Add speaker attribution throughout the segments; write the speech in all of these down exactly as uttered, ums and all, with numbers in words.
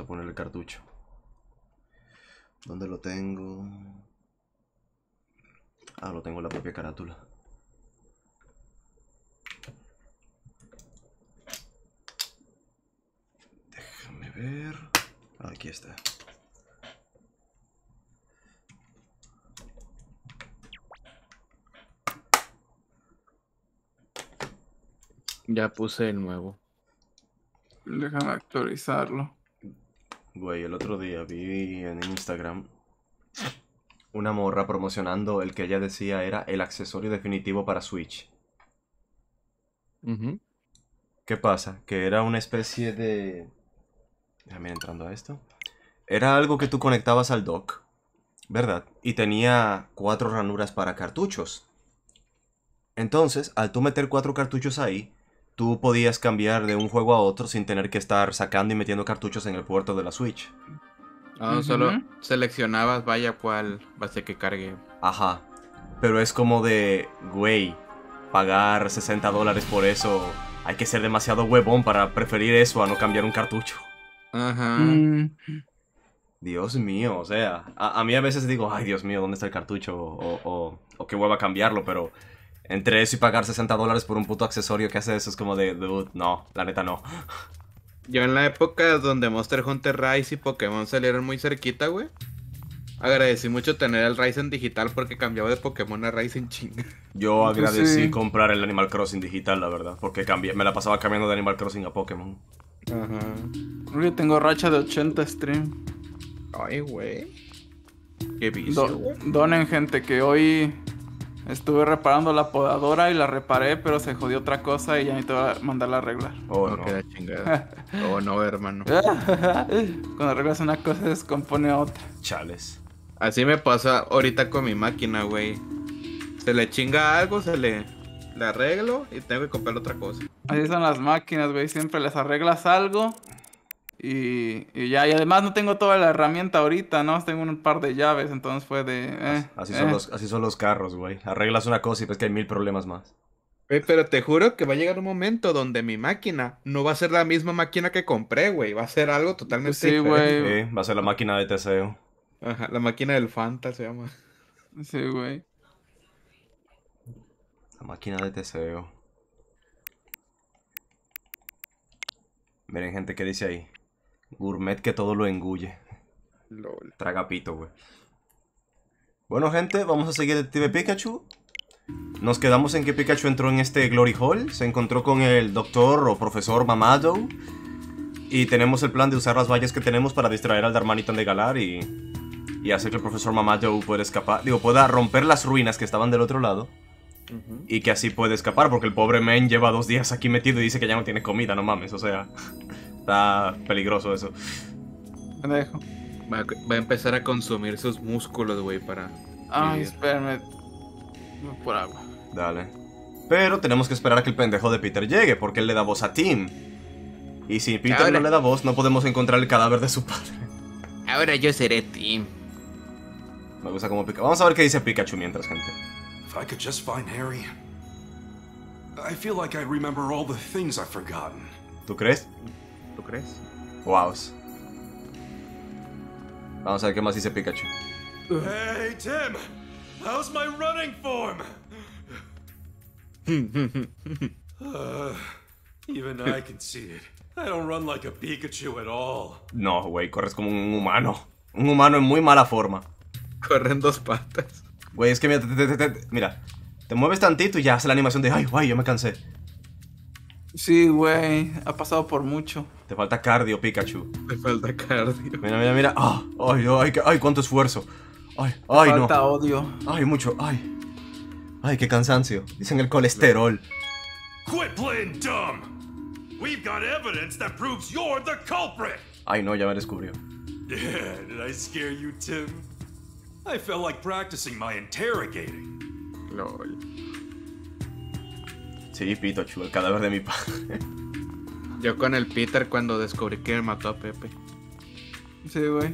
Speaker 1: poner el cartucho. ¿Dónde lo tengo? Ah, lo tengo en la propia carátula. Déjame ver. Aquí está.
Speaker 2: Ya puse el nuevo.
Speaker 3: Déjame actualizarlo.
Speaker 1: Güey, el otro día vi en Instagram una morra promocionando el que ella decía era el accesorio definitivo para Switch.
Speaker 2: Uh-huh.
Speaker 1: ¿Qué pasa? Que era una especie de... Déjame ir entrando a esto. Era algo que tú conectabas al dock, ¿verdad? Y tenía cuatro ranuras para cartuchos. Entonces, al tú meter cuatro cartuchos ahí, tú podías cambiar de un juego a otro sin tener que estar sacando y metiendo cartuchos en el puerto de la Switch.
Speaker 2: Ah,
Speaker 3: Ujú.
Speaker 2: solo seleccionabas, vaya, cuál va a ser que cargue.
Speaker 1: Ajá. Pero es como de, güey, pagar sesenta dólares por eso. Hay que ser demasiado huevón para preferir eso a no cambiar un cartucho.
Speaker 2: Ajá.
Speaker 3: Mm,
Speaker 1: Dios mío, o sea, a, a mí a veces digo, ay Dios mío, ¿dónde está el cartucho? O, o, o qué hueva a cambiarlo, pero entre eso y pagar sesenta dólares por un puto accesorio que hace eso es como de, dude, no, la neta no.
Speaker 2: Yo en la época donde Monster Hunter Rise y Pokémon salieron muy cerquita, güey, agradecí mucho tener el Rise en digital porque cambiaba de Pokémon a Rise en chinga.
Speaker 1: Yo
Speaker 3: Pues
Speaker 1: agradecí
Speaker 3: sí.
Speaker 1: comprar el Animal Crossing digital, la verdad, porque cambié, me la pasaba cambiando de Animal Crossing a Pokémon.
Speaker 2: Ajá.
Speaker 3: Yo tengo racha de ochenta stream.
Speaker 2: Ay, güey. Qué vicio,
Speaker 3: Do-
Speaker 2: güey.
Speaker 3: donen, gente, que hoy estuve reparando la podadora y la reparé, pero se jodió otra cosa y ya necesito mandarla a arreglar.
Speaker 1: Oh,
Speaker 2: No
Speaker 1: no.
Speaker 2: queda chingada. Oh, no, hermano.
Speaker 3: Cuando arreglas una cosa se descompone otra.
Speaker 1: Chales.
Speaker 2: Así me pasa ahorita con mi máquina, güey. Se le chinga algo, se le, le arreglo y tengo que comprar otra cosa.
Speaker 3: Así son las máquinas, güey. Siempre les arreglas algo y, y ya. Y además no tengo toda la herramienta ahorita, ¿no? Tengo un par de llaves, entonces fue de... Eh,
Speaker 1: Así
Speaker 3: eh.
Speaker 1: son los, así son los carros, güey. Arreglas una cosa y ves que hay mil problemas más.
Speaker 2: Güey, pero te juro que va a llegar un momento donde mi máquina no va a ser la misma máquina que compré, güey. Va a ser algo totalmente
Speaker 3: Pues sí,
Speaker 2: diferente.
Speaker 3: güey.
Speaker 1: Eh, va a ser la máquina de Teseo.
Speaker 2: Ajá, la máquina del Fanta se llama.
Speaker 3: Sí, güey.
Speaker 1: La máquina de Teseo. Miren, gente, ¿qué dice ahí? Gourmet que todo lo engulle.
Speaker 2: Lol.
Speaker 1: Traga pito, güey. Bueno, gente, vamos a seguir Detective Pikachu. Nos quedamos en que Pikachu entró en este Glory Hall. Se encontró con el doctor o profesor Mamado. Y tenemos el plan de usar las vallas que tenemos para distraer al Darmanitan de Galar y... Y hacer que el profesor Mamado pueda escapar. Digo, pueda romper las ruinas que estaban del otro lado.
Speaker 2: Ujú.
Speaker 1: Y que así puede escapar, porque el pobre men lleva dos días aquí metido y dice que ya no tiene comida, no mames, o sea... Está peligroso eso.
Speaker 3: Pendejo.
Speaker 2: Va, a- va a empezar a consumir sus músculos, güey, para
Speaker 3: Ay,
Speaker 2: vivir.
Speaker 3: espérame. Voy por agua.
Speaker 1: Dale. Pero tenemos que esperar a que el pendejo de Peter llegue, porque él le da voz a Tim. Y si Peter
Speaker 2: Ahora.
Speaker 1: no le da voz, no podemos encontrar el cadáver de su padre.
Speaker 2: Ahora yo seré Tim.
Speaker 1: Me gusta como Pikachu. Vamos a ver qué dice Pikachu mientras, gente.
Speaker 4: If I could just find Harry. I feel like I remember all the things I've forgotten.
Speaker 1: ¿Tú crees?
Speaker 2: ¿Tú crees?
Speaker 1: Wows. Vamos a ver qué más dice Pikachu.
Speaker 4: Hey, Tim! How's my running form? Uh, even I can see it. I don't run like a Pikachu at all.
Speaker 1: No, güey, corres como un humano. Un humano en muy mala forma.
Speaker 2: Corren dos patas.
Speaker 1: Güey, es que mira, te, te- te- te- mira, te mueves tantito y ya hace la animación de, ay, güey, yo me cansé.
Speaker 3: Sí, güey. Ha pasado por mucho.
Speaker 1: Te falta cardio, Pikachu.
Speaker 2: Me falta cardio.
Speaker 1: Mira, mira, mira. Ah, ay, ay, qué- ay, cuánto esfuerzo. Ay, ay, no.
Speaker 3: Falta odio.
Speaker 1: Ay, mucho, ay. Ay, qué cansancio. Dicen el colesterol.
Speaker 4: Quit playing dumb! We've got evidence that proves you're the culprit!
Speaker 1: Ay, no, ya me descubrió.
Speaker 4: Yeah, did I scare you, Tim? I felt like practicing my interrogating.
Speaker 2: Lol.
Speaker 1: Sí, Pikachu, el cadáver de mi padre.
Speaker 2: Yo con el Peter cuando descubrí que mató a Pepe.
Speaker 3: Sí, güey.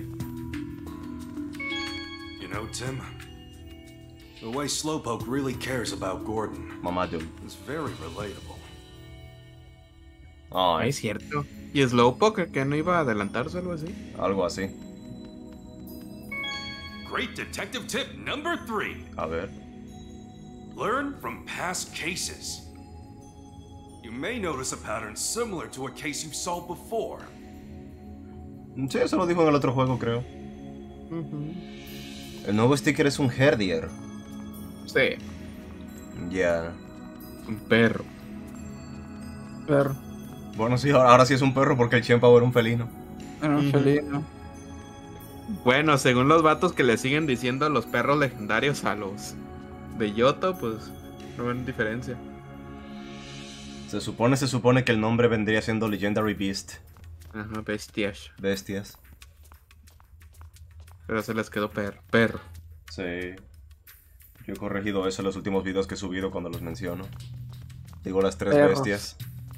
Speaker 4: You know, Tim, the way Slowpoke really cares about Gordon
Speaker 1: Mamá, dude.
Speaker 4: is very relatable.
Speaker 1: Ay,
Speaker 2: Es cierto. ¿Y Slowpoke que no iba a adelantarse o algo así?
Speaker 1: Algo así.
Speaker 4: Great detective tip number three.
Speaker 1: A ver.
Speaker 4: Learn from past cases. You may notice a pattern similar to a case you've solved before.
Speaker 1: Sí, eso lo dijo en el otro juego, creo. El nuevo sticker es un herdier.
Speaker 2: Sí.
Speaker 1: Ya.
Speaker 2: Un perro.
Speaker 3: Perro.
Speaker 1: Bueno, sí, ahora, ahora sí es un perro porque el Chien-Pao era un felino.
Speaker 3: Era un
Speaker 2: Ujú.
Speaker 3: felino.
Speaker 2: Bueno, según los vatos que le siguen diciendo a los perros legendarios a los de Yoto, pues no ven diferencia.
Speaker 1: Se supone, se supone que el nombre vendría siendo Legendary Beast.
Speaker 2: Ajá, bestias.
Speaker 1: Bestias.
Speaker 2: Pero se les quedó perro. Perro.
Speaker 1: Sí. Yo he corregido eso en los últimos videos que he subido cuando los menciono. Digo las tres
Speaker 3: Perros.
Speaker 1: bestias.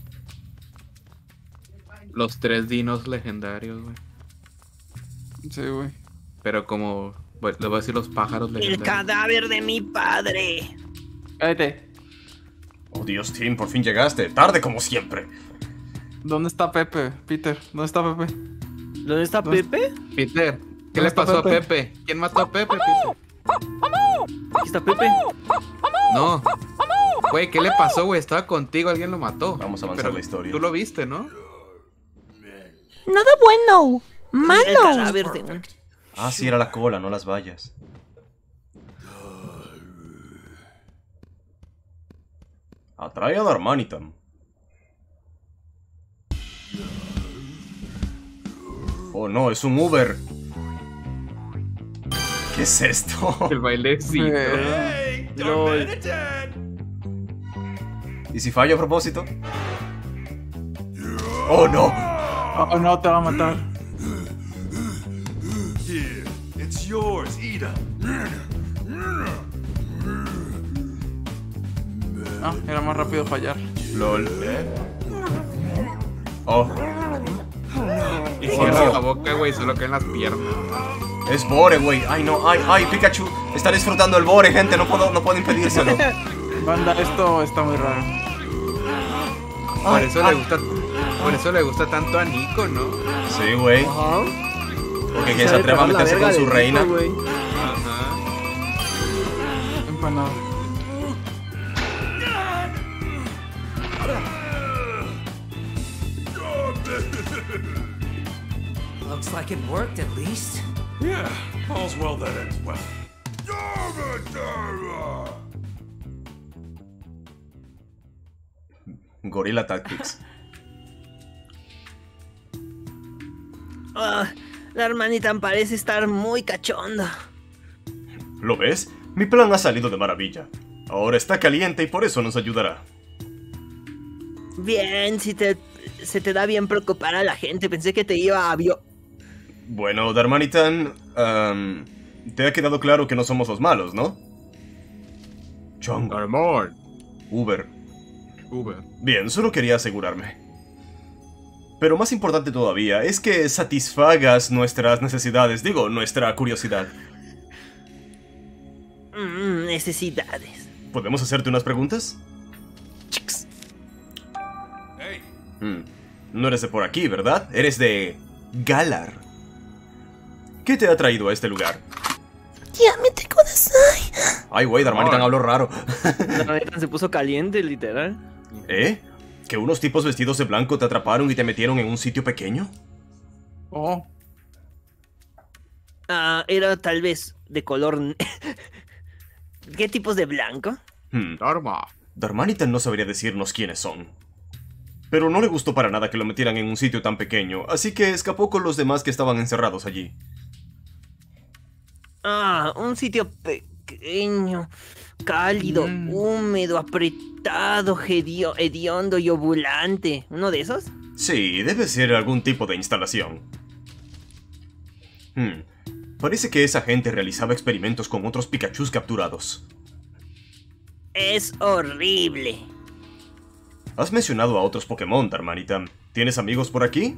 Speaker 2: Los tres dinos legendarios, güey.
Speaker 3: Sí, güey.
Speaker 2: Pero como... Bueno, les voy a decir los pájaros
Speaker 5: El
Speaker 2: legendarios.
Speaker 5: cadáver de mi padre.
Speaker 3: Cállate.
Speaker 1: Oh Dios, Tim, por fin llegaste. Tarde como siempre.
Speaker 3: ¿Dónde está Pepe? Peter, ¿dónde está Pepe?
Speaker 5: ¿Dónde está
Speaker 3: ¿Dónde-
Speaker 5: Pepe?
Speaker 2: Peter, ¿qué
Speaker 3: ¿Dónde
Speaker 2: le
Speaker 3: está
Speaker 2: pasó
Speaker 3: Pepe?
Speaker 2: a Pepe? ¿Quién mató a Pepe, Peter?
Speaker 5: Aquí está Pepe.
Speaker 2: No. Güey, ¿qué le pasó, güey? Estaba contigo, alguien lo mató.
Speaker 1: Vamos a avanzar
Speaker 2: Pero
Speaker 1: la historia.
Speaker 2: Tú lo viste, ¿no?
Speaker 6: Nada bueno.
Speaker 5: El
Speaker 6: Malo.
Speaker 5: cadáver de un...
Speaker 1: Ah, sí, era la cola, no las vallas. Atrae a Darmanitan. Oh no, es un Uber. ¿Qué es esto?
Speaker 2: El bailecito.
Speaker 3: Eh,
Speaker 4: Hey,
Speaker 5: Lol.
Speaker 4: Darmanitan!
Speaker 1: ¿Y si fallo a propósito? Oh no.
Speaker 3: Oh, no, te va a matar.
Speaker 4: Here, it's yours, Ida.
Speaker 3: Ah, era más rápido fallar.
Speaker 1: LOL. Oh,
Speaker 2: Y cierra la boca, güey, solo caen las piernas.
Speaker 1: es Bore, güey. Ay no, ay, ay, Pikachu. Está disfrutando el Bore, gente. No puedo, no puedo impedírselo.
Speaker 3: Banda, esto está muy raro.
Speaker 2: Por
Speaker 1: Ay,
Speaker 2: eso
Speaker 1: ay.
Speaker 2: le gusta... Por eso le gusta tanto a Nico, ¿no?
Speaker 1: Sí, güey.
Speaker 5: Ajá.
Speaker 1: Porque que se atreva a meterse con su reina.
Speaker 2: Ajá.
Speaker 3: Empanado.
Speaker 5: Looks like it worked at least.
Speaker 4: Yeah, all's well that ends well.
Speaker 1: Gorilla Tactics.
Speaker 5: Ah, la hermanita parece estar muy cachonda.
Speaker 1: ¿Lo ves? Mi plan ha salido de maravilla. Ahora está caliente y por eso nos ayudará.
Speaker 5: Bien, si te, se te da bien preocupar a la gente. Pensé que te iba a vio...
Speaker 1: Bueno, Darmanitan, am, te ha quedado claro que no somos los malos, ¿no? Chongo,
Speaker 2: Armor.
Speaker 1: Uber.
Speaker 2: Uber.
Speaker 1: Bien, solo quería asegurarme. Pero más importante todavía es que satisfagas nuestras necesidades, digo, nuestra curiosidad.
Speaker 5: Mm, necesidades.
Speaker 1: ¿Podemos hacerte unas preguntas?
Speaker 4: Hey,
Speaker 1: Hmm, no eres de por aquí, ¿verdad? Eres de Galar. ¿Qué te ha traído a este lugar?
Speaker 6: Yamete kudasai.
Speaker 1: Ay, güey, Darmanitan habló raro.
Speaker 5: La hermanita se puso caliente, literal.
Speaker 1: ¿Eh? ¿Que unos tipos vestidos de blanco te atraparon y te metieron en un sitio pequeño?
Speaker 3: Oh,
Speaker 5: Ah, era tal vez de color... ne- ¿Qué tipos de blanco?
Speaker 1: Hmm,
Speaker 2: Arma.
Speaker 1: Darmanitan no sabría decirnos quiénes son. Pero no le gustó para nada que lo metieran en un sitio tan pequeño, así que escapó con los demás que estaban encerrados allí.
Speaker 5: Ah, un sitio pequeño, cálido,
Speaker 3: Mm.
Speaker 5: húmedo, apretado, hedio- hediondo y ovulante. ¿Uno de esos?
Speaker 1: Sí, debe ser algún tipo de instalación. Hmm, parece que esa gente realizaba experimentos con otros Pikachus capturados.
Speaker 5: Es horrible.
Speaker 1: Has mencionado a otros Pokémon, Darmanitan. ¿Tienes amigos por aquí?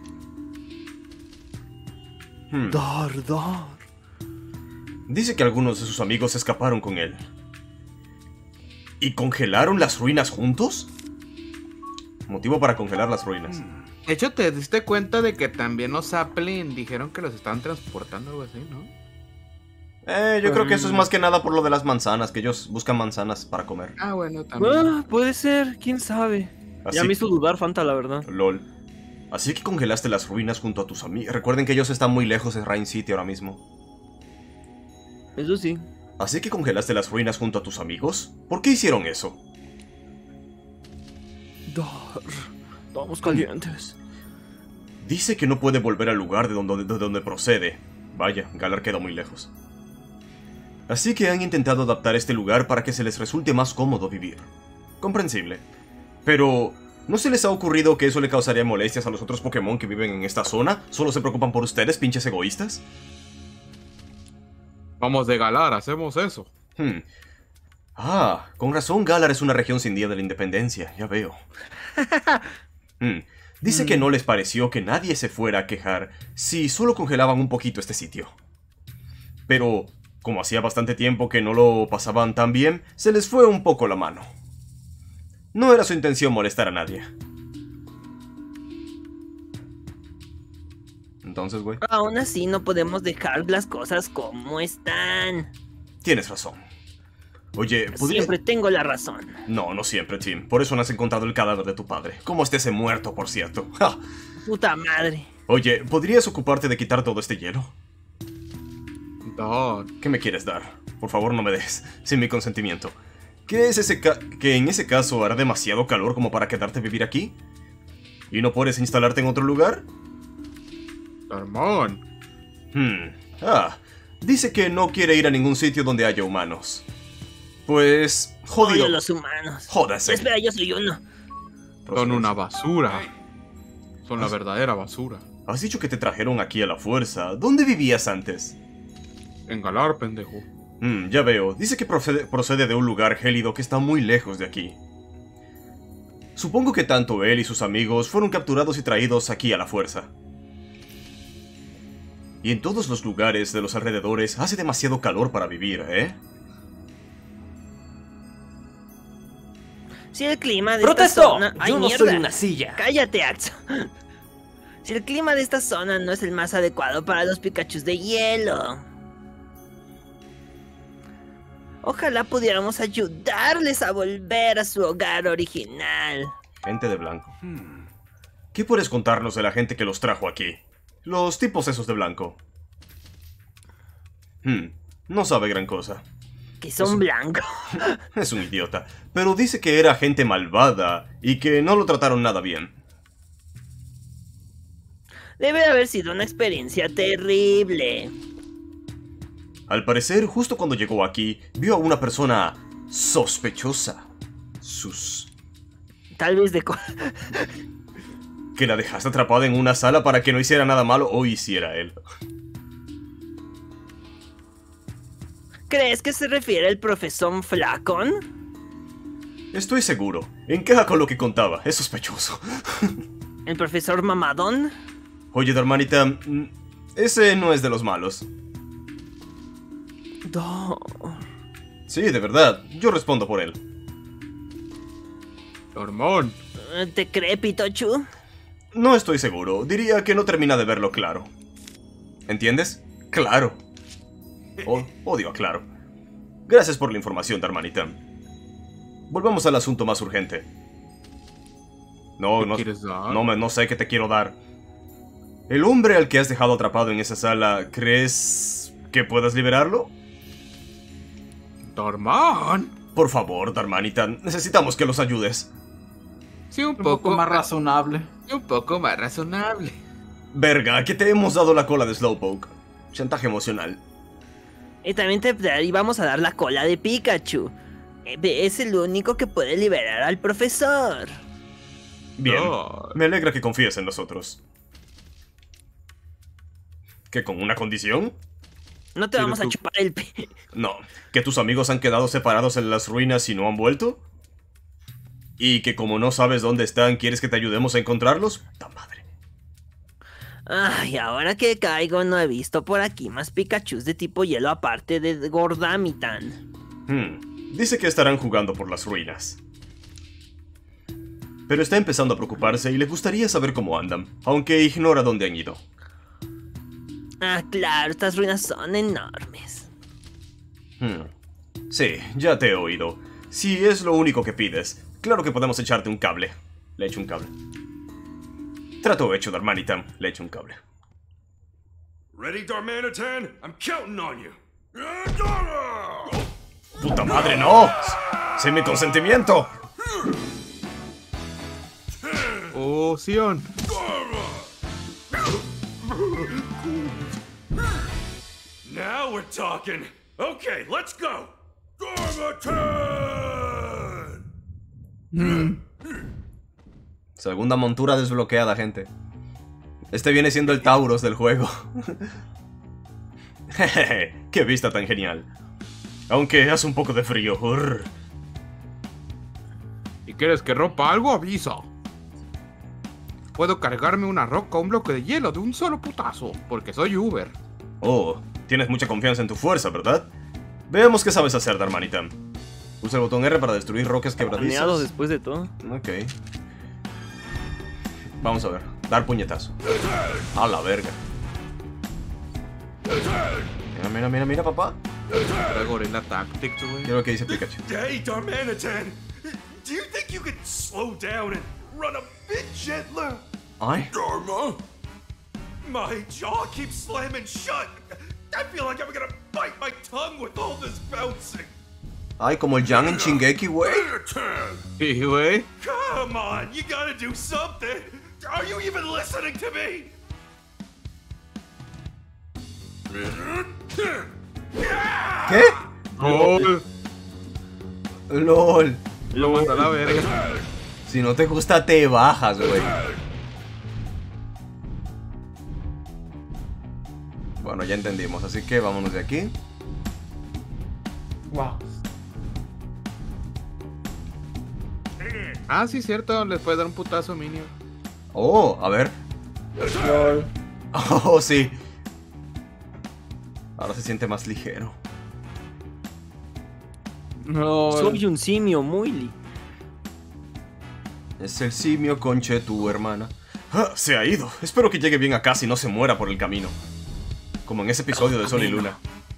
Speaker 1: Hmm,
Speaker 5: Dar, dar.
Speaker 1: dice que algunos de sus amigos escaparon con él. ¿Y congelaron las ruinas juntos? Motivo para congelar las ruinas.
Speaker 2: De hecho, te diste cuenta de que también los Zeppelin dijeron que los estaban transportando, algo así, ¿no?
Speaker 1: Eh, yo creo que eso es más que nada por lo de las manzanas, que ellos buscan manzanas para comer.
Speaker 2: Ah, bueno, también.
Speaker 5: Ah, puede ser, quién sabe.
Speaker 1: Así
Speaker 5: Ya me
Speaker 1: que-
Speaker 5: hizo dudar Fanta, la verdad.
Speaker 1: LOL. Así que congelaste las ruinas junto a tus amigos. Recuerden que ellos están muy lejos de Rain City ahora mismo.
Speaker 5: Eso sí.
Speaker 1: ¿Así que congelaste las ruinas junto a tus amigos? ¿Por qué hicieron eso?
Speaker 5: Dar. Estamos calientes.
Speaker 1: Dice que no puede volver al lugar de donde, de donde procede. Vaya, Galar queda muy lejos. Así que han intentado adaptar este lugar para que se les resulte más cómodo vivir. Comprensible. Pero, ¿no se les ha ocurrido que eso le causaría molestias a los otros Pokémon que viven en esta zona? ¿Solo se preocupan por ustedes, pinches egoístas?
Speaker 2: Vamos de Galar, hacemos eso.
Speaker 1: Hmm. Ah, con razón Galar es una región sin día de la independencia, ya veo. Hmm. Dice que no les pareció que nadie se fuera a quejar si solo congelaban un poquito este sitio. Pero, como hacía bastante tiempo que no lo pasaban tan bien, se les fue un poco la mano. No era su intención molestar a nadie. Entonces, güey,
Speaker 5: Aún así, no podemos dejar las cosas como están.
Speaker 1: tienes razón. Oye, ¿podría...?
Speaker 5: Siempre tengo la razón.
Speaker 1: No, no siempre, Tim. Por eso no has encontrado el cadáver de tu padre. ¿Cómo esté ese muerto, por cierto? ¡Ja!
Speaker 5: Puta madre.
Speaker 1: Oye, ¿podrías ocuparte de quitar todo este hielo?
Speaker 2: Dar.
Speaker 1: ¿Qué me quieres dar? Por favor, no me des, sin mi consentimiento. ¿Qué es ese ca- que en ese caso hará demasiado calor como para quedarte a vivir aquí? ¿Y no puedes instalarte en otro lugar?
Speaker 2: Darmon.
Speaker 1: Hmm. Ah, dice que no quiere ir a ningún sitio donde haya humanos. Pues... jodido.
Speaker 5: Odio los humanos.
Speaker 1: Jódase.
Speaker 5: Espera, yo soy uno.
Speaker 2: Son una basura. Son la verdadera basura.
Speaker 1: Has dicho que te trajeron aquí a la fuerza. ¿Dónde vivías antes?
Speaker 2: En Galar, pendejo.
Speaker 1: Hmm, ya veo. Dice que procede, procede de un lugar gélido que está muy lejos de aquí. Supongo que tanto él y sus amigos fueron capturados y traídos aquí a la fuerza. Y en todos los lugares de los alrededores hace demasiado calor para vivir, ¿eh?
Speaker 5: Si el clima de
Speaker 6: ¡Protesto!
Speaker 5: esta zona... ¡Ay,
Speaker 6: Yo no
Speaker 5: mierda!
Speaker 6: soy una silla.
Speaker 5: Cállate, Axo. Si el clima de esta zona no es el más adecuado para los Pikachus de hielo. Ojalá pudiéramos ayudarles a volver a su hogar original.
Speaker 1: Gente de blanco. ¿Qué puedes contarnos de la gente que los trajo aquí? Los tipos esos de blanco. Hmm, no sabe gran cosa.
Speaker 5: Que son
Speaker 1: Eso-
Speaker 5: blancos.
Speaker 1: Es un idiota. Pero dice que era gente malvada y que no lo trataron nada bien.
Speaker 5: Debe haber sido una experiencia terrible.
Speaker 1: Al parecer, justo cuando llegó aquí, vio a una persona sospechosa. Sus...
Speaker 5: Tal vez de... co-
Speaker 1: que la dejaste atrapada en una sala para que no hiciera nada malo o hiciera él.
Speaker 5: ¿Crees que se refiere al profesor Flacon?
Speaker 1: Estoy seguro. Encaja con lo que contaba. Es sospechoso.
Speaker 5: ¿El profesor Mamadón?
Speaker 1: Oye, hermanita, mm, ese no es de los malos.
Speaker 5: No.
Speaker 1: Sí, de verdad. Yo respondo por él.
Speaker 2: Darmon.
Speaker 5: ¿Te cree, Pitochu?
Speaker 1: No estoy seguro. Diría que no termina de verlo claro. ¿Entiendes? Claro. Oh, odio a Claro. Gracias por la información, hermanita. Volvamos al asunto más urgente. No,
Speaker 2: ¿Qué
Speaker 1: no,
Speaker 2: quieres dar?
Speaker 1: no, me- no sé qué te quiero dar. El hombre al que has dejado atrapado en esa sala, ¿crees que puedas liberarlo?
Speaker 2: Darmon.
Speaker 1: Por favor, hermanita, necesitamos que los ayudes.
Speaker 2: Sí, un
Speaker 3: Un
Speaker 2: poco,
Speaker 3: poco más razonable.
Speaker 2: Un poco más razonable.
Speaker 1: Verga, que te hemos dado la cola de Slowpoke. Chantaje emocional.
Speaker 5: Y también te íbamos a dar la cola de Pikachu. Eh, Es el único que puede liberar al profesor.
Speaker 1: Bien,
Speaker 2: No.
Speaker 1: me alegra que confíes en nosotros. ¿Que con una condición?
Speaker 5: No te
Speaker 2: Pero
Speaker 5: vamos a
Speaker 2: tú-
Speaker 5: chupar el pe...
Speaker 1: No. ¿Que tus amigos han quedado separados en las ruinas y no han vuelto? ¿Y que como no sabes dónde están, quieres que te ayudemos a encontrarlos? ¡Ta madre!
Speaker 5: Ay, ahora que caigo no he visto por aquí más Pikachus de tipo hielo aparte de Gordamitan.
Speaker 1: Hmm. Dice que estarán jugando por las ruinas. pero está empezando a preocuparse y le gustaría saber cómo andan, aunque ignora dónde han ido.
Speaker 5: Ah, claro, estas ruinas son enormes.
Speaker 1: Hmm. Sí, ya te he oído. Si es lo único que pides, claro que podemos echarte un cable. Le echo un cable. Trato hecho, Darmanitan. Le echo un cable.
Speaker 4: Ready, Darmanitan? I'm counting on you.
Speaker 1: ¡Puta madre, no! ¡Sin mi consentimiento!
Speaker 2: Oh, Sion.
Speaker 4: Now we're talking. Okay, let's go. Darmanitan!
Speaker 1: Segunda montura desbloqueada, gente. Este viene siendo el Tauros del juego. Jejeje, qué vista tan genial. Aunque hace un poco de frío. Urr.
Speaker 2: ¿Y quieres que rompa algo? Avisa. Puedo cargarme una roca o un bloque de hielo de un solo putazo, porque soy Uber.
Speaker 1: Oh, tienes mucha confianza en tu fuerza, ¿verdad? Veamos qué sabes hacer, Darmanitan. Usa el botón R para destruir rocas
Speaker 5: Planeado
Speaker 1: quebradizas.
Speaker 5: después de todo.
Speaker 1: Ok. Vamos a ver. Dar puñetazo. A la verga. Mira, mira, mira, mira, papá.
Speaker 2: Era Gorilla Tactics, güey.
Speaker 1: Quiero lo que dice Pikachu.
Speaker 4: Hey, Darmanitan! Do you think you could slow down and run a bit gentler?
Speaker 1: Ay.
Speaker 4: Dharma? My jaw keeps slamming shut. I feel like I'm gonna bite my tongue with all this bouncing.
Speaker 1: Ay, como el Yang en Shingeki, güey.
Speaker 4: Darmanitan!
Speaker 2: Sí, güey.
Speaker 4: Come on, you gotta do something. Are you even listening to me?
Speaker 1: ¿Qué?
Speaker 2: LOL.
Speaker 1: LOL.
Speaker 2: Lo manda a la verga.
Speaker 1: Si no te gusta, te bajas, güey. Bueno, ya entendimos, así que vámonos de aquí.
Speaker 3: Wow.
Speaker 2: Ah, sí, cierto. Les puede dar un putazo minion.
Speaker 1: Oh, a ver.
Speaker 3: LOL.
Speaker 1: Oh, sí. Ahora se siente más ligero.
Speaker 3: LOL.
Speaker 5: Soy un simio muy li...
Speaker 1: Es el simio conche tu hermana. Ah, se ha ido. Espero que llegue bien a casa y no se muera por el camino. Como en ese episodio de Sol y Luna.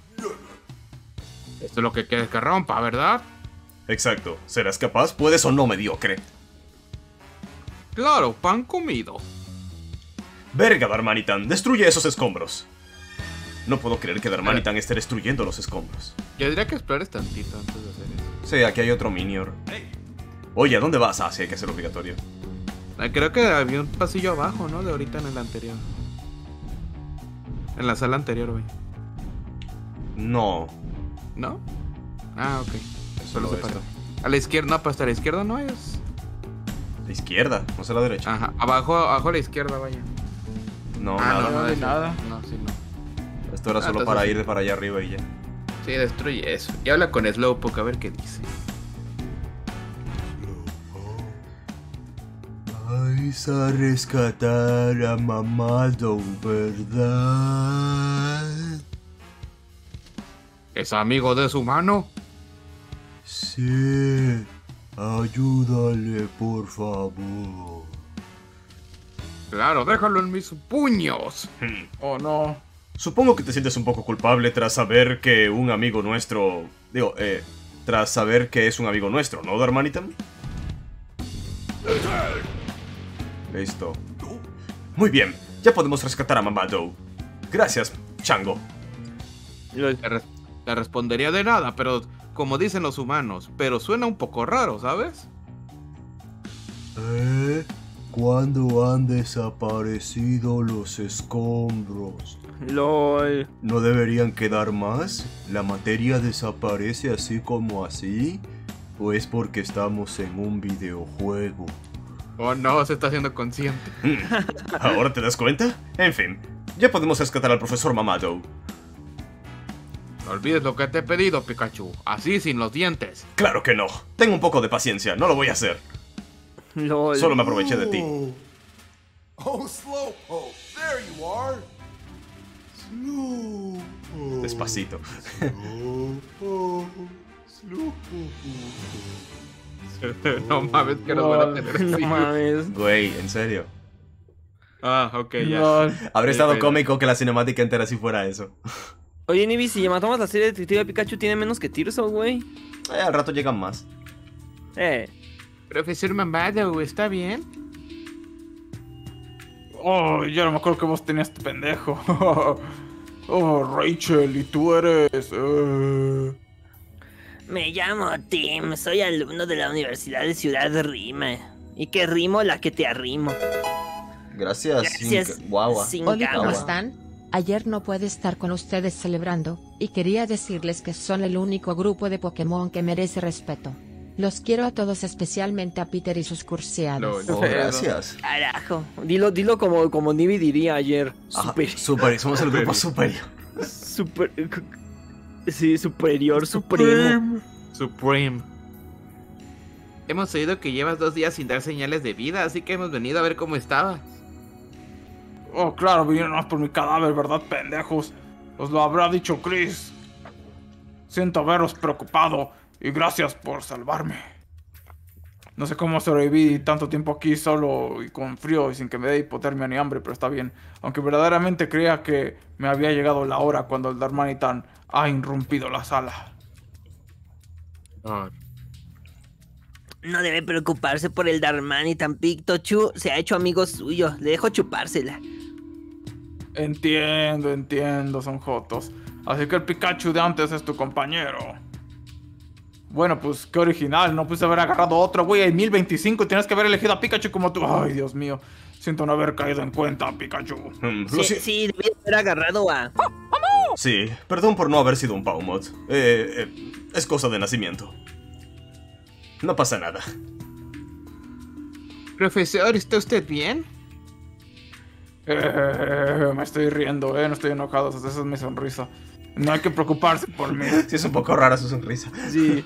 Speaker 2: Esto es lo que quieres que rompa, ¿verdad?
Speaker 1: Exacto. ¿Serás capaz? ¿Puedes o no, mediocre?
Speaker 2: Claro, pan comido.
Speaker 1: Verga, Darmanitan. Destruye esos escombros. No puedo creer que Darmanitan esté destruyendo los escombros.
Speaker 2: Yo diría que explores tantito antes de hacer eso.
Speaker 1: Sí, aquí hay otro Minior. Oye, ¿a dónde vas? Ah, sí, hay que hacer obligatorio.
Speaker 2: Ah, creo que había un pasillo abajo, ¿no? De ahorita en el anterior. En la sala anterior, güey.
Speaker 1: No.
Speaker 2: ¿No? Ah, ok.
Speaker 1: Solo
Speaker 2: se
Speaker 1: esto.
Speaker 2: paró. A la izquierda, no, pues hasta la izquierda no es.
Speaker 1: La izquierda, no sé la derecha.
Speaker 2: Ajá, abajo, abajo a la izquierda, vaya.
Speaker 1: No,
Speaker 2: ah,
Speaker 1: nada.
Speaker 2: no, no,
Speaker 3: de
Speaker 2: eso-
Speaker 3: nada.
Speaker 2: No, sí, no.
Speaker 1: Esto era
Speaker 2: Ah,
Speaker 1: solo
Speaker 2: entonces
Speaker 1: para
Speaker 2: sí.
Speaker 1: ir de para allá arriba y ya.
Speaker 2: Sí, destruye eso. Y habla con Slowpoke a ver qué dice.
Speaker 1: Vais a rescatar a Mamado, ¿verdad?
Speaker 2: ¿Es amigo de su mano?
Speaker 1: Sí. Ayúdale, por favor.
Speaker 2: Claro, déjalo en mis puños.
Speaker 3: Oh no.
Speaker 1: Supongo que te sientes un poco culpable tras saber que un amigo nuestro... Digo, eh... Tras saber que es un amigo nuestro, ¿no, Darmanitan? Listo. Muy bien, ya podemos rescatar a Mamado. Gracias, Chango.
Speaker 2: Te, res- te respondería de nada, pero como dicen los humanos, pero suena un poco raro, ¿sabes?
Speaker 1: ¿Eh? ¿Cuándo han desaparecido los escombros?
Speaker 5: LOL.
Speaker 1: ¿No deberían quedar más? ¿La materia desaparece así como así? ¿O es porque estamos en un videojuego?
Speaker 2: Oh no, se está haciendo consciente.
Speaker 1: ¿Ahora te das cuenta? En fin, ya podemos rescatar al profesor Mamado.
Speaker 2: No olvides lo que te he pedido, Pikachu. Así sin los dientes.
Speaker 1: Claro que no. Tengo un poco de paciencia, no lo voy a hacer.
Speaker 5: LOL.
Speaker 1: Solo me aproveché de ti.
Speaker 7: Oh, Slowpoke, there you are. Slowpoke.
Speaker 1: Despacito.
Speaker 7: Slowpoke. Slowpoke.
Speaker 2: No mames, que nos van a tener
Speaker 5: No
Speaker 2: así.
Speaker 5: mames.
Speaker 1: Güey, en serio.
Speaker 2: Ah, ok, ya.
Speaker 3: Lol.
Speaker 1: Habría
Speaker 2: Sí,
Speaker 1: estado
Speaker 2: pero-
Speaker 1: cómico que la cinemática entera si fuera eso.
Speaker 5: Oye, Nibi, si matamos la serie de Detective Pikachu, tiene menos que Tirso, güey.
Speaker 1: Eh, al rato llegan más.
Speaker 5: Eh.
Speaker 2: Profesor Mamado, ¿está bien?
Speaker 3: Oh, yo no me acuerdo que vos tenías este pendejo. Oh, Rachel, ¿y tú eres? eh,
Speaker 5: Me llamo Tim, soy alumno de la Universidad de Ciudad Rima. Y que rimo la que te arrimo.
Speaker 1: Gracias,
Speaker 5: Gracias,
Speaker 1: Sin- guagua.
Speaker 5: sin
Speaker 8: Hola, ¿cómo
Speaker 5: cagua.
Speaker 8: están? Ayer no pude estar con ustedes celebrando, y quería decirles que son el único grupo de Pokémon que merece respeto. Los quiero a todos, especialmente a Peter y sus cursiados.
Speaker 1: Oh, gracias.
Speaker 5: Carajo. Dilo, dilo como, como Nibi diría ayer.
Speaker 1: Ajá,
Speaker 5: Super,
Speaker 1: super, somos el grupo superior.
Speaker 5: super, sí, superior, supremo.
Speaker 2: Supreme. Hemos oído que llevas dos días sin dar señales de vida, así que hemos venido a ver cómo estabas.
Speaker 3: Oh, claro, vinieron más por mi cadáver, ¿verdad, pendejos? Os lo habrá dicho Chris. Siento haberos preocupado y gracias por salvarme. No sé cómo sobreviví tanto tiempo aquí solo y con frío y sin que me dé hipotermia ni hambre, pero está bien. Aunque verdaderamente creía que me había llegado la hora cuando el Darmanitan ha irrumpido la sala.
Speaker 2: Ah,
Speaker 5: No debe preocuparse por el Darmani tan Pikachu. Se ha hecho amigo suyo. Le dejo chupársela.
Speaker 3: Entiendo, entiendo, son jotos. Así que el Pikachu de antes es tu compañero. Bueno, pues qué original, no puse haber agarrado otro, güey. Hay mil veinticinco y tienes que haber elegido a Pikachu como tú. Ay, Dios mío. Siento no haber caído en cuenta, Pikachu.
Speaker 1: Mm,
Speaker 5: Sí,
Speaker 1: lo si-
Speaker 5: sí, debí haber agarrado a...
Speaker 1: Sí, perdón por no haber sido un Paumod. Eh, eh, es cosa de nacimiento. No pasa nada.
Speaker 2: Profesor, ¿está usted bien?
Speaker 3: Eh, me estoy riendo, eh, no estoy enojado, esa es mi sonrisa. No hay que preocuparse por mí.
Speaker 1: Sí, es un poco rara su sonrisa.
Speaker 3: Sí.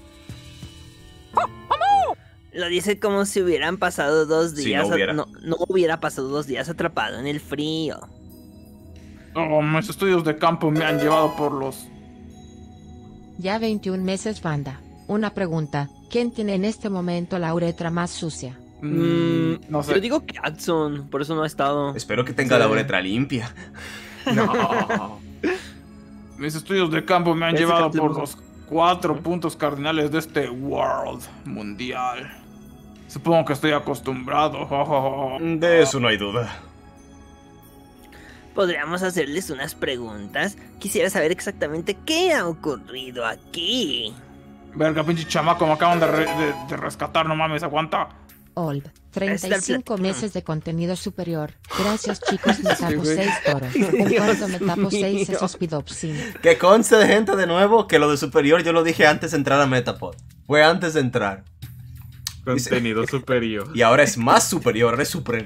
Speaker 5: Lo dice como si hubieran pasado dos
Speaker 1: Si
Speaker 5: días...
Speaker 1: no
Speaker 5: a-
Speaker 1: hubiera.
Speaker 5: no, no hubiera pasado dos días atrapado en el frío.
Speaker 3: Oh, mis estudios de campo me han llevado por los...
Speaker 8: Ya veintiún meses, banda. Una pregunta, ¿quién tiene en este momento la uretra más sucia?
Speaker 3: Mm, no sé.
Speaker 5: Yo digo que Adson, por eso no ha estado.
Speaker 1: Espero que tenga
Speaker 3: Sí.
Speaker 1: la uretra limpia.
Speaker 3: No. Mis estudios de campo me han
Speaker 5: Ese
Speaker 3: llevado
Speaker 5: capítulo
Speaker 3: por los cuatro puntos cardinales de este World Mundial. Supongo que estoy acostumbrado.
Speaker 1: De eso no hay duda.
Speaker 5: Podríamos hacerles unas preguntas. Quisiera saber exactamente qué ha ocurrido aquí.
Speaker 3: Verga, pinche chamaco, me acaban de, re- de- de rescatar, no mames, aguanta.
Speaker 8: Olb, treinta y cinco
Speaker 5: pla-
Speaker 8: meses de contenido superior. Gracias, chicos, me tapo
Speaker 3: güey.
Speaker 8: seis toro. En
Speaker 5: Dios
Speaker 8: cuanto me tapo seis
Speaker 5: mío.
Speaker 8: esos pidopsin.
Speaker 1: Que conste de gente de nuevo que lo de superior yo lo dije antes de entrar a Metapod. Fue antes de entrar.
Speaker 2: Contenido superior.
Speaker 1: Y ahora es más superior, ahora es supremo.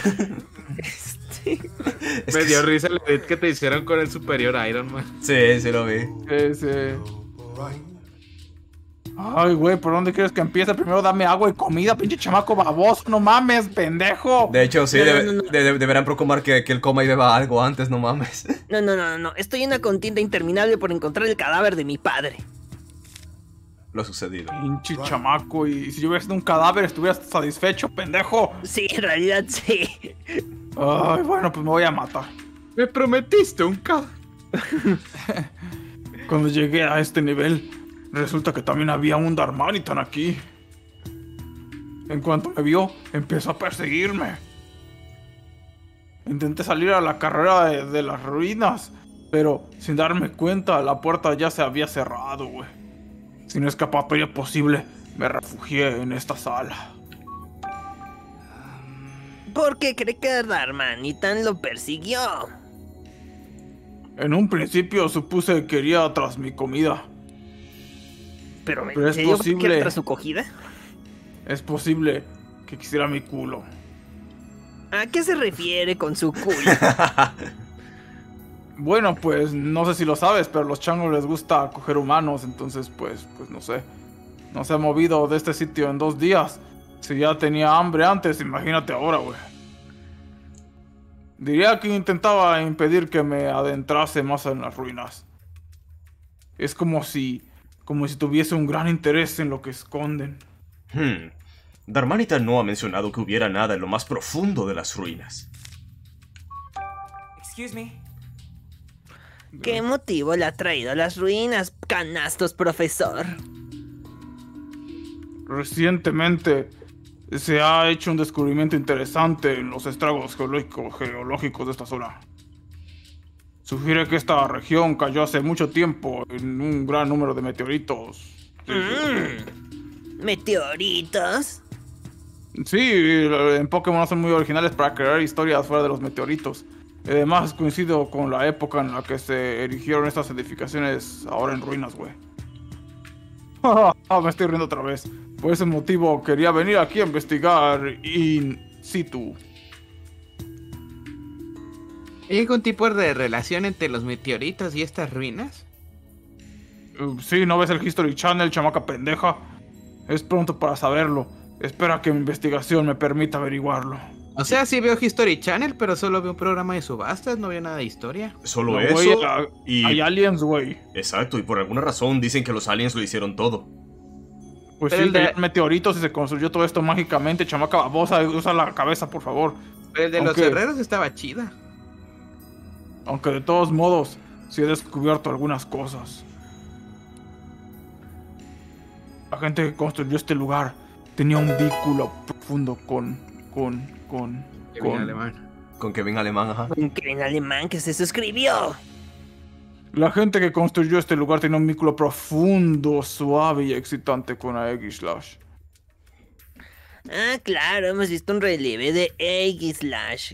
Speaker 1: Es
Speaker 2: Me
Speaker 1: que
Speaker 2: dio
Speaker 1: sí-
Speaker 2: risa el edit que te hicieron con el superior Iron Man.
Speaker 1: Sí, sí lo vi.
Speaker 3: Sí, sí. Ay, güey, ¿por dónde quieres que empiece? Primero dame agua y comida, pinche chamaco baboso, no mames, pendejo.
Speaker 1: De hecho, sí,
Speaker 5: No, no,
Speaker 1: debe-
Speaker 5: no, no.
Speaker 1: de- de- deberán proclamar que, que él coma y beba algo antes, no mames.
Speaker 5: No, no, no, no. Estoy en una contienda interminable por encontrar el cadáver de mi padre.
Speaker 1: Lo sucedido.
Speaker 3: Pinche chamaco, y si yo hubiera sido un cadáver estuvieras satisfecho, pendejo.
Speaker 5: Sí, en realidad sí.
Speaker 3: Ay, bueno, pues me voy a matar.
Speaker 2: Me prometiste un ca...
Speaker 3: Cuando llegué a este nivel, resulta que también había un Darmanitan aquí. En cuanto me vio, empezó a perseguirme. Intenté salir a la carrera de, de las ruinas, pero sin darme cuenta, la puerta ya se había cerrado, güey. Sin escapatoria posible, me refugié en esta sala.
Speaker 5: ¿Por qué cree que Darmanitan lo persiguió?
Speaker 3: En un principio supuse que quería tras mi comida.
Speaker 5: Pero,
Speaker 3: Pero
Speaker 5: ¿en
Speaker 3: es
Speaker 5: serio
Speaker 3: posible.
Speaker 5: que tras su cogida?
Speaker 3: Es posible que quisiera mi culo.
Speaker 5: ¿A qué se refiere con su culo?
Speaker 3: Bueno, pues no sé si lo sabes, pero a los changos les gusta coger humanos, entonces pues, pues no sé. No se ha movido de este sitio en dos días. Si ya tenía hambre antes, imagínate ahora, güey. Diría que intentaba impedir que me adentrase más en las ruinas. Es como si, como si tuviese un gran interés en lo que esconden.
Speaker 1: Hmm. Darmanita no ha mencionado que hubiera nada en lo más profundo de las ruinas.
Speaker 9: Excuse me.
Speaker 5: ¿Qué motivo le ha traído a las ruinas, canastos, profesor?
Speaker 3: Recientemente se ha hecho un descubrimiento interesante en los estragos geológico- geológicos de esta zona. Sugiere que esta región cayó hace mucho tiempo en un gran número de meteoritos. Sí,
Speaker 5: Mm. ¿Meteoritos?
Speaker 3: sí, en Pokémon son muy originales para crear historias fuera de los meteoritos. Además, coincido con la época en la que se erigieron estas edificaciones ahora en ruinas, güey. Me estoy riendo otra vez. Por ese motivo quería venir aquí a investigar in situ.
Speaker 2: ¿Hay algún tipo de relación entre los meteoritos y estas ruinas?
Speaker 3: Uh, sí, ¿no ves el History Channel, chamaca pendeja? Es pronto para saberlo. Espera que mi investigación me permita averiguarlo.
Speaker 2: O sea, sí veo History Channel, pero solo veo un programa de subastas, no veo nada de historia.
Speaker 1: Solo
Speaker 3: No,
Speaker 1: eso.
Speaker 3: güey, a-
Speaker 1: y...
Speaker 3: Hay aliens, güey.
Speaker 1: Exacto, y por alguna razón dicen que los aliens lo hicieron todo.
Speaker 3: Pues
Speaker 2: Pero
Speaker 3: sí,
Speaker 2: el de-
Speaker 3: cayeron meteoritos y se construyó todo esto mágicamente. Chamaca babosa, usa la cabeza, por favor.
Speaker 2: Pero el de los
Speaker 3: Aunque-
Speaker 2: herreros estaba chida.
Speaker 3: Aunque de todos modos, sí he descubierto algunas cosas. La gente que construyó este lugar tenía un vínculo profundo con... con... con...
Speaker 2: Kevin
Speaker 3: con...
Speaker 2: Alemán.
Speaker 1: Con Kevin Alemán, ajá.
Speaker 5: Un Kevin alemán que se suscribió.
Speaker 3: La gente que construyó este lugar tenía un vínculo profundo, suave y excitante con Aegislash.
Speaker 5: Ah, claro, hemos visto un relieve de Aegislash.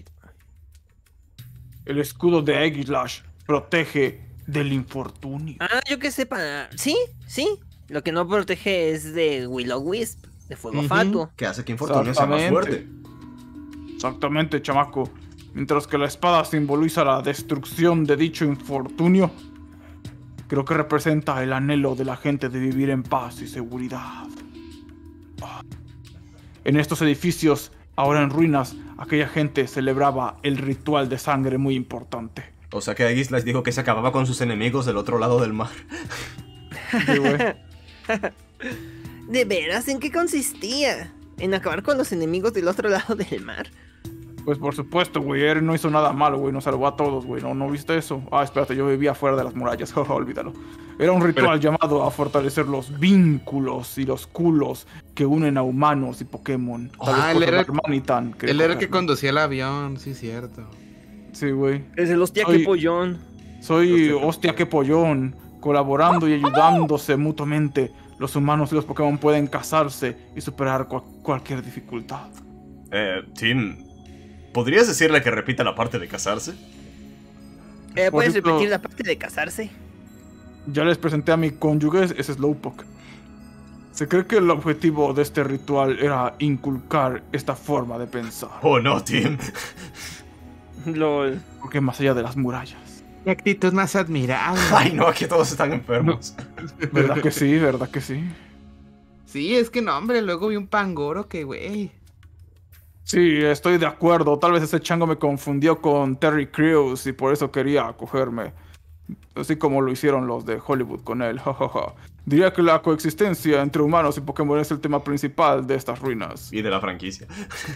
Speaker 3: El escudo de Aegislash protege del infortunio.
Speaker 5: Ah, yo que sepa. Sí, sí. Lo que no protege es de Will-O-Wisp, de Fuego
Speaker 2: Ujú.
Speaker 5: Fatuo.
Speaker 1: Que hace que Infortunio sea más
Speaker 3: Exactamente.
Speaker 1: fuerte.
Speaker 3: Exactamente, chamaco. Mientras que la espada simboliza la destrucción de dicho infortunio, creo que representa el anhelo de la gente de vivir en paz y seguridad. Ah. En estos edificios, ahora en ruinas, aquella gente celebraba el ritual de sangre muy importante.
Speaker 1: O sea que Aegis les dijo que se acababa con sus enemigos del otro lado del mar.
Speaker 3: Sí, güey.
Speaker 5: ¿De veras? ¿En qué consistía? ¿En acabar con los enemigos del otro lado del mar?
Speaker 3: Pues por supuesto, güey, Eren no hizo nada malo, güey, nos salvó a todos, güey, ¿no, ¿no viste eso? Ah, espérate, yo vivía fuera de las murallas, jaja, olvídalo. Era un ritual llamado a fortalecer los vínculos y los culos que unen a humanos y Pokémon. Tal
Speaker 2: Ah,
Speaker 3: vez
Speaker 2: él
Speaker 3: por
Speaker 2: era-
Speaker 3: eso Darmanitan quería
Speaker 2: Él era el que
Speaker 3: cogerme.
Speaker 2: conducía el avión, sí, cierto.
Speaker 3: Sí, güey.
Speaker 5: Es el hostia
Speaker 3: Soy-
Speaker 5: que pollón.
Speaker 3: Soy hostia que pollón, colaborando y ayudándose mutuamente. Los humanos y los Pokémon pueden casarse y superar cual- cualquier dificultad.
Speaker 1: Eh, Tim, ¿podrías decirle que repita la parte de casarse?
Speaker 5: Eh, ¿Puedes
Speaker 3: Por cierto-
Speaker 5: repetir la parte de casarse?
Speaker 3: Ya les presenté a mi cónyuge, es Slowpoke. Se cree que el objetivo de este ritual era inculcar esta forma de pensar.
Speaker 1: Oh no, Tim.
Speaker 5: LOL.
Speaker 3: Porque más allá de las murallas.
Speaker 2: Qué actitud más admirable.
Speaker 1: Ay no, aquí todos están enfermos.
Speaker 3: ¿Verdad que sí? ¿Verdad que sí?
Speaker 2: Sí, es que no, hombre, luego vi un pangoro que, güey.
Speaker 3: Sí, estoy de acuerdo. Tal vez ese chango me confundió con Terry Crews y por eso quería acogerme. Así como lo hicieron los de Hollywood con él. jajaja. Diría que la coexistencia entre humanos y Pokémon es el tema principal de estas ruinas.
Speaker 1: Y de la franquicia.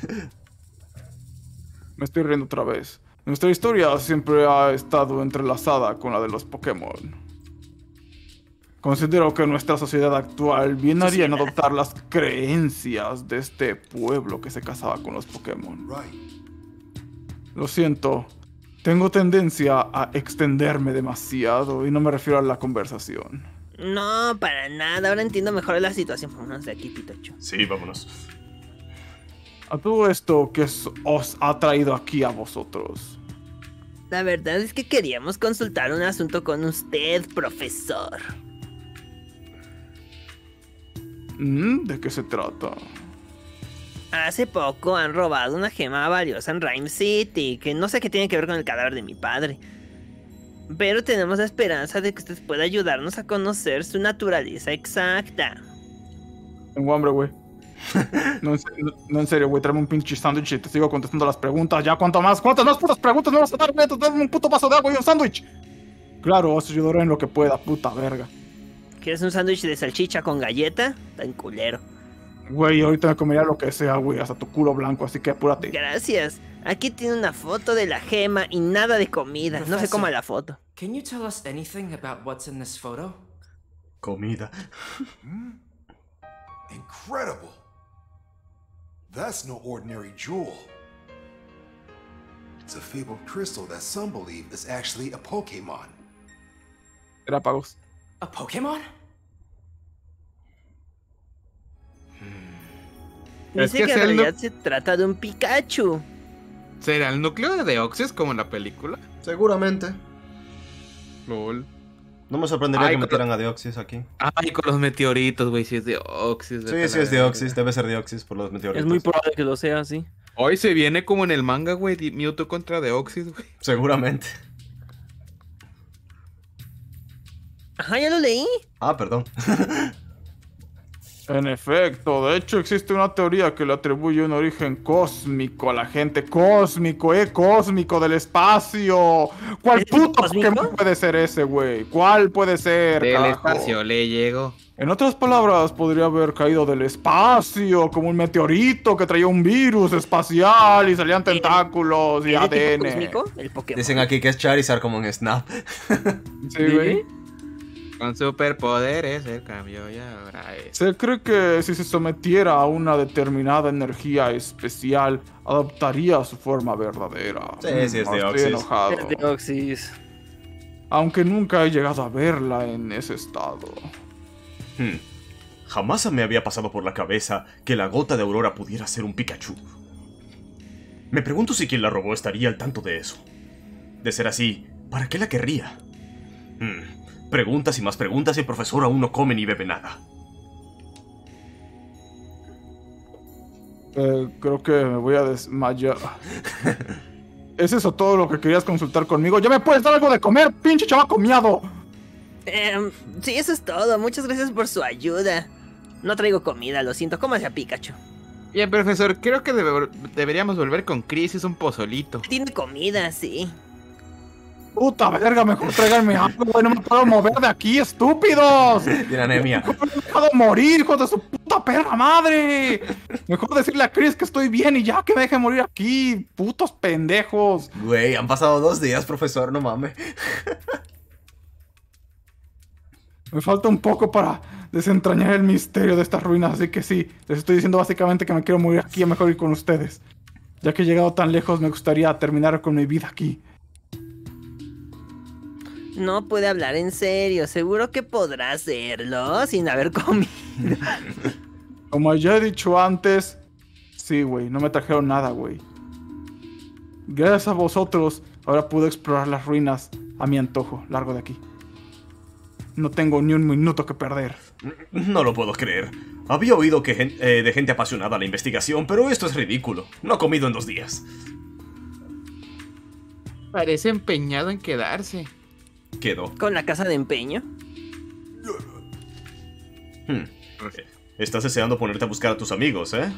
Speaker 3: Me estoy riendo otra vez. Nuestra historia siempre ha estado entrelazada con la de los Pokémon. Considero que nuestra sociedad actual bien haría en adoptar las creencias de este pueblo que se casaba con los Pokémon.
Speaker 7: Right.
Speaker 3: Lo siento, tengo tendencia a extenderme demasiado y no me refiero a la conversación.
Speaker 5: No, para nada. Ahora entiendo mejor la situación. Vámonos de aquí, Pitocho.
Speaker 1: Sí, vámonos.
Speaker 3: A todo esto que os- os ha traído aquí a vosotros.
Speaker 5: La verdad es que queríamos consultar un asunto con usted, profesor.
Speaker 3: Mm, ¿De qué se trata?
Speaker 5: Hace poco han robado una gema valiosa en Rhyme City, que no sé qué tiene que ver con el cadáver de mi padre. Pero tenemos la esperanza de que usted pueda ayudarnos a conocer su naturaleza exacta.
Speaker 3: Tengo hambre, güey. No, en serio, no, en serio, güey, tráeme un pinche sándwich y te sigo contestando las preguntas. Ya, ¿cuánto más? ¿Cuántas más putas preguntas me vas a dar, güey? Dame un puto vaso de agua y un sándwich. Claro, os ayudaré en lo que pueda, puta verga.
Speaker 5: ¿Quieres un sándwich de salchicha con galleta? Tan culero.
Speaker 3: Güey, ahorita me comería lo que sea, güey, hasta tu culo blanco, así que apúrate.
Speaker 5: Gracias. Aquí tiene una foto de la gema y nada de comida. No se
Speaker 7: Professor.
Speaker 5: coma la foto.
Speaker 7: Can you tell us anything about what's in this photo?
Speaker 1: Comida.
Speaker 9: Incredible. That's no ordinary jewel. It's a fabled crystal that some believe is actually a Pokemon.
Speaker 3: Era pagos.
Speaker 7: A Pokemon?
Speaker 2: Es
Speaker 5: Dice
Speaker 2: que
Speaker 5: que,
Speaker 2: es
Speaker 5: en
Speaker 2: el
Speaker 5: realidad
Speaker 2: nu-
Speaker 5: se trata de un Pikachu.
Speaker 2: ¿Será el núcleo de Deoxys como en la película?
Speaker 1: Seguramente.
Speaker 2: Lol.
Speaker 1: No me sorprendería
Speaker 2: Ay,
Speaker 1: que
Speaker 2: con-
Speaker 1: metieran a Deoxys aquí.
Speaker 2: Ay, con los meteoritos, güey, si es Deoxys.
Speaker 1: Sí, sí es Deoxys, debe ser Deoxys por los meteoritos.
Speaker 5: Es muy probable que lo sea, sí.
Speaker 2: Hoy se viene como en el manga, güey, Di- Mewtwo contra Deoxys, güey.
Speaker 1: Seguramente.
Speaker 5: Ajá, ya lo leí.
Speaker 1: Ah, perdón.
Speaker 3: En efecto, de hecho existe una teoría que le atribuye un origen cósmico a la gente. Cósmico, eh, cósmico del espacio. ¿Cuál
Speaker 5: ¿Es
Speaker 3: puto
Speaker 5: cósmico?
Speaker 3: Pokémon puede ser ese, güey? ¿Cuál puede ser,
Speaker 2: Del
Speaker 3: carajo?
Speaker 2: espacio le llegó.
Speaker 3: En otras palabras, podría haber caído del espacio como un meteorito que traía un virus espacial y salían tentáculos y
Speaker 5: ¿Es de tipo
Speaker 3: A D N.
Speaker 5: cósmico? El Pokémon.
Speaker 1: Dicen aquí que es Charizard como en Snap.
Speaker 3: Sí, güey.
Speaker 2: Con superpoderes el cambio y ahora es.
Speaker 3: Se cree que si se sometiera a una determinada energía especial, adoptaría su forma verdadera.
Speaker 1: Sí, sí, es
Speaker 3: Mm,
Speaker 1: Deoxys.
Speaker 3: Estoy enojado.
Speaker 5: Es Deoxys.
Speaker 3: Aunque nunca he llegado a verla en ese estado.
Speaker 1: Hmm. Jamás me había pasado por la cabeza que la gota de Aurora pudiera ser un Pikachu. Me pregunto si quien la robó estaría al tanto de eso. De ser así, ¿para qué la querría? Hmm. Preguntas y más preguntas y el profesor aún no come ni bebe nada.
Speaker 3: Eh, creo que me voy a desmayar. ¿Es eso todo lo que querías consultar conmigo? ¡Ya me puedes dar algo de comer, pinche chavaco miado!
Speaker 5: Em, sí, eso es todo. Muchas gracias por su ayuda. No traigo comida, lo siento. Cómase a Pikachu.
Speaker 2: Bien, profesor, creo que debe- deberíamos volver con Chris, es un pozolito.
Speaker 5: Tiene comida, sí.
Speaker 3: ¡Puta verga! Mejor tráiganme algo, güey. No me puedo mover de aquí, estúpidos.
Speaker 1: Tiene anemia.
Speaker 3: Me he dejado morir, hijos de su puta perra madre. Mejor decirle a Chris que estoy bien y ya que me deje morir aquí. Putos pendejos.
Speaker 1: Güey, han pasado dos días, profesor, no mames.
Speaker 3: Me falta un poco para desentrañar el misterio de estas ruinas, así que sí, les estoy diciendo básicamente que me quiero morir aquí, es mejor ir con ustedes. Ya que he llegado tan lejos, me gustaría terminar con mi vida aquí.
Speaker 5: No puede hablar en serio. Seguro que podrá hacerlo sin haber comido.
Speaker 3: Como ya he dicho antes, sí, güey, no me trajeron nada, güey. Gracias a vosotros, ahora puedo explorar las ruinas a mi antojo, largo de aquí. No tengo ni un minuto que perder.
Speaker 1: No lo puedo creer. Había oído que gen- eh, de gente apasionada a la investigación, pero esto es ridículo. No ha comido en dos días.
Speaker 2: Parece empeñado en quedarse.
Speaker 1: Quedó.
Speaker 5: Con la casa de empeño.
Speaker 1: Hmm. Estás deseando ponerte a buscar a tus amigos, ¿eh?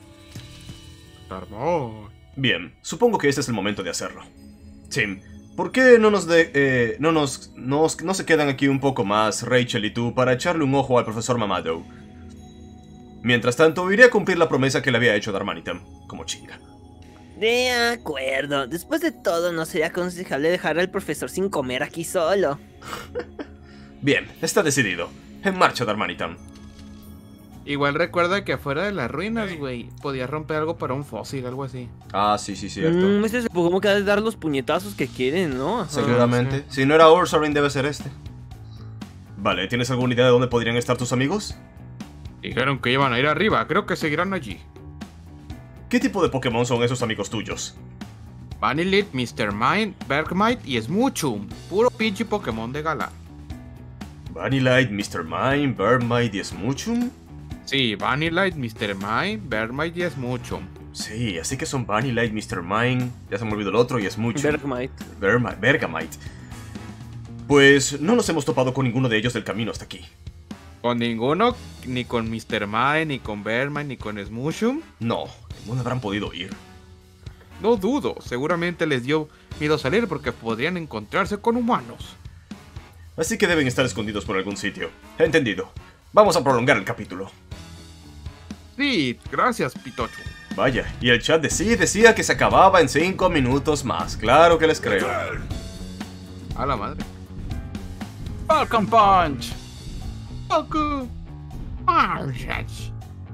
Speaker 2: Armón.
Speaker 1: Bien, supongo que este es el momento de hacerlo. Tim, ¿por qué no nos de, eh, no nos, nos- no se quedan aquí un poco más, Rachel y tú, para echarle un ojo al profesor Mamado? Mientras tanto, iré a cumplir la promesa que le había hecho Darmanitan, como chinga.
Speaker 5: De acuerdo. Después de todo, no sería aconsejable dejar al profesor sin comer aquí solo.
Speaker 1: Bien, está decidido. En marcha, Darmanitan.
Speaker 2: Igual recuerda que afuera de las ruinas, güey, podías romper algo para un fósil, algo así.
Speaker 1: Ah, sí, sí, cierto.
Speaker 5: Mm, este es el Pokémon que ha de dar los puñetazos que quieren, ¿no? Ajá.
Speaker 1: Seguramente. Si no era Ursaring, debe ser este. Vale, ¿tienes alguna idea de dónde podrían estar tus amigos?
Speaker 2: Dijeron que iban a ir arriba, creo que seguirán allí.
Speaker 1: ¿Qué tipo de Pokémon son esos amigos tuyos?
Speaker 2: Vanillite, mister Mime, Bergmite y Smoochum. Puro pinche Pokémon de Galar.
Speaker 1: Vanillite, mister Mime, Vermite y Smoochum.
Speaker 2: Sí, Vanillite, mister Mime, Bergmite y Smoochum.
Speaker 1: Sí, así que son Vanillite, mister Mime, ya se me olvidó el otro y Smoochum.
Speaker 5: Bergmite.
Speaker 1: Verma- Bergamite. Pues no nos hemos topado con ninguno de ellos del camino hasta aquí.
Speaker 2: Con ninguno, ni con mister Mime, ni con Bergmite, ni con Smoochum.
Speaker 1: No, ¿dónde habrán podido ir?
Speaker 2: No dudo, seguramente les dio miedo salir porque podrían encontrarse con humanos.
Speaker 1: Así que deben estar escondidos por algún sitio. Entendido. Vamos a prolongar el capítulo.
Speaker 2: Sí, gracias, Pitochu.
Speaker 1: Vaya, y el chat de sí decía que se acababa en cinco minutos más. Claro que les creo.
Speaker 2: A la madre.
Speaker 3: Falcon Punch.
Speaker 2: Falcon Punch.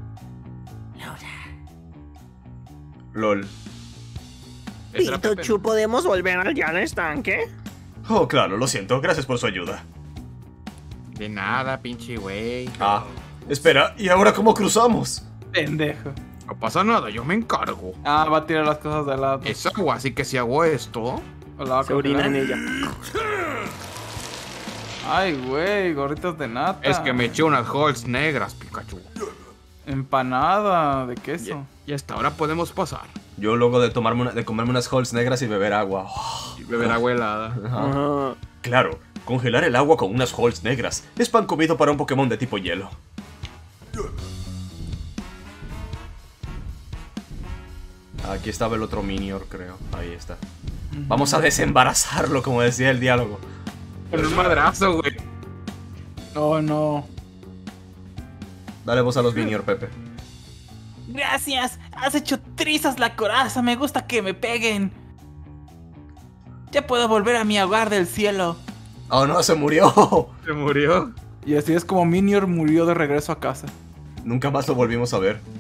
Speaker 1: LOL.
Speaker 5: Pitochu, ¿podemos volver al llano estanque?
Speaker 1: Oh, claro, lo siento. Gracias por su ayuda.
Speaker 2: De nada, pinche güey.
Speaker 1: Ah, espera, ¿y ahora cómo cruzamos?
Speaker 3: Pendejo.
Speaker 2: No pasa nada, yo me encargo.
Speaker 3: Ah, va a tirar las cosas de lado.
Speaker 2: Es agua, así que si hago esto...
Speaker 3: Hola,
Speaker 5: Se orina en ella.
Speaker 3: Ay, güey, gorritos de nata.
Speaker 2: Es que me eché unas holes negras, Pikachu.
Speaker 3: Empanada de queso.
Speaker 2: Y hasta ahora podemos pasar.
Speaker 1: Yo luego de tomarme una- de comerme unas holes negras y beber agua. Oh,
Speaker 2: Y beber agua helada.
Speaker 1: ajá. Claro, congelar el agua con unas holes negras es pan comido para un Pokémon de tipo hielo. Aquí estaba el otro Minior, creo. Ahí está. Vamos a desembarazarlo, como decía el diálogo.
Speaker 2: Con un madrazo, güey.
Speaker 3: Oh, no.
Speaker 1: Dale voz a los Minior, Pepe.
Speaker 3: Gracias, has hecho trizas la coraza, me gusta que me peguen. Ya puedo volver a mi hogar del cielo.
Speaker 1: Oh no, se murió.
Speaker 2: Se murió.
Speaker 3: Y así es como Minior murió de regreso a casa.
Speaker 1: Nunca más lo volvimos a ver.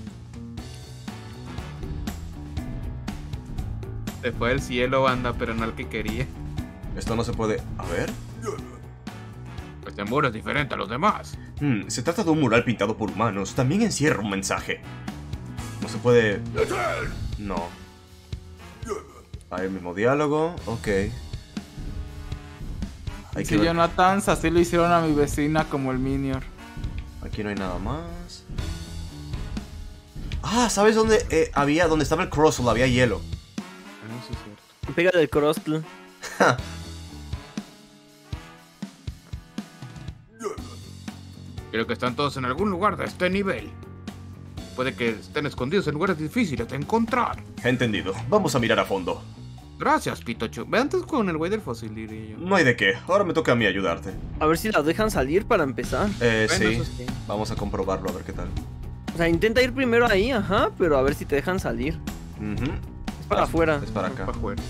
Speaker 2: Se fue del cielo, banda, pero no al que quería.
Speaker 1: Esto no se puede... A ver...
Speaker 2: Este muro es diferente a los demás.
Speaker 1: Hmm, se trata de un mural pintado por humanos. También encierra un mensaje. No se puede... No. Hay el mismo diálogo. Ok. Hay
Speaker 3: Si
Speaker 1: que ver-
Speaker 3: Jonathan, así lo hicieron a mi vecina como el Minior.
Speaker 1: Aquí no hay nada más. Ah, ¿sabes dónde eh, había? Donde estaba el Crossle, había hielo.
Speaker 2: Ah, sí es cierto.
Speaker 5: Pégale el Crostl.
Speaker 2: Creo que están todos en algún lugar de este nivel. Puede que estén escondidos en lugares difíciles de encontrar.
Speaker 1: Entendido. Vamos a mirar a fondo.
Speaker 2: Gracias, Pitochu. Ve antes con el güey del fósil, diría yo.
Speaker 1: No hay de qué. Ahora me toca a mí ayudarte.
Speaker 5: A ver si la dejan salir para empezar.
Speaker 1: Eh,
Speaker 2: Bueno,
Speaker 1: sí.
Speaker 2: eso sí.
Speaker 1: Vamos a comprobarlo a ver qué tal.
Speaker 5: O sea, intenta ir primero ahí, ajá, pero a ver si te dejan salir.
Speaker 1: Ujú.
Speaker 5: Es para afuera.
Speaker 1: Es para acá.
Speaker 2: Para afuera.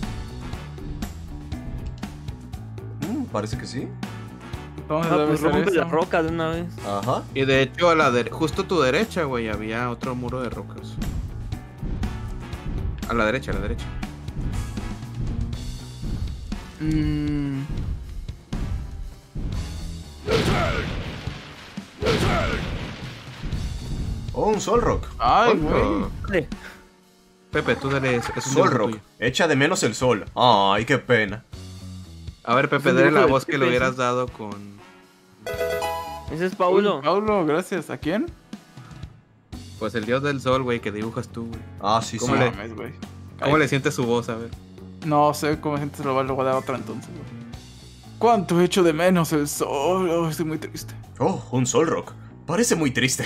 Speaker 1: Mm, parece que sí.
Speaker 3: Entonces
Speaker 5: Ah,
Speaker 3: debe
Speaker 5: pues
Speaker 3: ser
Speaker 5: rompe
Speaker 3: eso.
Speaker 5: la roca de una vez.
Speaker 1: Ajá.
Speaker 2: Y de hecho, a la de... justo a tu derecha, güey, había otro muro de rocas. A la derecha, a la derecha.
Speaker 3: Mm,
Speaker 1: Oh, un Solrock.
Speaker 3: Ay,
Speaker 2: Hola.
Speaker 3: güey.
Speaker 5: Vale.
Speaker 2: Pepe, tú dale ese. Es un
Speaker 1: Solrock.
Speaker 2: dibujo tuyo.
Speaker 1: Echa de menos el sol. Ay, qué pena.
Speaker 2: A ver, Pepe,
Speaker 5: un
Speaker 2: dale
Speaker 5: dibujo
Speaker 2: la
Speaker 5: de
Speaker 2: voz que le
Speaker 5: Pepe,
Speaker 2: hubieras
Speaker 5: sí.
Speaker 2: dado con...
Speaker 5: Ese es Paulo.
Speaker 3: Uy, Paulo, gracias. ¿A quién?
Speaker 2: Pues el dios del sol, güey, que dibujas tú, güey.
Speaker 1: Ah, sí, sí.
Speaker 2: ¿Cómo
Speaker 3: No
Speaker 2: le-
Speaker 3: mames, güey.
Speaker 2: ¿Cómo
Speaker 3: Ay,
Speaker 2: le sientes su voz? A ver.
Speaker 3: No sé cómo sientes, se lo voy a dar otra entonces, güey. ¿Cuánto echo de menos el sol? Oh, estoy muy triste.
Speaker 1: Oh, un Solrock. Parece muy triste.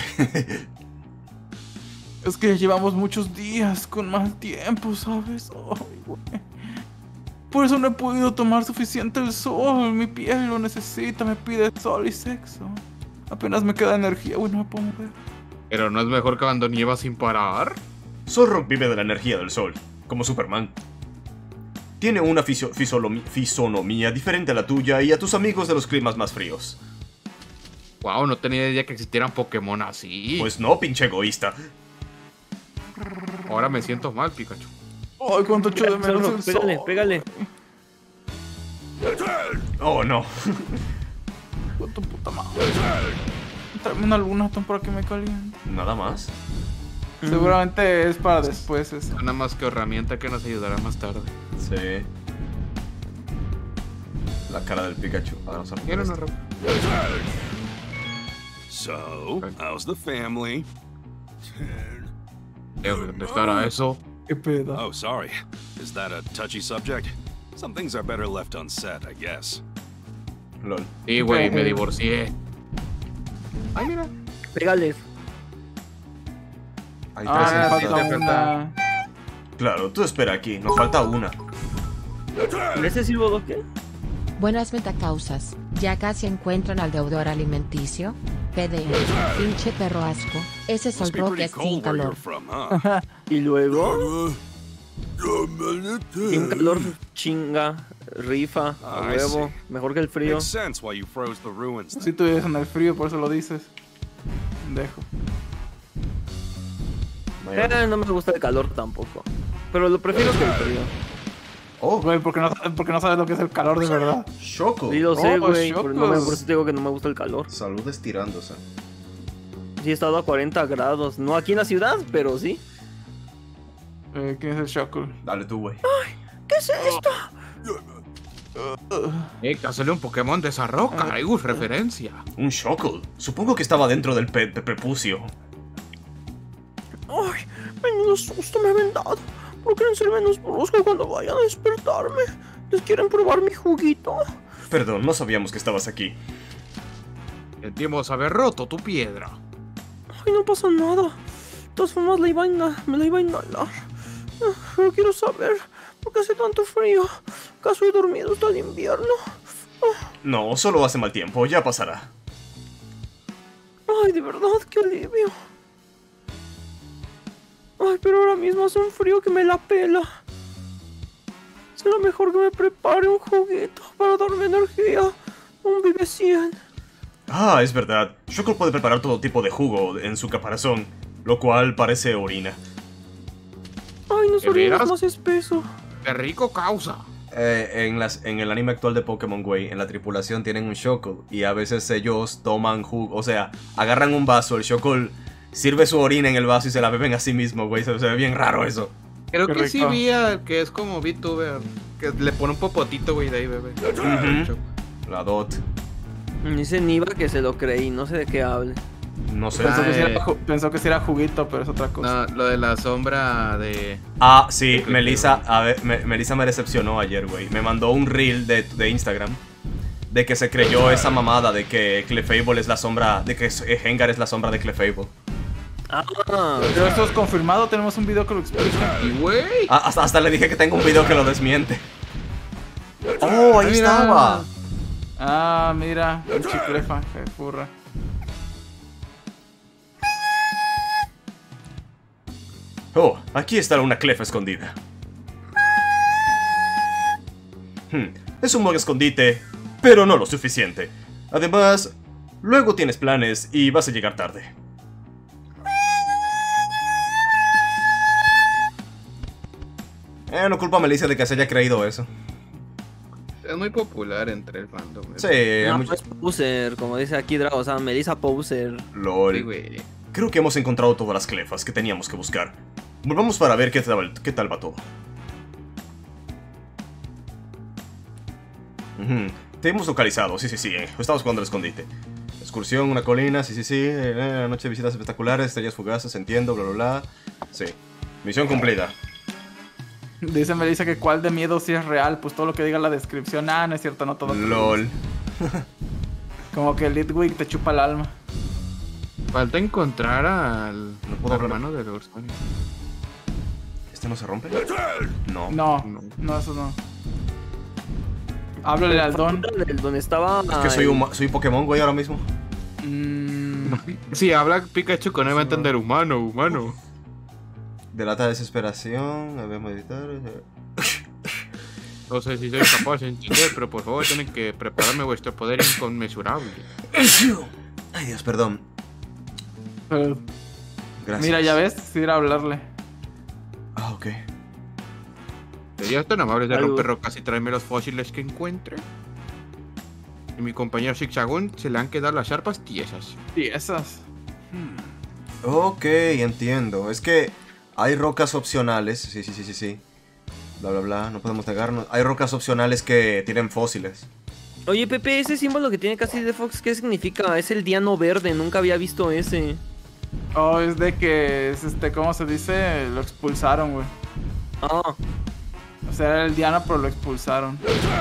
Speaker 3: Es que llevamos muchos días con mal tiempo, ¿sabes? Ay, güey. Por eso no he podido tomar suficiente el sol. Mi piel lo necesita, me pide sol y sexo. Apenas me queda energía, güey, no me puedo mover.
Speaker 2: Pero no es mejor que cuando nieva sin parar.
Speaker 1: Solrock vive de la energía del sol, como Superman. Tiene una fisio- fisolomi- fisonomía diferente a la tuya y a tus amigos de los climas más fríos.
Speaker 2: Wow, no tenía idea que existieran Pokémon así.
Speaker 1: Pues no, pinche egoísta.
Speaker 2: Ahora me siento mal, Pikachu.
Speaker 3: Ay, cuánto echo de menos el
Speaker 5: Pégale,
Speaker 3: sol.
Speaker 5: pégale.
Speaker 1: Oh, no.
Speaker 3: Con tu puta madre. Tráeme una luna para que me caliente.
Speaker 1: Nada más.
Speaker 3: Seguramente es para después eso.
Speaker 2: Nada más que herramienta que nos ayudará más tarde.
Speaker 1: Sí. La cara del Pikachu. Ah, no, solo
Speaker 2: Quiero una
Speaker 1: esto.
Speaker 2: ropa.
Speaker 4: So, how's the family?
Speaker 2: Eh, ¿Dónde estará eso?
Speaker 3: ¿Qué pedo?
Speaker 4: Oh, sorry. Is that a touchy subject? Some things are better left unsaid, I guess.
Speaker 1: Lol.
Speaker 2: Sí, güey, me divorcié. Ay, mira.
Speaker 5: Pégale.
Speaker 1: Hay
Speaker 3: Ah,
Speaker 1: tres
Speaker 3: me
Speaker 1: en
Speaker 3: falta
Speaker 1: total.
Speaker 3: una.
Speaker 1: Claro, tú espera aquí. Nos falta una.
Speaker 5: ¿En ese sí hubo qué?
Speaker 8: Buenas metacausas, ya casi encuentran al deudor alimenticio. P D E, pinche perro asco, ese Sol Rocket sin calor.
Speaker 5: Y luego... Sin calor, chinga, rifa, a huevo, mejor que el frío.
Speaker 3: Si tú vives en el frío, por eso lo dices. Dejo.
Speaker 5: Eh, no me gusta el calor tampoco. Pero lo prefiero que el frío.
Speaker 3: Oh, güey, porque no, porque no sabes lo que es el calor de verdad.
Speaker 1: Choco.
Speaker 5: Sí, lo sé,
Speaker 3: Oh,
Speaker 5: güey. por, no me- por eso te digo que no me gusta el calor.
Speaker 1: Salud estirándose.
Speaker 5: Sí, he estado a cuarenta grados. No aquí en la ciudad, pero sí.
Speaker 3: Eh, ¿Quién es el Shokul?
Speaker 1: Dale tú, güey.
Speaker 5: ¿Qué es esto?
Speaker 2: Eh, que hacerle un Pokémon de esa roca. Hay una referencia.
Speaker 1: Un Shockle. Supongo que estaba dentro del pe pe- prepucio.
Speaker 5: Ay, menudo susto me habían dado. ¿Por qué no ser menos brusco cuando vayan a despertarme? ¿Les quieren probar mi juguito?
Speaker 1: Perdón, no sabíamos que estabas aquí.
Speaker 2: Sentimos haber roto tu piedra.
Speaker 5: Ay, no pasa nada. De todas formas, la iba a inha- me la iba a inhalar. Ah, Pero quiero saber, ¿por qué hace tanto frío? ¿Acaso he dormido hasta el invierno?
Speaker 1: No, solo hace mal tiempo, ya pasará.
Speaker 5: Ay, de verdad, qué alivio. Ay, pero ahora mismo hace un frío que me la pela. Será mejor que me prepare un juguito para darme energía. Un Vive cien.
Speaker 1: Ah, es verdad. Shockle puede preparar todo tipo de jugo en su caparazón, lo cual parece orina.
Speaker 5: Ay, no
Speaker 2: ¿De
Speaker 5: orina
Speaker 2: veras?
Speaker 5: más espeso.
Speaker 2: ¡Qué rico causa!
Speaker 1: Eh, en, las, en el anime actual de Pokémon, güey, en la tripulación tienen un Shockle y a veces ellos toman jugo, o sea, agarran un vaso, el Shockle sirve su orina en el vaso y se la beben a sí mismo, güey, se, se ve bien raro eso.
Speaker 2: Creo
Speaker 3: Qué
Speaker 2: que sí
Speaker 3: rico.
Speaker 2: vi al que es como VTuber. Que le pone un popotito, güey, de ahí, bebé.
Speaker 1: Ujú. La Dot.
Speaker 5: Dice Niva que se lo creí, no sé de qué hable.
Speaker 1: No sé.
Speaker 3: Pensó,
Speaker 2: Ah,
Speaker 3: que sí
Speaker 2: eh.
Speaker 3: era, ju- pensó que sí era juguito, pero es otra cosa.
Speaker 2: No, lo de la sombra de...
Speaker 1: Ah, sí, Melissa, a ver, me, Melissa me decepcionó ayer, güey. Me mandó un reel de, de Instagram de que se creyó esa mamada de que Clefable es la sombra, de que Hengar es la sombra de Clefable.
Speaker 5: Ah,
Speaker 3: Pero esto es confirmado, tenemos un video que lo explica.
Speaker 2: Y güey...
Speaker 1: Ah, hasta, hasta le dije que tengo un video que lo desmiente. Oh, ahí
Speaker 2: Mira.
Speaker 1: estaba.
Speaker 3: Ah, mira, un chiclefa, que furra.
Speaker 1: Oh, aquí está una clefa escondida. Hmm, es un buen escondite, pero no lo suficiente. Además, luego tienes planes y vas a llegar tarde. Eh, no culpa a Melissa de que se haya creído eso.
Speaker 2: Es muy popular entre el fandom.
Speaker 1: Sí, hay
Speaker 5: no,
Speaker 1: mucho-
Speaker 5: es poser, como dice aquí Drago, o sea, Melissa poser.
Speaker 1: LOL.
Speaker 2: Sí, güey.
Speaker 1: Creo que hemos encontrado todas las clefas que teníamos que buscar. Volvamos para ver qué tal, qué tal va todo. Ujú, te hemos localizado, sí, sí, sí. eh, Estamos jugando al escondite. Excursión, una colina, sí, sí, sí. eh, noche de visitas espectaculares, estrellas fugaces, entiendo, bla, bla, bla. Sí. Misión cumplida.
Speaker 3: Dice Melissa que cuál de miedo sí es real, pues todo lo que diga la descripción. Ah, no es cierto, no todo.
Speaker 1: LOL.
Speaker 3: Como que el Litwick te chupa el alma.
Speaker 2: Falta encontrar al
Speaker 1: No puedo hablar.
Speaker 2: hermano de Ursario.
Speaker 1: ¿Este no se rompe? No.
Speaker 3: No,
Speaker 2: No.
Speaker 3: no, eso no. Háblale al don.
Speaker 5: Del donde estaba.
Speaker 1: Es que soy,
Speaker 5: el-
Speaker 1: un, soy Pokémon, güey, ahora mismo.
Speaker 3: Mm,
Speaker 2: Si habla Pikachu con él va a entender humano, humano.
Speaker 1: Delata desesperación. A ver, meditar. eh.
Speaker 2: No sé si soy capaz de entender, pero por favor tienen que prepararme vuestro poder inconmensurable.
Speaker 1: Ay, Dios, perdón.
Speaker 3: pero-
Speaker 1: Gracias.
Speaker 3: mira, ya ves, sí era hablarle.
Speaker 1: Ah, ok.
Speaker 2: ¿Serías tan amable de
Speaker 5: Algo.
Speaker 2: romper rocas y traerme los fósiles que encuentre? Y mi compañero Zigzagoon se le han quedado las arpas tiesas.
Speaker 3: Sí, esas.
Speaker 1: Ok, entiendo. Es que hay rocas opcionales. Sí, sí, sí, sí, sí. Bla, bla, bla. No podemos negarnos. Hay rocas opcionales que tienen fósiles.
Speaker 5: Oye, Pepe, ese símbolo que tiene casi de Fox, ¿qué significa? Es el diano verde, nunca había visto ese.
Speaker 3: Oh, es de que, es este, ¿cómo se dice? Lo expulsaron, güey.
Speaker 5: Ah,
Speaker 3: O sea, era el Diana, pero lo expulsaron.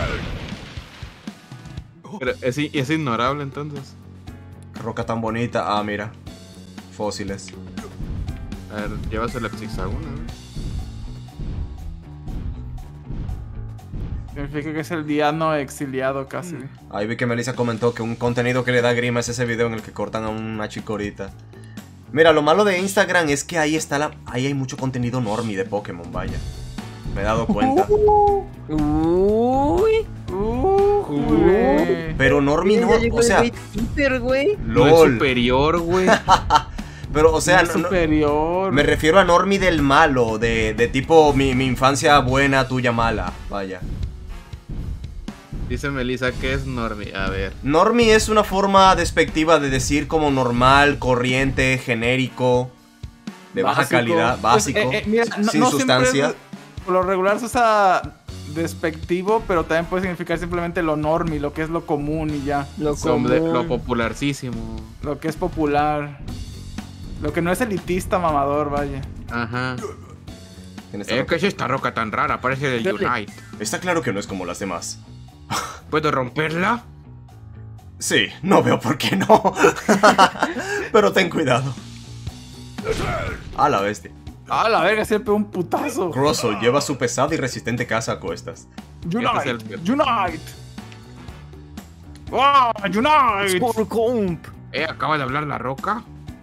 Speaker 2: Pero es, i- es ignorable entonces.
Speaker 1: Roca tan bonita. Ah, mira. Fósiles.
Speaker 2: A ver, llévaselo a Zigzagoon, ¿no?
Speaker 3: Significa que es el diano exiliado casi.
Speaker 1: Ahí vi que Melissa comentó que un contenido que le da grima es ese video en el que cortan a una chicorita. Mira, lo malo de Instagram es que ahí está la... Ahí hay mucho contenido normie de Pokémon, vaya. Me he dado cuenta.
Speaker 5: Uy.
Speaker 3: Uy.
Speaker 1: Pero normie no,
Speaker 5: Ya llegó
Speaker 1: o sea...
Speaker 5: el Gatekeeper, güey.
Speaker 2: No
Speaker 1: LOL.
Speaker 2: es superior, güey.
Speaker 1: Pero, o sea,
Speaker 3: Es
Speaker 1: no- no-
Speaker 3: superior.
Speaker 1: me refiero a normie del malo, de, de tipo mi, mi infancia buena, tuya mala, vaya.
Speaker 2: Dice Melissa que es normie. A ver.
Speaker 1: Normie es una forma despectiva de decir como normal, corriente, genérico, de baja
Speaker 3: Básico.
Speaker 1: calidad,
Speaker 3: Pues,
Speaker 1: básico,
Speaker 3: eh, eh, mira,
Speaker 1: sin
Speaker 3: no- no siempre
Speaker 1: sustancia.
Speaker 3: es- por lo regular se usa despectivo, pero también puede significar simplemente lo normie, lo que es lo común y ya.
Speaker 5: Lo
Speaker 2: Son de-
Speaker 5: común.
Speaker 2: lo popularísimo.
Speaker 3: Lo que es popular. Lo que no es elitista mamador, vaya.
Speaker 2: Ajá.
Speaker 1: ¿Quién está
Speaker 2: Eh,
Speaker 1: roca?
Speaker 2: ¿qué es esta roca tan rara? Parece del
Speaker 5: Dale.
Speaker 2: Unite.
Speaker 1: Está claro que no es como las demás.
Speaker 2: ¿Puedo romperla?
Speaker 1: Sí, no veo por qué no. Pero ten cuidado. A la bestia.
Speaker 3: Ah, la verga, siempre un putazo.
Speaker 1: Grosso lleva su pesada y resistente casa a cuestas.
Speaker 3: Unite,
Speaker 2: Este es
Speaker 3: Unite. ¡Ah, Unite!
Speaker 5: Scorecomp.
Speaker 2: Eh, acaba de hablar la roca.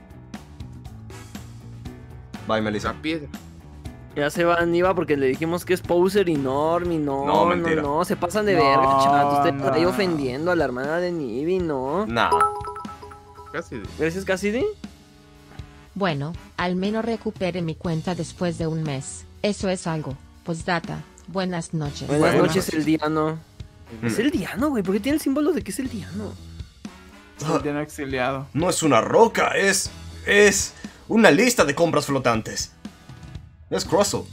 Speaker 1: Bye,
Speaker 2: La
Speaker 1: Melissa.
Speaker 2: piedra.
Speaker 5: Ya se van, Iba, porque le dijimos que es poser y normie. No,
Speaker 1: No,
Speaker 5: no,
Speaker 1: mentira.
Speaker 5: no, se pasan de
Speaker 3: No,
Speaker 5: verga, chat. Ustedes
Speaker 3: no.
Speaker 5: ahí ofendiendo a la hermana de Nibi, ¿no?
Speaker 1: Nah.
Speaker 2: Casi.
Speaker 5: Gracias, Cassidy.
Speaker 8: Bueno, al menos recupere mi cuenta después de un mes. Eso es algo. Postdata. Buenas noches.
Speaker 5: Buenas
Speaker 1: Buenas
Speaker 5: noches,
Speaker 1: noches.
Speaker 5: el Diano. Es
Speaker 1: Mm.
Speaker 5: el Diano, güey. ¿Por qué tiene el símbolo de que es el Diano?
Speaker 3: El diano exiliado.
Speaker 1: No es una roca, es... es... una lista de compras flotantes. Es Crossle.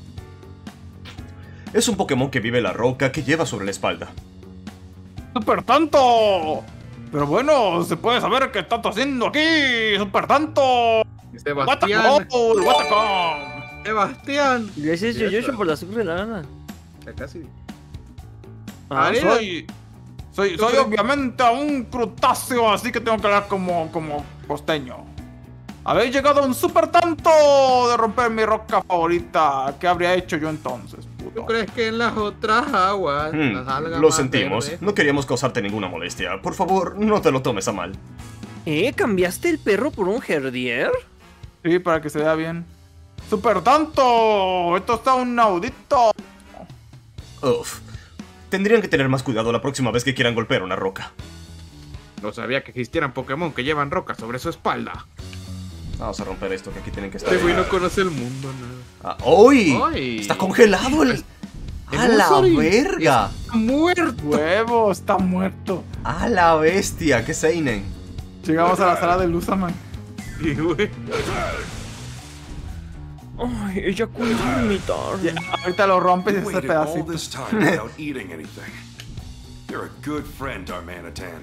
Speaker 1: Es un Pokémon que vive en la roca que lleva sobre la espalda.
Speaker 3: ¡Super tanto! Pero bueno, se puede saber qué estás haciendo aquí, Super tanto.
Speaker 2: Sebastián.
Speaker 3: What what the
Speaker 2: Sebastián.
Speaker 5: Gracias,
Speaker 2: Ya
Speaker 5: Yoyosho,
Speaker 2: está.
Speaker 5: por la super lana.
Speaker 2: Ya casi.
Speaker 5: Ah,
Speaker 2: Ariel.
Speaker 3: Soy, soy, soy obviamente un crustáceo, así que tengo que hablar como, como costeño. Habéis llegado a un super tanto de romper mi roca favorita. ¿Qué habría hecho yo entonces, puto?
Speaker 2: ¿Tú crees que en las otras aguas
Speaker 1: Hmm,
Speaker 2: las algas
Speaker 1: lo
Speaker 2: más
Speaker 1: sentimos.
Speaker 2: verdes?
Speaker 1: No queríamos causarte ninguna molestia. Por favor, no te lo tomes a mal.
Speaker 5: ¿Eh? ¿Cambiaste el perro por un herdier?
Speaker 3: Sí, para que se vea bien. ¡Super tanto! ¡Esto está un audito!
Speaker 1: Uf. Tendrían que tener más cuidado la próxima vez que quieran golpear una roca.
Speaker 2: No sabía que existieran Pokémon que llevan rocas sobre su espalda.
Speaker 1: Vamos a romper esto, que aquí tienen que estar.
Speaker 2: Este güey no conoce el mundo, nada.
Speaker 1: Ah, ¡Uy!
Speaker 2: ¡Ay!
Speaker 1: ¡Está congelado el... ¡A la
Speaker 2: Sorry.
Speaker 1: verga!
Speaker 2: ¡Muerto!
Speaker 3: ¡Huevo! Está muerto.
Speaker 1: ¡A la bestia! ¡Qué seinen!
Speaker 3: Llegamos a la sala de Lusaman.
Speaker 2: Sí, güey.
Speaker 5: Ay, ella cuida mi
Speaker 3: Ya, ahorita lo rompes y
Speaker 4: You
Speaker 3: ese
Speaker 4: waited all
Speaker 3: pedacito.
Speaker 4: this time without eating anything. You're a good friend, Darmanitan.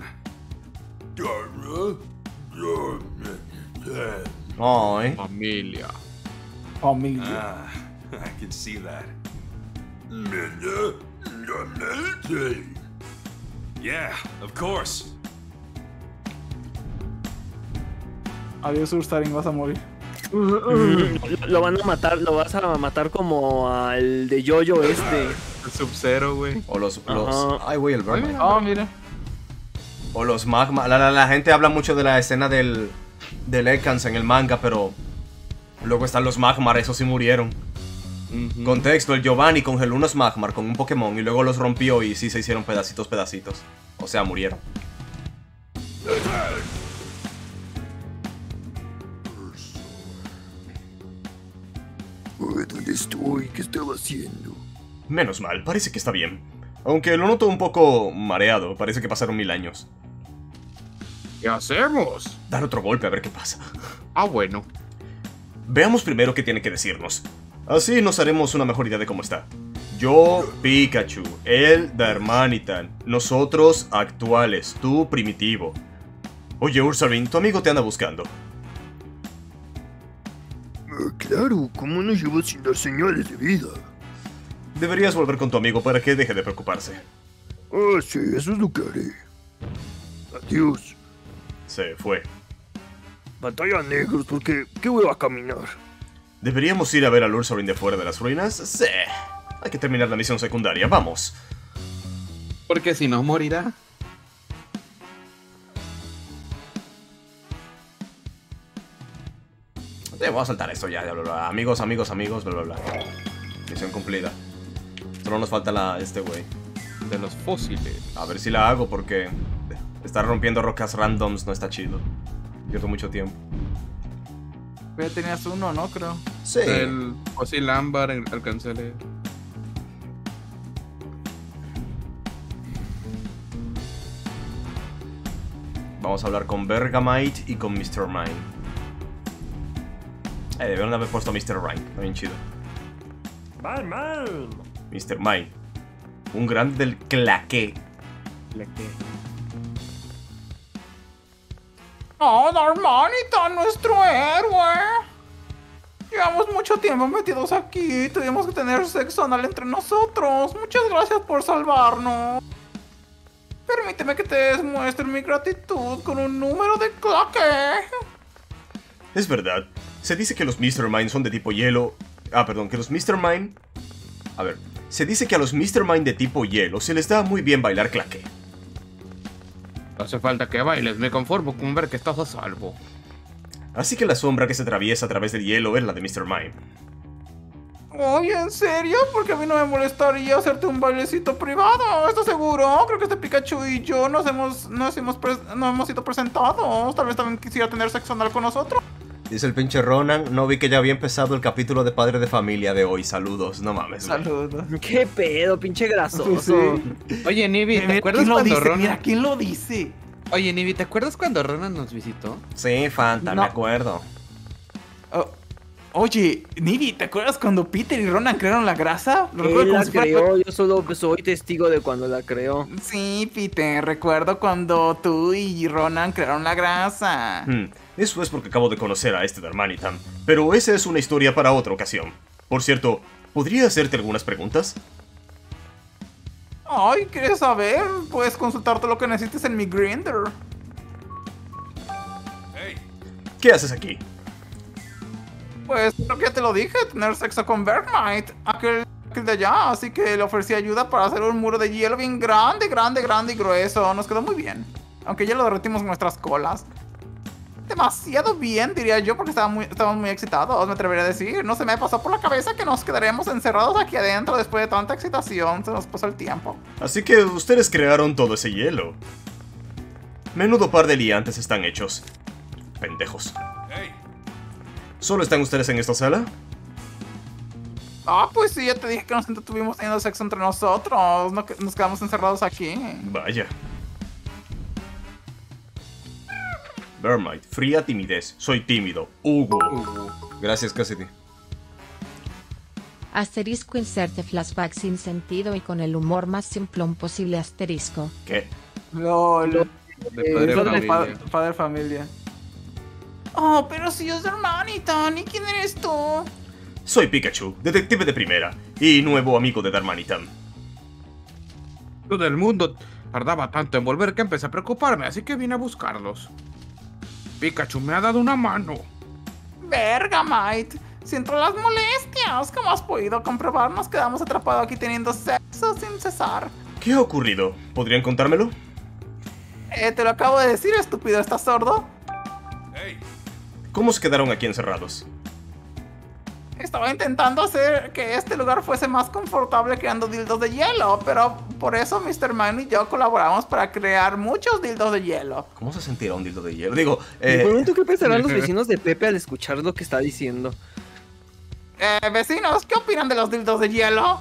Speaker 1: ¡Ay!
Speaker 2: Familia.
Speaker 3: Familia.
Speaker 4: Ah, I can see that. Yeah, of course.
Speaker 3: Adiós, Ursaring, vas a morir.
Speaker 5: Lo, lo van a matar, lo vas a matar como al de Yoyo este.
Speaker 2: El Sub-Zero, güey.
Speaker 1: O los... los...
Speaker 5: Ajá.
Speaker 1: ¡Ay, güey, el Burn!
Speaker 3: Ah, mira.
Speaker 1: O los magma. La, la, la gente habla mucho de la escena del. del Ekans en el manga, pero. Luego están los Magmar, esos sí murieron.
Speaker 2: Ujú.
Speaker 1: Contexto: el Giovanni congeló unos Magmar con un Pokémon y luego los rompió y sí se hicieron pedacitos, pedacitos. O sea, murieron.
Speaker 10: ¿Dónde estoy? ¿Qué estaba haciendo?
Speaker 1: Menos mal, parece que está bien. Aunque lo noto un poco mareado, parece que pasaron mil años.
Speaker 2: ¿Qué hacemos?
Speaker 1: Dar otro golpe a ver qué pasa.
Speaker 2: Ah, bueno.
Speaker 1: Veamos primero qué tiene que decirnos. Así nos haremos una mejor idea de cómo está. Yo, Pikachu. Él, Darmanitan. Nosotros, actuales. Tú, primitivo. Oye, Ursaring, tu amigo te anda buscando.
Speaker 10: Ah, claro, ¿cómo nos llevo sin dar señales de vida?
Speaker 1: Deberías volver con tu amigo para que deje de preocuparse.
Speaker 10: Ah, sí, eso es lo que haré. Adiós.
Speaker 1: Se fue.
Speaker 10: Batalla negros, porque ¿qué voy a caminar?
Speaker 1: ¿Deberíamos ir a ver al Ursaring de fuera de las ruinas? Sí. Hay que terminar la misión secundaria, vamos.
Speaker 2: Porque si no morirá.
Speaker 1: Eh, voy a saltar esto ya, bla, bla, bla. Amigos, amigos, amigos, bla, bla, bla. Misión cumplida. Solo nos falta la, este güey.
Speaker 2: De los fósiles.
Speaker 1: A ver si la hago porque estar rompiendo rocas randoms no está chido. Pierdo mucho tiempo.
Speaker 3: Ya tenías uno, ¿no? Creo.
Speaker 1: Sí.
Speaker 2: El fósil ámbar alcancé a leer.
Speaker 1: Vamos a hablar con Bergamite y con mister Mine. Eh, debieron haber puesto a mister Mine. Está bien chido.
Speaker 11: Man, man.
Speaker 1: mister Mine. Un grande del claqué.
Speaker 2: Claqué.
Speaker 3: ¡Oh, Darmanita, nuestro héroe! Llevamos mucho tiempo metidos aquí. Tuvimos que tener sexo anal entre nosotros. Muchas gracias por salvarnos. Permíteme que te demuestre mi gratitud con un número de claque.
Speaker 1: Es verdad. Se dice que los mister Mine son de tipo hielo. Ah, perdón, que los mister Mine... A ver, se dice que a los mister Mine de tipo hielo se les da muy bien bailar claqué.
Speaker 2: No hace falta que bailes, me conformo con ver que estás a salvo.
Speaker 1: Así que la sombra que se atraviesa a través del hielo es la de mister Mine.
Speaker 3: Oye, ¿en serio? Porque a mí no me molestaría hacerte un bailecito privado. ¿Estás seguro? Creo que este Pikachu y yo nos hemos, nos hemos, no hemos sido presentados. Tal vez también quisiera tener sexo anal con nosotros.
Speaker 1: Dice el pinche Ronan, no vi que ya había empezado el capítulo de Padre de Familia de hoy. Saludos, no mames.
Speaker 3: Saludos.
Speaker 5: ¿Qué pedo, pinche grasoso?
Speaker 2: Sí. Oye, Nibi, ¿te acuerdas
Speaker 3: ¿quién lo
Speaker 2: cuando
Speaker 3: dice?
Speaker 2: Ronan...
Speaker 3: Mira, ¿quién lo dice?
Speaker 2: Oye, Nibi, ¿te acuerdas cuando Ronan nos visitó?
Speaker 1: Sí, Fanta,
Speaker 3: No.
Speaker 1: me acuerdo.
Speaker 3: Oh, oye, Nibi, ¿te acuerdas cuando Peter y Ronan crearon la grasa? Lo
Speaker 5: Él
Speaker 3: recuerdo como
Speaker 5: la
Speaker 3: si fuera-
Speaker 5: creó, yo solo soy testigo de cuando la creó.
Speaker 3: Sí, Peter, recuerdo cuando tú y Ronan crearon la grasa.
Speaker 1: Hmm, eso es porque acabo de conocer a este Darmanitan. Pero esa es una historia para otra ocasión. Por cierto, ¿podría hacerte algunas preguntas?
Speaker 3: Ay, ¿quieres saber? Puedes consultar todo lo que necesites en mi Grindr.
Speaker 4: Hey,
Speaker 1: ¿Qué haces aquí?
Speaker 3: Pues creo que ya te lo dije, tener sexo con Bergmite, aquel, aquel de allá, así que le ofrecí ayuda para hacer un muro de hielo bien grande, grande, grande y grueso. Nos quedó muy bien, aunque ya lo derretimos con nuestras colas. Demasiado bien, diría yo, porque estaba muy, estábamos muy excitados, me atrevería a decir. No se me pasó por la cabeza que nos quedaremos encerrados aquí adentro después de tanta excitación. Se nos pasó el tiempo.
Speaker 1: Así que ustedes crearon todo ese hielo. Menudo par de liantes están hechos. Pendejos.
Speaker 4: hey.
Speaker 1: ¿Solo están ustedes en esta sala?
Speaker 3: Ah, pues sí, ya te dije que nos estuvimos teniendo sexo entre nosotros. No, que- nos quedamos encerrados aquí.
Speaker 1: Vaya. Vermite, fría timidez. Soy tímido. Hugo. Gracias, Cassidy.
Speaker 8: Asterisco inserte flashback sin sentido y con el humor más simplón posible asterisco.
Speaker 1: ¿Qué?
Speaker 3: LOL.
Speaker 2: De padre
Speaker 3: Eh, padre,
Speaker 2: familia.
Speaker 3: pa- padre familia. Oh, pero si es Darmanita, ¿y quién eres tú?
Speaker 1: Soy Pikachu, detective de primera y nuevo amigo de Darmanitan.
Speaker 2: Todo el mundo tardaba tanto en volver que empecé a preocuparme, así que vine a buscarlos. Pikachu me ha dado una mano.
Speaker 3: Bergamite, siento las molestias. ¿Cómo has podido comprobar? Nos quedamos atrapados aquí teniendo sexo sin cesar.
Speaker 1: ¿Qué ha ocurrido? ¿Podrían contármelo?
Speaker 3: Eh, te lo acabo de decir, estúpido. ¿Estás sordo?
Speaker 4: Hey,
Speaker 1: ¿Cómo se quedaron aquí encerrados?
Speaker 3: Estaba intentando hacer que este lugar fuese más confortable creando dildos de hielo, pero por eso mister Mine y yo colaboramos para crear muchos dildos de hielo.
Speaker 1: ¿Cómo se sentirá un dildo de hielo? Digo,
Speaker 5: Me
Speaker 1: eh...
Speaker 5: pregunto qué pensarán los vecinos de Pepe al escuchar lo que está diciendo.
Speaker 3: Eh, vecinos, ¿qué opinan de los dildos de hielo?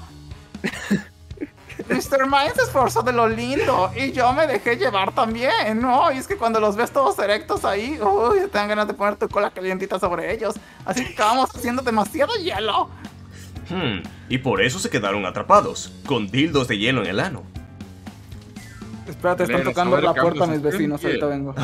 Speaker 3: mister Mine se esforzó de lo lindo y yo me dejé llevar también, ¿no? Y es que cuando los ves todos erectos ahí, uy, te dan ganas de poner tu cola calientita sobre ellos. Así que acabamos haciendo demasiado hielo.
Speaker 1: Hmm, y por eso se quedaron atrapados, con dildos de hielo en el ano.
Speaker 3: Espérate,
Speaker 2: están tocando la puerta mis vecinos, ahorita
Speaker 3: vengo.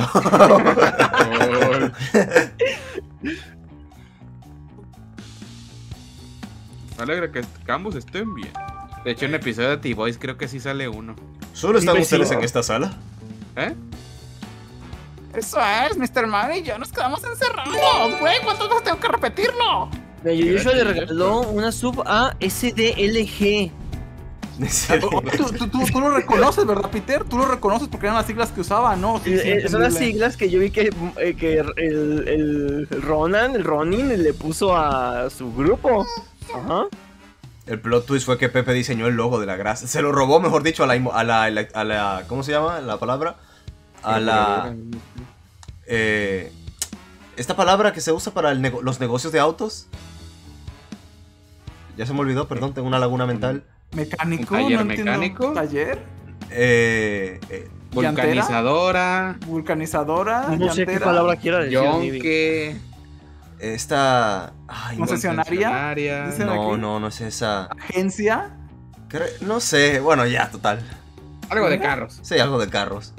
Speaker 2: Me alegra que ambos estén bien. De hecho, en el episodio de T-Boys creo que sí sale uno.
Speaker 1: ¿Solo están
Speaker 3: Mi
Speaker 1: ustedes
Speaker 3: vecino.
Speaker 1: en esta sala?
Speaker 2: ¿Eh?
Speaker 3: Eso es, mister Mine y yo nos quedamos encerrados. Güey, ¿cuántas veces tengo que repetirlo?
Speaker 5: Yuyusho le regaló una sub a S D L G.
Speaker 3: ¿Tú, tú, tú, tú lo reconoces, ¿verdad, Peter? Tú lo reconoces porque eran las siglas que usaba, ¿no? Sí, sí,
Speaker 5: Eh, son las siglas que yo vi que, eh, que el, el Ronan, el Ronin, le puso a su grupo. Ajá.
Speaker 1: El plot twist fue que Pepe diseñó el logo de la grasa. Se lo robó, mejor dicho, a la... A la, a la, a la ¿cómo se llama la palabra? A la... Eh, esta palabra que se usa para el nego los negocios de autos. Ya se me olvidó, perdón, tengo una laguna mental.
Speaker 3: ¿Mecánico?
Speaker 2: ¿Un taller
Speaker 3: no
Speaker 2: mecánico?
Speaker 3: ¿Taller?
Speaker 1: Eh, eh,
Speaker 2: Vulcanizadora.
Speaker 3: Vulcanizadora.
Speaker 5: No sé qué palabra quiera decir.
Speaker 2: Yonke.
Speaker 1: Esta... Ay,
Speaker 3: ¿Concesionaria?
Speaker 1: No, no, no es esa.
Speaker 3: ¿Agencia?
Speaker 1: Cre no sé, bueno, ya, total.
Speaker 2: Algo de carros.
Speaker 1: Sí, algo de carros.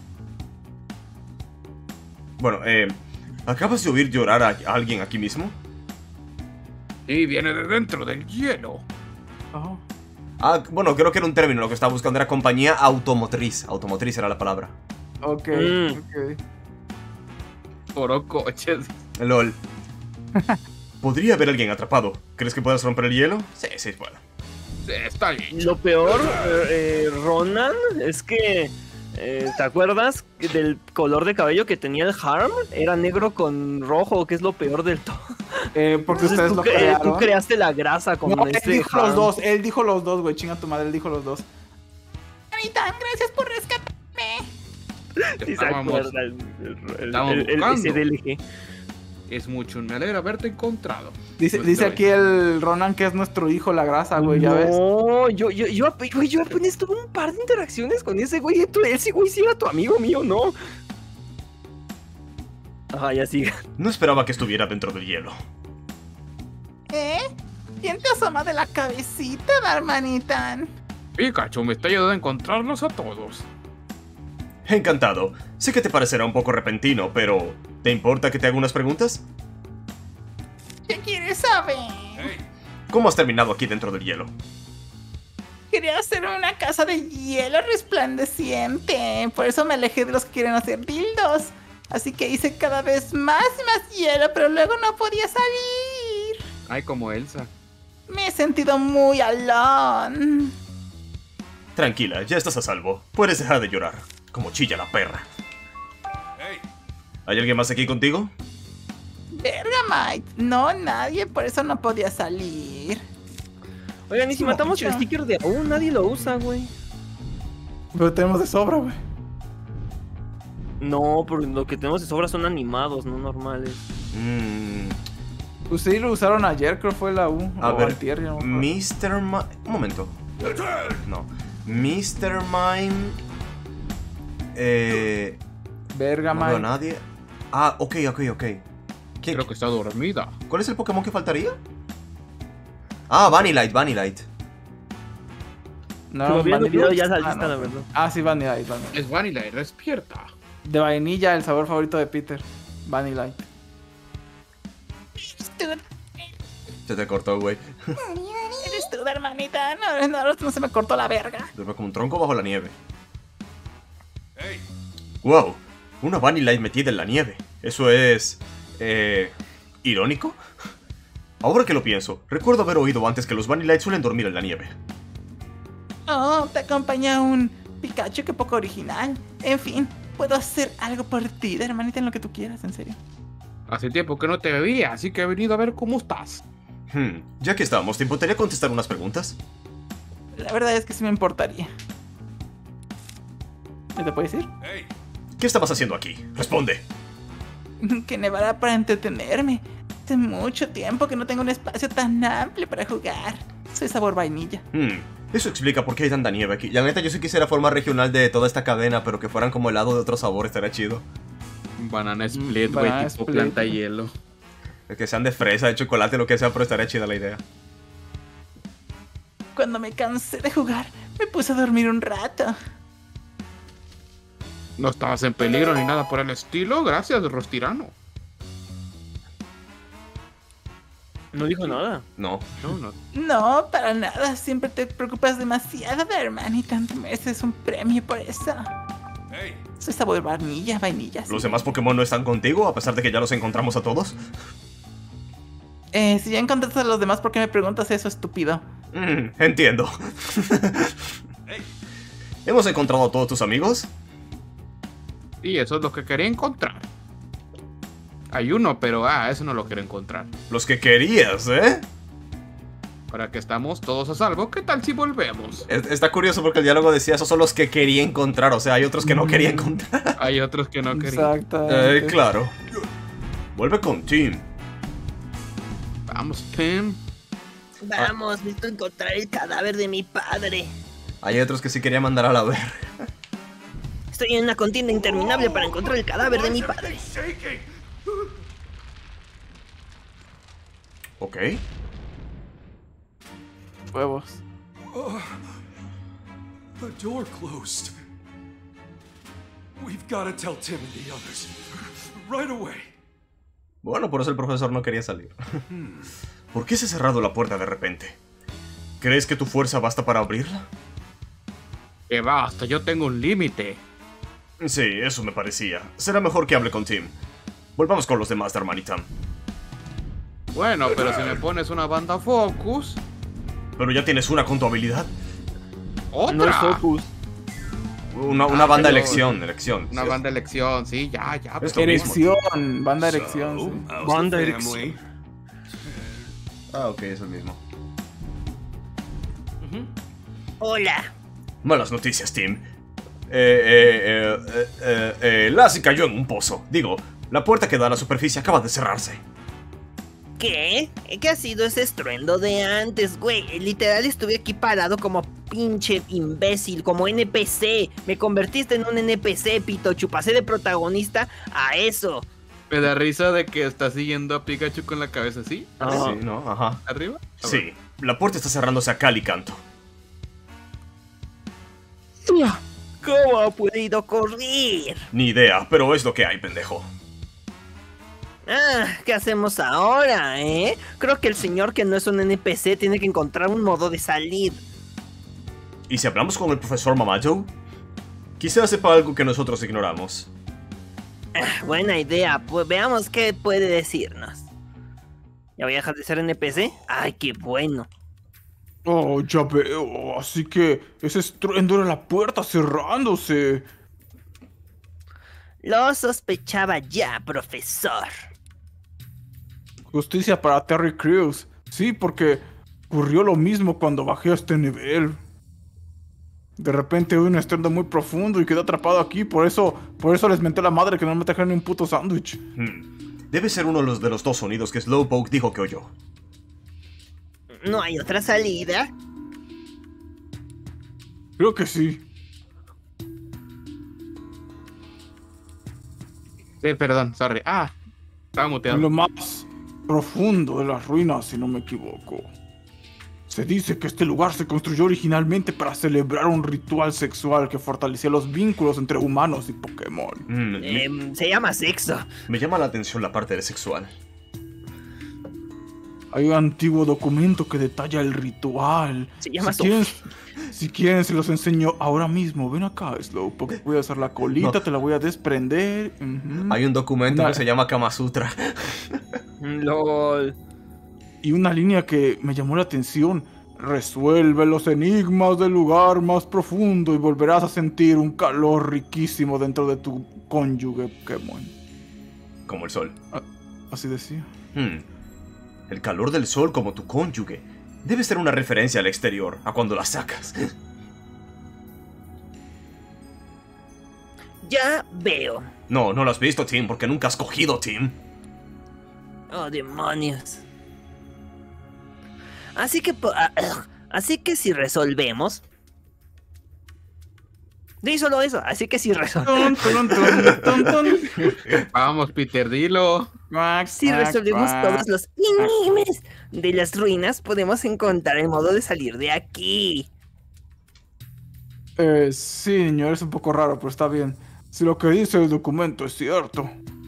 Speaker 1: Bueno, eh... ¿acabas de oír llorar a alguien aquí mismo?
Speaker 2: Sí, viene de dentro del hielo.
Speaker 3: Oh.
Speaker 1: Ah, bueno, creo que era un término, lo que estaba buscando era compañía automotriz. Automotriz era la palabra.
Speaker 3: Ok,
Speaker 5: Mm.
Speaker 3: ok.
Speaker 2: Oro coches.
Speaker 1: LOL. ¿Podría haber alguien atrapado? ¿Crees que puedas romper el hielo? Sí, sí, puedo.
Speaker 2: Sí, está bien.
Speaker 5: Lo peor, eh, Ronan, es que... Eh, ¿te acuerdas del color de cabello que tenía el Harm? Era negro con rojo, que es lo peor del todo.
Speaker 3: Eh, porque
Speaker 5: Entonces,
Speaker 3: ustedes
Speaker 5: tú,
Speaker 3: lo
Speaker 5: cre
Speaker 3: crearon.
Speaker 5: tú creaste la grasa con
Speaker 3: No,
Speaker 5: este
Speaker 3: él dijo
Speaker 5: Harm.
Speaker 3: los dos, él dijo los dos, güey. Chinga tu madre, él dijo los dos.
Speaker 6: Anita, gracias por rescatarme.
Speaker 5: Sí se acuerda el, el,
Speaker 2: Estábamos
Speaker 5: el, el
Speaker 2: buscando.
Speaker 5: S D L G.
Speaker 2: Es mucho, me alegra haberte encontrado.
Speaker 3: Dice,
Speaker 2: Pues,
Speaker 3: dice
Speaker 2: pero-
Speaker 3: aquí el Ronan que es nuestro hijo, la grasa, güey, ya ves.
Speaker 5: No, yo, yo, yo, güey, yo apenas tuve un par de interacciones con ese güey. Tú, ese güey sí era tu amigo mío, ¿no? Ajá, ya sigue.
Speaker 1: No esperaba que estuviera dentro del hielo.
Speaker 6: ¿Eh? ¿Quién te asoma de la cabecita, Darmanitan?
Speaker 2: Pikachu me está ayudando a encontrarnos a todos.
Speaker 1: Encantado. Sé que te parecerá un poco repentino, pero... ¿te importa que te haga unas preguntas?
Speaker 6: ¿Qué quieres saber?
Speaker 1: ¿Cómo has terminado aquí dentro del hielo?
Speaker 6: Quería hacer una casa de hielo resplandeciente. Por eso me alejé de los que quieren hacer dildos. Así que hice cada vez más y más hielo, pero luego no podía salir.
Speaker 2: Ay, como Elsa.
Speaker 6: Me he sentido muy alone.
Speaker 1: Tranquila, ya estás a salvo. Puedes dejar de llorar. Como chilla la perra. ¿Hay alguien más aquí contigo?
Speaker 6: Bergamite. No, nadie, por eso no podía salir.
Speaker 5: Oigan, y si matamos el sticker de aún, nadie lo usa, güey.
Speaker 3: Pero tenemos de sobra, güey.
Speaker 5: No, pero lo que tenemos de sobra son animados, no normales.
Speaker 1: Mmm...
Speaker 3: Ustedes lo usaron ayer, creo que fue la U.
Speaker 1: A
Speaker 3: o
Speaker 1: ver,
Speaker 3: antier, ya no me acuerdo.
Speaker 1: mister Mi... Un momento. No. mister Mime... Eh...
Speaker 3: Bergamite.
Speaker 1: No veo a nadie. Ah, ok, ok, ok. ¿Qué-
Speaker 2: Creo que está dormida.
Speaker 1: ¿Cuál es el Pokémon que faltaría? Ah, Vanillite, Vanillite.
Speaker 3: No,
Speaker 5: Como viendo el
Speaker 3: Vanilla-
Speaker 5: video ya
Speaker 3: ah,
Speaker 5: saliste,
Speaker 3: no.
Speaker 5: la verdad.
Speaker 3: Ah, sí, Vanilla, Vanilla.
Speaker 2: Es Vanilla y despierta.
Speaker 3: De vainilla, el sabor favorito de Peter. Vanilla.
Speaker 1: Se te cortó, güey.
Speaker 6: Eres tú, Darmanita. No, no, no se me cortó la verga.
Speaker 1: Duerme como un tronco bajo la nieve. Wow, una Vanillite metida en la nieve. Eso es... Eh... ¿irónico? Ahora que lo pienso, recuerdo haber oído antes que los Vanillite suelen dormir en la nieve.
Speaker 6: Oh, te acompaña un Pikachu que poco original. En fin, puedo hacer algo por ti, Darmanita, en lo que tú quieras, en serio.
Speaker 2: Hace tiempo que no te veía, así que he venido a ver cómo estás.
Speaker 1: Hmm, ya que estamos, ¿te importaría contestar unas preguntas?
Speaker 6: La verdad es que sí me importaría.
Speaker 3: ¿Qué te puedes decir?
Speaker 1: ¿Qué estabas haciendo aquí? Responde.
Speaker 6: Que nevará para entretenerme. Hace mucho tiempo que no tengo un espacio tan amplio para jugar. Soy sabor vainilla.
Speaker 1: Hmm, eso explica por qué hay tanta nieve aquí. La neta, yo sí quisiera forma regional de toda esta cadena, pero que fueran como helado de otro sabor, estaría chido.
Speaker 2: Banana split, güey,
Speaker 3: banana
Speaker 2: tipo
Speaker 3: split.
Speaker 2: planta hielo.
Speaker 1: Que sean de fresa, de chocolate, lo que sea, pero estaría chida la idea.
Speaker 6: Cuando me cansé de jugar, me puse a dormir un rato.
Speaker 2: No estabas en peligro ni nada por el estilo. Gracias, Rostirano.
Speaker 5: No dijo nada.
Speaker 1: No.
Speaker 2: No, no.
Speaker 6: No, para nada. Siempre te preocupas demasiado, Darmanita. Te mereces un premio por eso. Soy sabor vainilla, vainilla. sí.
Speaker 1: ¿Los demás Pokémon no están contigo, a pesar de que ya los encontramos a todos?
Speaker 6: Eh, si ya encontraste a los demás, ¿por qué me preguntas eso, estúpido?
Speaker 1: Mm, entiendo. ¿Hemos encontrado a todos tus amigos?
Speaker 2: Y eso es lo que quería encontrar. Hay uno, pero ah, eso no lo quiero encontrar.
Speaker 1: Los que querías, ¿eh?
Speaker 2: Para que estamos todos a salvo, ¿qué tal si volvemos?
Speaker 1: Es- Está curioso porque el diálogo decía, esos son los que quería encontrar, o sea, hay otros que no quería encontrar.
Speaker 2: Hay otros que no querían.
Speaker 3: Exactamente.
Speaker 1: Eh, claro. Vuelve con Tim.
Speaker 2: Vamos, Tim.
Speaker 5: Vamos, necesito encontrar el cadáver de mi padre.
Speaker 1: Hay otros que sí quería mandar a la verga.
Speaker 5: Estoy en una contienda interminable para encontrar el cadáver de mi padre.
Speaker 1: Ok.
Speaker 3: Huevos.
Speaker 4: Oh, the door closed. We've got to tell Tim and the others. Right away.
Speaker 1: Bueno, por eso el profesor no quería salir. ¿Por qué se ha cerrado la puerta de repente? ¿Crees que tu fuerza basta para abrirla?
Speaker 2: Que basta, yo tengo un límite.
Speaker 1: Sí, eso me parecía. Será mejor que hable con Tim. Volvamos con los demás de hermanita.
Speaker 2: Bueno, pero si me pones una banda Focus...
Speaker 1: Pero ya tienes una con tu habilidad.
Speaker 2: ¡Otra!
Speaker 3: No es Focus.
Speaker 1: Una, una
Speaker 2: Ah,
Speaker 1: banda
Speaker 2: pero-
Speaker 1: elección, elección.
Speaker 2: Una
Speaker 1: sí.
Speaker 2: banda elección, sí, ya, ya.
Speaker 1: Esto mismo.
Speaker 3: Erección. Banda erección.
Speaker 4: So,
Speaker 3: sí.
Speaker 4: how's
Speaker 5: Banda
Speaker 4: the
Speaker 5: erección.
Speaker 4: family?
Speaker 1: Ah, ok, es el mismo.
Speaker 5: Hola.
Speaker 1: Malas noticias, Tim. Eh, eh, eh, eh, eh, eh, Lassie cayó en un pozo. Digo, la puerta que da a la superficie acaba de cerrarse.
Speaker 5: ¿Qué? ¿Qué ha sido ese estruendo de antes, güey? Literal estuve aquí parado como pinche imbécil, como N P C. Me convertiste en un N P C, Pitochu. Pasé de protagonista a eso.
Speaker 2: Me da risa de que está siguiendo a Pikachu con la cabeza así.
Speaker 1: Sí, ¿no? Ajá.
Speaker 2: ¿Arriba? Ah,
Speaker 1: Sí, la puerta está cerrándose a cal y canto.
Speaker 5: ¿Cómo ha podido correr?
Speaker 1: Ni idea, pero es lo que hay, pendejo.
Speaker 5: Ah, ¿qué hacemos ahora, eh? Creo que el señor que no es un N P C tiene que encontrar un modo de salir.
Speaker 1: ¿Y si hablamos con el profesor Mamajo? Quizás sepa algo que nosotros ignoramos.
Speaker 5: Ah, buena idea, pues veamos qué puede decirnos. ¿Ya voy a dejar de ser N P C? Ay, qué bueno.
Speaker 3: Oh, ya veo. Así que ese estruendo era la puerta cerrándose.
Speaker 5: Lo sospechaba ya, profesor.
Speaker 3: Justicia para Terry Crews. Sí, porque ocurrió lo mismo cuando bajé a este nivel. De repente hubo un estruendo muy profundo y quedé atrapado aquí. Por eso, por eso les menté a la madre que no me trajeron ni un puto sándwich.
Speaker 1: Hmm. Debe ser uno de los, de los dos sonidos que Slowpoke dijo que oyó.
Speaker 5: ¿No hay otra salida?
Speaker 3: Creo que sí.
Speaker 2: Sí, perdón, sorry. Ah, estaba muteado.
Speaker 3: En lo más profundo de las ruinas, si no me equivoco. Se dice que este lugar se construyó originalmente para celebrar un ritual sexual que fortalecía los vínculos entre humanos y Pokémon.
Speaker 1: Hmm, me,
Speaker 5: Em, se llama sexo.
Speaker 1: me llama la atención la parte de sexual.
Speaker 3: Hay un antiguo documento que detalla el ritual.
Speaker 5: Se llama
Speaker 3: si quieren, si quieren, se los enseño ahora mismo. Ven acá, Slowpoke. Voy a hacer la colita,
Speaker 1: No.
Speaker 3: te la voy a desprender. Ujú.
Speaker 1: Hay un documento
Speaker 3: Una-
Speaker 1: que se llama Kama Sutra.
Speaker 5: LOL.
Speaker 3: Y una línea que me llamó la atención. Resuelve los enigmas del lugar más profundo y volverás a sentir un calor riquísimo dentro de tu cónyuge Pokémon.
Speaker 1: Como el sol.
Speaker 3: Así decía.
Speaker 1: Hmm. El calor del sol como tu cónyuge. Debe ser una referencia al exterior, a cuando la sacas.
Speaker 5: Ya veo.
Speaker 1: No, no lo has visto, Tim, porque nunca has cogido, Tim.
Speaker 5: Oh, demonios. Así que... po- ah, ugh. Así que si resolvemos... Di solo eso. Así que si resolvemos...
Speaker 3: Tun, tun, tun, tun, tun.
Speaker 2: Vamos, Peter, dilo.
Speaker 3: Cuac,
Speaker 5: Si
Speaker 3: cuac,
Speaker 5: resolvemos
Speaker 3: cuac.
Speaker 5: todos los enigmas de las ruinas, podemos encontrar el modo de salir de aquí.
Speaker 3: Eh, sí, niño, es un poco raro, pero está bien. Si lo que dice el documento es cierto.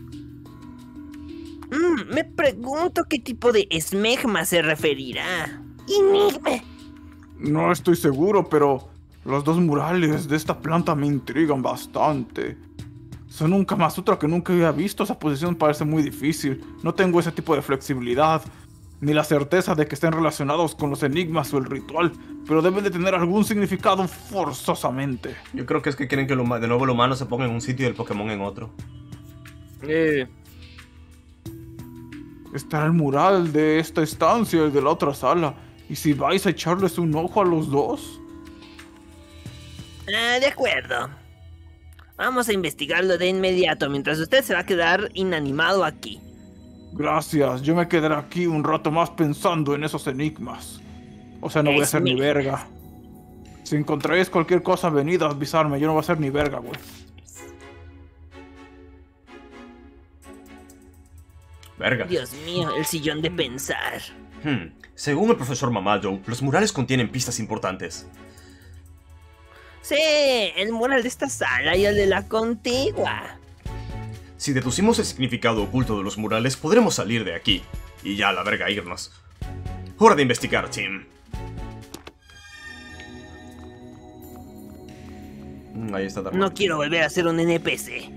Speaker 5: Mm, me pregunto qué tipo de esmegma se referirá. Enigma.
Speaker 3: No estoy seguro, pero los dos murales de esta planta me intrigan bastante. Son un Kama Sutra que nunca había visto. Esa posición parece muy difícil. No tengo ese tipo de flexibilidad. ni la certeza de que estén relacionados con los enigmas o el ritual, pero deben de tener algún significado forzosamente.
Speaker 1: Yo creo que es que quieren que lo, de nuevo el humano se ponga en un sitio y el Pokémon en otro.
Speaker 3: Eh. Está el mural de esta estancia y el de la otra sala. ¿Y si vais a echarles un ojo a los dos?
Speaker 5: Ah, de acuerdo. Vamos a investigarlo de inmediato mientras usted se va a quedar inanimado aquí.
Speaker 3: Gracias, yo me quedaré aquí un rato más pensando en esos enigmas. O sea, no voy a hacer ni verga. Si encontráis cualquier cosa, venid a avisarme, yo no voy a hacer ni verga, güey.
Speaker 1: Verga.
Speaker 5: Dios mío, el sillón de pensar.
Speaker 1: Hmm. Según el profesor Mamayo, los murales contienen pistas importantes.
Speaker 5: Sí, el mural de esta sala y el de la contigua.
Speaker 1: Si deducimos el significado oculto de los murales, podremos salir de aquí. Y ya, a la verga, irnos. Hora de investigar, Tim. Mm, ahí está Darman.
Speaker 5: No quiero volver a ser un N P C.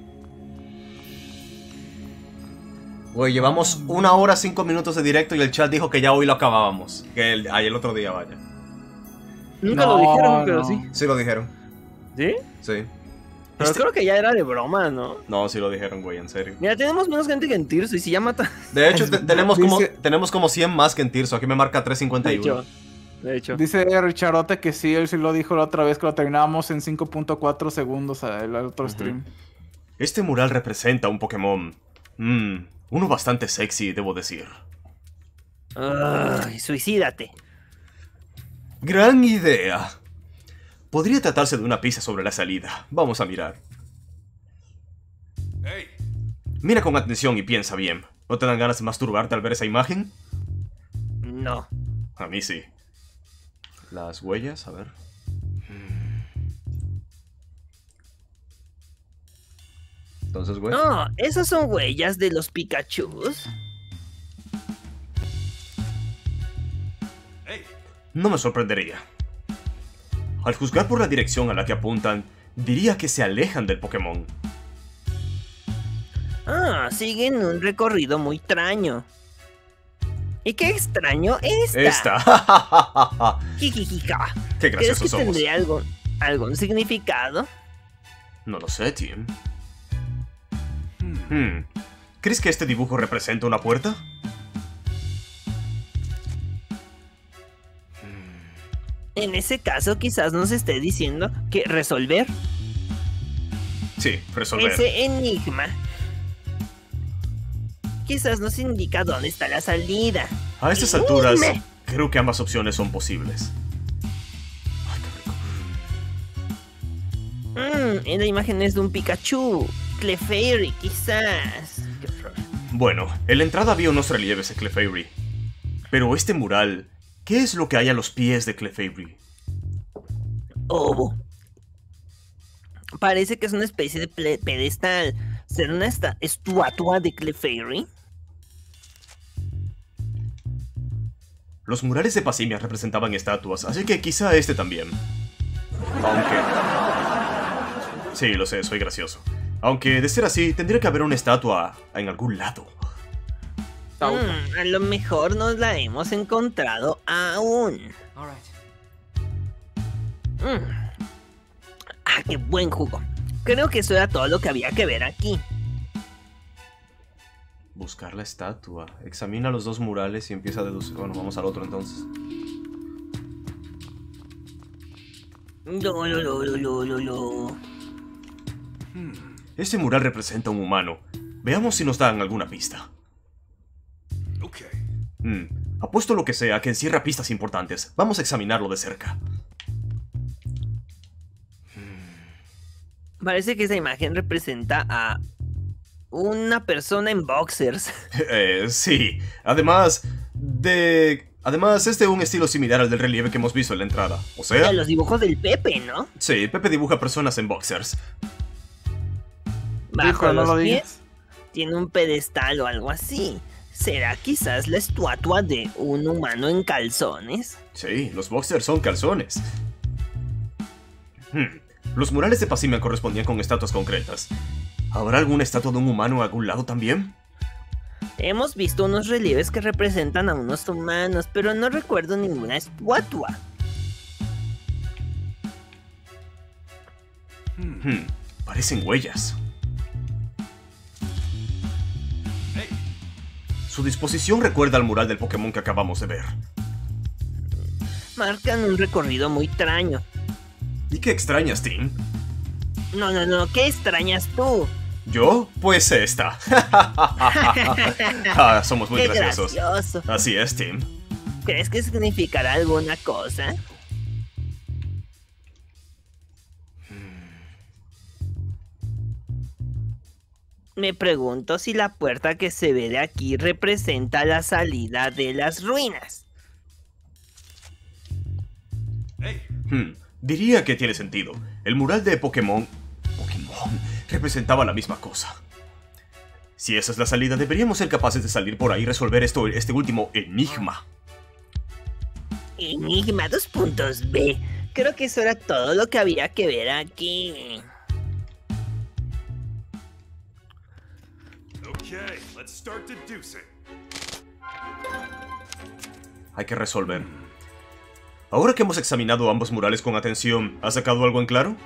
Speaker 1: Güey, llevamos una hora, cinco minutos de directo y el chat dijo que ya hoy lo acabábamos. Que el, ay, el otro día, vaya.
Speaker 5: Nunca
Speaker 3: No,
Speaker 5: lo dijeron, pero
Speaker 3: no.
Speaker 5: sí.
Speaker 1: Sí lo dijeron.
Speaker 5: ¿Sí?
Speaker 1: Sí.
Speaker 5: Pero
Speaker 1: Este-
Speaker 5: creo que ya era de broma, ¿no?
Speaker 1: No, sí lo dijeron, güey, en serio.
Speaker 5: Mira, tenemos menos gente que en Tirso y si ya mata...
Speaker 1: De hecho, te- tenemos, como,
Speaker 3: Dice-
Speaker 1: tenemos como cien más que en Tirso. Aquí me marca tres cincuenta
Speaker 5: De
Speaker 1: y uno.
Speaker 5: hecho, de hecho.
Speaker 3: Dice Richarote que sí, él sí lo dijo la otra vez que lo terminábamos en cinco punto cuatro segundos el otro stream.
Speaker 1: Este mural representa un Pokémon. Mmm, uno bastante sexy, debo decir.
Speaker 5: Ay, suicídate.
Speaker 1: Gran idea. Podría tratarse de una pista sobre la salida. Vamos a mirar.
Speaker 4: Hey,
Speaker 1: Mira con atención y piensa bien. ¿No te dan ganas de masturbarte al ver esa imagen?
Speaker 5: No.
Speaker 1: A mí sí. Las huellas, a ver. Entonces, güey.
Speaker 5: No, esas son huellas de los Pikachus.
Speaker 4: hey,
Speaker 1: No me sorprendería. Al juzgar por la dirección a la que apuntan, diría que se alejan del Pokémon.
Speaker 5: Ah, siguen un recorrido muy extraño. ¿Y qué extraño esta?
Speaker 1: Esta.
Speaker 5: Kikikika.
Speaker 1: Qué
Speaker 5: ¿Crees que
Speaker 1: graciosos somos.
Speaker 5: tendría algún, algún significado?
Speaker 1: No lo sé, Tim. Hmm. ¿Crees que este dibujo representa una puerta?
Speaker 5: En ese caso, quizás nos esté diciendo que resolver
Speaker 1: Sí, resolver.
Speaker 5: ese enigma quizás nos indica dónde está la salida.
Speaker 1: A estas alturas, creo que ambas opciones son posibles.
Speaker 5: Mmm, en la imagen es de un Pikachu. Clefairy, quizás.
Speaker 1: Bueno, en la entrada había unos relieves de Clefairy. Pero este mural, ¿qué es lo que hay a los pies de Clefairy?
Speaker 5: Obo. Parece que es una especie de ple- pedestal. ¿Será una esta- estatua de Clefairy?
Speaker 1: Los murales de Pasimia representaban estatuas, así que quizá este también. Aunque... Sí, lo sé, soy gracioso. Aunque, de ser así, tendría que haber una estatua en algún lado.
Speaker 5: Mm, a lo mejor no la hemos encontrado aún.
Speaker 7: All right.
Speaker 5: Mm. Ah, qué buen jugo. Creo que eso era todo lo que había que ver aquí.
Speaker 1: Buscar la estatua. Examina los dos murales y empieza a deducir... Bueno, vamos al otro entonces.
Speaker 5: Lo, lo, lo, lo, lo, lo, lo.
Speaker 1: Este mural representa un humano. Veamos si nos dan alguna pista.
Speaker 4: okay.
Speaker 1: Hmm, apuesto lo que sea que encierra pistas importantes. Vamos a examinarlo de cerca.
Speaker 5: Parece que esa imagen representa a una persona en boxers.
Speaker 1: Eh, sí. Además de... Además es de un estilo similar al del relieve que hemos visto en la entrada. O sea...
Speaker 5: De los dibujos del Pepe, ¿no?
Speaker 1: Sí, Pepe dibuja personas en boxers.
Speaker 5: Bajo
Speaker 3: pero no
Speaker 5: los
Speaker 3: lo
Speaker 5: pies
Speaker 3: digas.
Speaker 5: tiene un pedestal o algo así. ¿Será quizás la estatua de un humano en calzones?
Speaker 1: Sí, los boxers son calzones. Hmm, Los murales de Pasimia correspondían con estatuas concretas. ¿Habrá alguna estatua de un humano a algún lado también?
Speaker 5: Hemos visto unos relieves que representan a unos humanos, pero no recuerdo ninguna estatua.
Speaker 1: Hmm, parecen huellas. Su disposición recuerda al mural del Pokémon que acabamos de ver.
Speaker 5: Marcan un recorrido muy extraño.
Speaker 1: ¿Y qué extrañas, Tim?
Speaker 5: No, no, no, ¿qué extrañas tú?
Speaker 1: ¿Yo? Pues esta. Ah, somos muy
Speaker 5: Qué
Speaker 1: graciosos.
Speaker 5: gracioso.
Speaker 1: Así es, Tim.
Speaker 5: ¿Crees que significará alguna cosa? Me pregunto si la puerta que se ve de aquí representa la salida de las ruinas.
Speaker 1: Hmm, diría que tiene sentido. El mural de Pokémon... Pokémon representaba la misma cosa. Si esa es la salida, deberíamos ser capaces de salir por ahí y resolver esto, este último enigma.
Speaker 5: Enigma dos puntos B. Creo que eso era todo lo que había que ver aquí.
Speaker 4: Okay, let's start deducing.
Speaker 1: Hay que resolver. Ahora que hemos examinado ambos murales con atención, ¿has sacado algo en claro?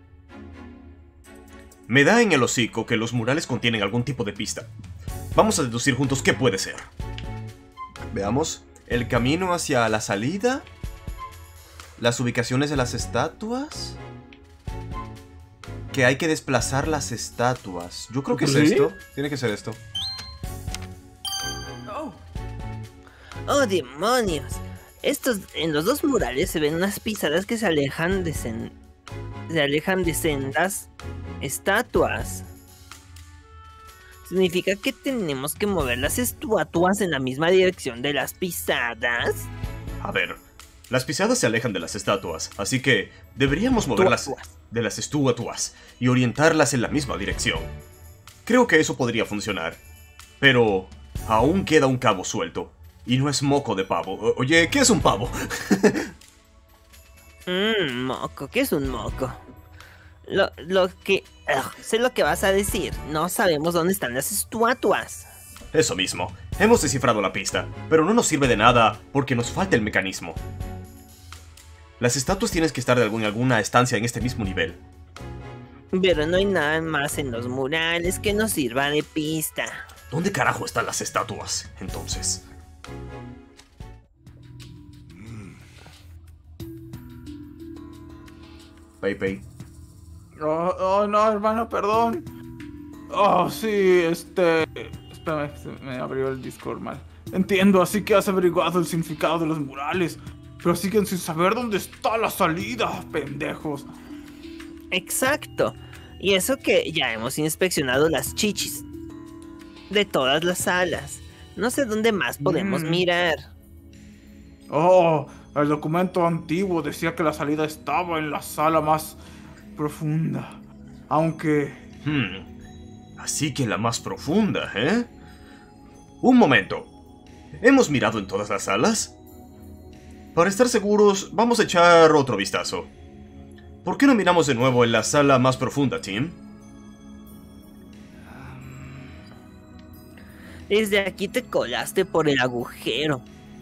Speaker 1: Me da en el hocico que los murales contienen algún tipo de pista. Vamos a deducir juntos qué puede ser. Veamos. El camino hacia la salida. Las ubicaciones de las estatuas. Que hay que desplazar las estatuas. Yo creo que es
Speaker 3: ¿Sí?
Speaker 1: esto. Tiene que ser esto.
Speaker 5: ¡Oh, demonios! Estos, en los dos murales se ven unas pisadas que se alejan de sen, se alejan de sendas estatuas. ¿Significa que tenemos que mover las estatuas en la misma dirección de las pisadas?
Speaker 1: A ver, las pisadas se alejan de las estatuas, así que deberíamos moverlas de las estatuas y orientarlas en la misma dirección. Creo que eso podría funcionar, pero aún queda un cabo suelto. Y no es moco de pavo. O- Oye, ¿qué es un pavo?
Speaker 5: Mmm, moco, ¿qué es un moco? Lo, lo que... ugh, sé lo que vas a decir. No sabemos dónde están las estatuas.
Speaker 1: Eso mismo. Hemos descifrado la pista, pero no nos sirve de nada porque nos falta el mecanismo. Las estatuas tienen que estar de algún- en alguna estancia en este mismo nivel.
Speaker 5: Pero no hay nada más en los murales que nos sirva de pista.
Speaker 1: ¿Dónde carajo están las estatuas, entonces? Pei-Pei.
Speaker 3: Oh, oh, no, hermano, perdón. Oh, sí, este... Espérame, se me abrió el Discord mal. Entiendo, así que has averiguado el significado de los murales. Pero siguen sin saber dónde está la salida, pendejos.
Speaker 5: Exacto. Y eso que ya hemos inspeccionado las chichis de todas las salas. No sé dónde más podemos
Speaker 3: Mm.
Speaker 5: mirar.
Speaker 3: Oh, el documento antiguo decía que la salida estaba en la sala más profunda. Aunque...
Speaker 1: Hmm. Así que la más profunda, ¿eh? Un momento. ¿Hemos mirado en todas las salas? Para estar seguros, vamos a echar otro vistazo. ¿Por qué no miramos de nuevo en la sala más profunda, Tim?
Speaker 5: Desde aquí te colaste por el agujero.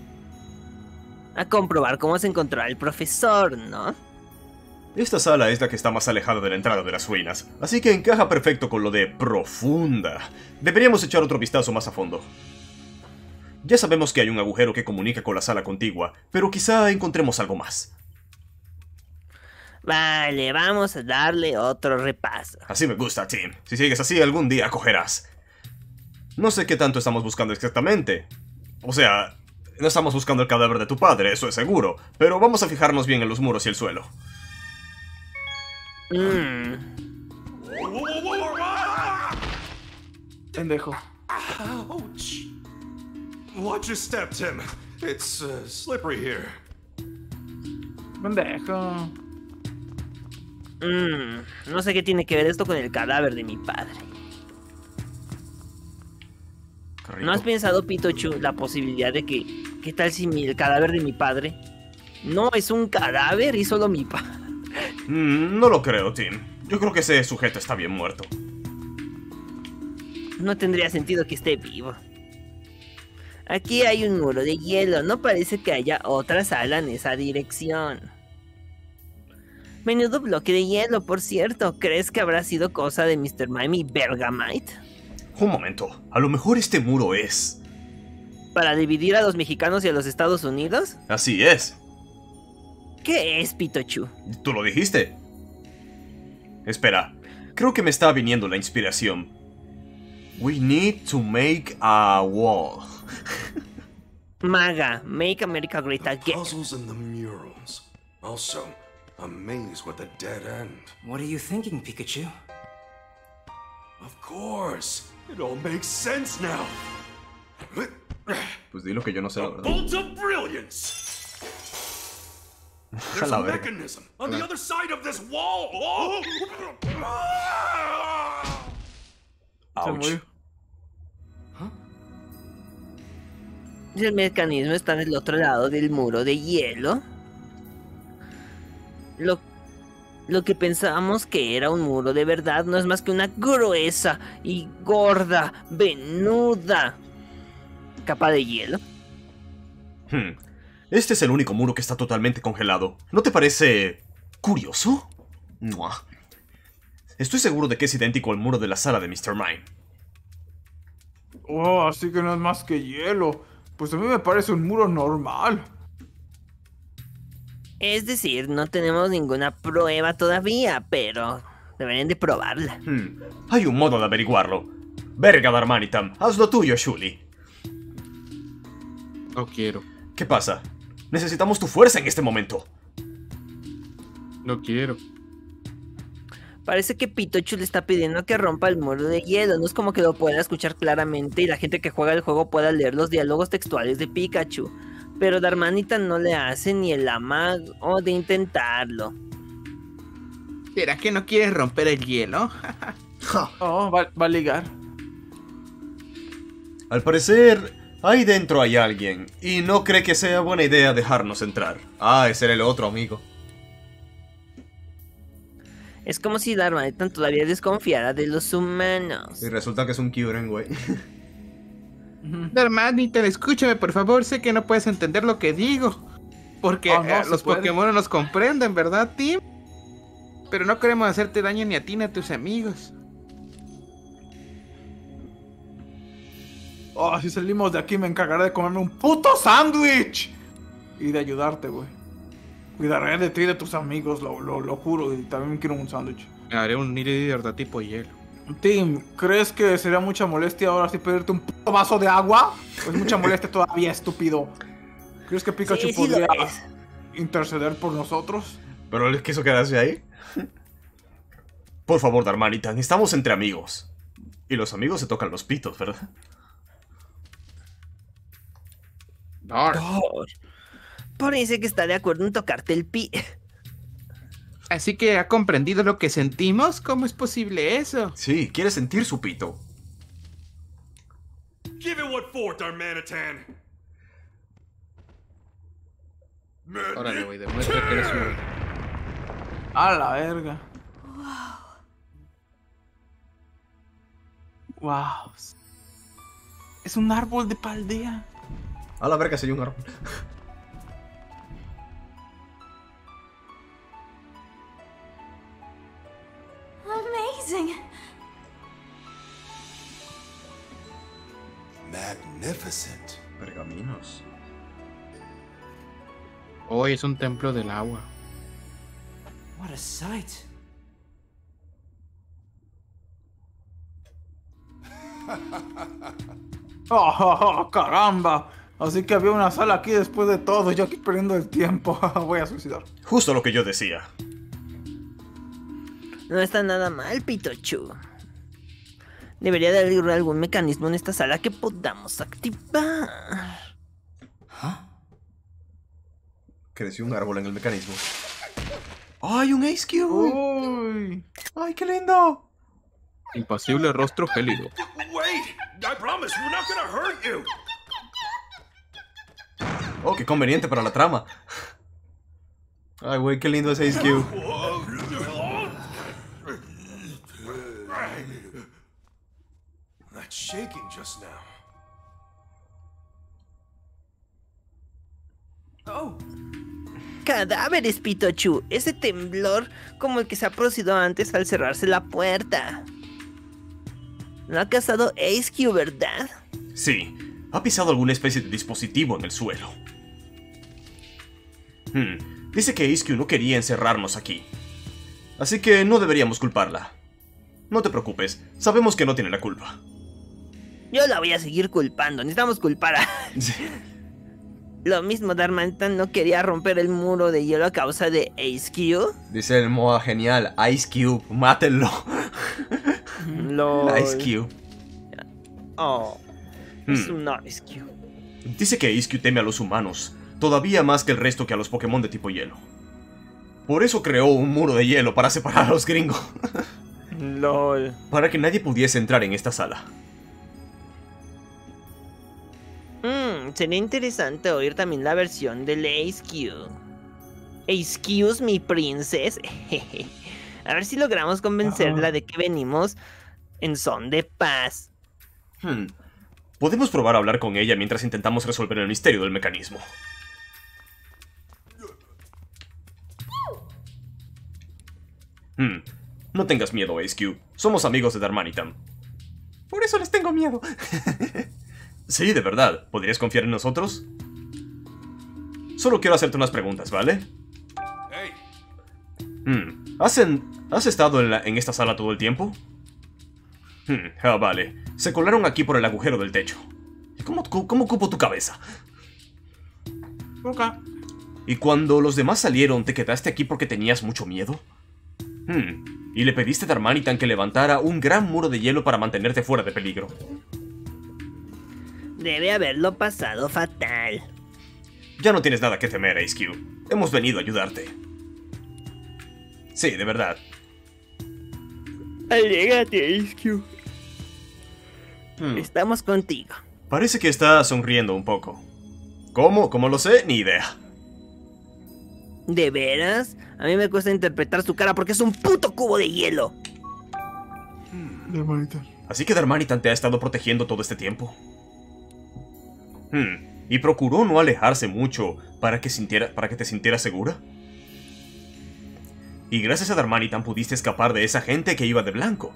Speaker 5: A comprobar cómo se encontrará el profesor, ¿no?
Speaker 1: Esta sala es la que está más alejada de la entrada de las ruinas, así que encaja perfecto con lo de profunda. Deberíamos echar otro vistazo más a fondo. Ya sabemos que hay un agujero que comunica con la sala contigua, pero quizá encontremos algo más.
Speaker 5: Vale, vamos a darle otro repaso.
Speaker 1: Así me gusta, Tim. Si sigues así, algún día cogerás. No sé qué tanto estamos buscando exactamente. O sea, no estamos buscando el cadáver de tu padre, eso es seguro, pero vamos a fijarnos bien en los muros y el suelo.
Speaker 5: Mmm.
Speaker 3: Pendejo.
Speaker 4: Ouch! Watch your step, Tim. It's uh, slippery here.
Speaker 3: Pendejo.
Speaker 5: Mmm. No sé qué tiene que ver esto con el cadáver de mi padre. ¿No has pensado, Pitochu, la posibilidad de que... ¿Qué tal si mi, el cadáver de mi padre no es un cadáver y solo mi padre?
Speaker 1: Mm, no lo creo, Tim. Yo creo que ese sujeto está bien muerto.
Speaker 5: No tendría sentido que esté vivo. Aquí hay un muro de hielo, no parece que haya otra sala en esa dirección. Menudo bloque de hielo, por cierto. ¿Crees que habrá sido cosa de mister Mime y Bergamite?
Speaker 1: Un momento, a lo mejor este muro es...
Speaker 5: ¿Para dividir a los mexicanos y a los Estados Unidos?
Speaker 1: Así es.
Speaker 5: ¿Qué es, Pitochu?
Speaker 1: ¿Tú lo dijiste? Espera, creo que me está viniendo la inspiración. We need to make a wall.
Speaker 5: MAGA, Make America Great Again.
Speaker 9: Puzzles in the murals. Also, a maze with a dead end.
Speaker 7: What are you thinking, Pikachu?
Speaker 4: Of course. It all makes sense now.
Speaker 1: Pues di lo que yo no sé, la
Speaker 4: A
Speaker 1: verdad.
Speaker 4: bolt of brilliance. There's
Speaker 1: La
Speaker 4: a
Speaker 1: verga.
Speaker 4: mechanism on the other side of this wall. Oh!
Speaker 3: Se
Speaker 1: Ouch.
Speaker 3: murió.
Speaker 5: El mecanismo está del otro lado del muro de hielo. Lo, lo que pensábamos que era un muro de verdad no es más que una gruesa y gorda, venuda capa de hielo.
Speaker 1: Hmm. Este es el único muro que está totalmente congelado. ¿No te parece curioso? Mua. Estoy seguro de que es idéntico al muro de la sala de mister Mime.
Speaker 3: Oh, así que no es más que hielo. Pues a mí me parece un muro normal.
Speaker 5: Es decir, no tenemos ninguna prueba todavía, pero deberían de probarla.
Speaker 1: Hmm. Hay un modo de averiguarlo. Verga, Darmanitan, haz lo tuyo, Shuli.
Speaker 2: No quiero.
Speaker 1: ¿Qué pasa? Necesitamos tu fuerza en este momento.
Speaker 2: No quiero.
Speaker 5: Parece que Pitochu le está pidiendo que rompa el muro de hielo. No es como que lo pueda escuchar claramente y la gente que juega el juego pueda leer los diálogos textuales de Pikachu. Pero Darmanitan no le hace ni el amago de intentarlo.
Speaker 2: ¿Será que no quieres romper el hielo?
Speaker 3: Oh, va, va a ligar.
Speaker 1: Al parecer, ahí dentro hay alguien, y no cree que sea buena idea dejarnos entrar. Ah, ese era el otro amigo.
Speaker 5: Es como si Darmanitan todavía desconfiara de los humanos.
Speaker 1: Y resulta que es un Kyurem, güey.
Speaker 2: Darmanitan, escúchame, por favor. Sé que no puedes entender lo que digo. Porque
Speaker 3: Oh, no,
Speaker 2: eh,
Speaker 3: se
Speaker 2: los
Speaker 3: puede.
Speaker 2: Pokémon no nos comprenden, ¿verdad, Tim? Pero no queremos hacerte daño ni a ti ni a tus amigos.
Speaker 3: Oh, si salimos de aquí me encargaré de comerme un puto sándwich. Y de ayudarte, güey. Cuidaré de ti y de tus amigos, lo, lo, lo juro. Y también quiero un sándwich.
Speaker 2: Me haré un niri de verdad tipo hielo.
Speaker 3: Tim, ¿crees que sería mucha molestia ahora sí pedirte un puto vaso de agua? ¿O es mucha molestia todavía, estúpido? ¿Crees que Pikachu
Speaker 5: Sí, sí lo
Speaker 3: podría
Speaker 5: es.
Speaker 3: interceder por nosotros?
Speaker 1: ¿Pero él quiso quedarse ahí? Por favor, Darmanitan, estamos entre amigos. Y los amigos se tocan los pitos, ¿verdad?
Speaker 2: Dark.
Speaker 5: Parece que está de acuerdo en tocarte el pi.
Speaker 2: Así que ha comprendido lo que sentimos. ¿Cómo es posible eso?
Speaker 1: Sí, quiere sentir su pito.
Speaker 4: Give it what for, Darmanitan.
Speaker 2: Órale, güey, demuestra que eres un...
Speaker 3: A la verga. Wow. Es un árbol de paldea.
Speaker 1: A la verga, se dio un árbol.
Speaker 12: Amazing.
Speaker 9: Magnificent.
Speaker 1: Pergaminos.
Speaker 2: Hoy es un templo del agua.
Speaker 7: What a sight.
Speaker 3: Oh, oh, oh, caramba. Así que había una sala aquí después de todo. Yo aquí perdiendo el tiempo. Voy a suicidar.
Speaker 1: Justo lo que yo decía.
Speaker 5: No está nada mal, Pitochu. Debería de haber algún mecanismo en esta sala que podamos activar.
Speaker 1: Creció un árbol en el mecanismo. ¡Ay, un Ace Cube!
Speaker 3: Uy.
Speaker 1: ¡Ay, qué lindo!
Speaker 2: Impasible rostro gélido.
Speaker 4: Wait! I promise we're not gonna hurt you!
Speaker 1: Oh, qué conveniente para la trama. Ay, güey, qué lindo es Ace Cube.
Speaker 4: That shaking just now. Oh.
Speaker 5: Cadáveres, Pitochu. Ese temblor como el que se ha producido antes al cerrarse la puerta. ¿No ha cazado Ace Q, verdad?
Speaker 1: Sí, ha pisado alguna especie de dispositivo en el suelo. Hmm. Dice que Ace Q no quería encerrarnos aquí. Así que no deberíamos culparla. No te preocupes, sabemos que no tiene la culpa.
Speaker 5: Yo la voy a seguir culpando, necesitamos culpar a... Lo mismo, Darmanitan no quería romper el muro de hielo a causa de Ace Q.
Speaker 1: Dice el Moa genial, Ice Cube, mátenlo.
Speaker 5: Lol.
Speaker 1: Ice Cube.
Speaker 5: Oh,
Speaker 1: Hmm.
Speaker 5: es un Ice Cube.
Speaker 1: Dice que Ace Q teme a los humanos, todavía más que el resto que a los Pokémon de tipo hielo. Por eso creó un muro de hielo para separar a los gringos.
Speaker 5: Lol.
Speaker 1: Para que nadie pudiese entrar en esta sala.
Speaker 5: Mm, sería interesante oír también la versión del Ace Q. Excuse me, princess. A ver si logramos convencerla de que venimos en son de paz.
Speaker 1: Hmm. Podemos probar a hablar con ella mientras intentamos resolver el misterio del mecanismo. Hmm. No tengas miedo, Ace Q. Somos amigos de Darmanitan. Por eso les tengo miedo. Sí, de verdad. ¿Podrías confiar en nosotros? Solo quiero hacerte unas preguntas, ¿vale?
Speaker 4: Hey.
Speaker 1: Hmm. ¿Has, en- ¿Has estado en, la- en esta sala todo el tiempo? Hmm. Ah, vale. Se colaron aquí por el agujero del techo. ¿Y cómo, cu- cómo cupo tu cabeza?
Speaker 3: Ok.
Speaker 1: ¿Y cuando los demás salieron, te quedaste aquí porque tenías mucho miedo? Hmm. Y le pediste a Darmanitan que levantara un gran muro de hielo para mantenerte fuera de peligro.
Speaker 5: Debe haberlo pasado fatal.
Speaker 1: Ya no tienes nada que temer, Ace Q. Hemos venido a ayudarte. Sí, de verdad.
Speaker 5: Alégate, Ace Q.
Speaker 1: Hmm.
Speaker 5: Estamos contigo.
Speaker 1: Parece que está sonriendo un poco. ¿Cómo? ¿Cómo lo sé? Ni idea.
Speaker 5: ¿De veras? A mí me cuesta interpretar su cara porque es un puto cubo de hielo.
Speaker 3: Darmanitan.
Speaker 1: Así que Darmanitan te ha estado protegiendo todo este tiempo. Hmm. ¿Y procuró no alejarse mucho para que, sintiera, para que te sintieras segura? Y gracias a Darmanitan pudiste escapar de esa gente que iba de blanco.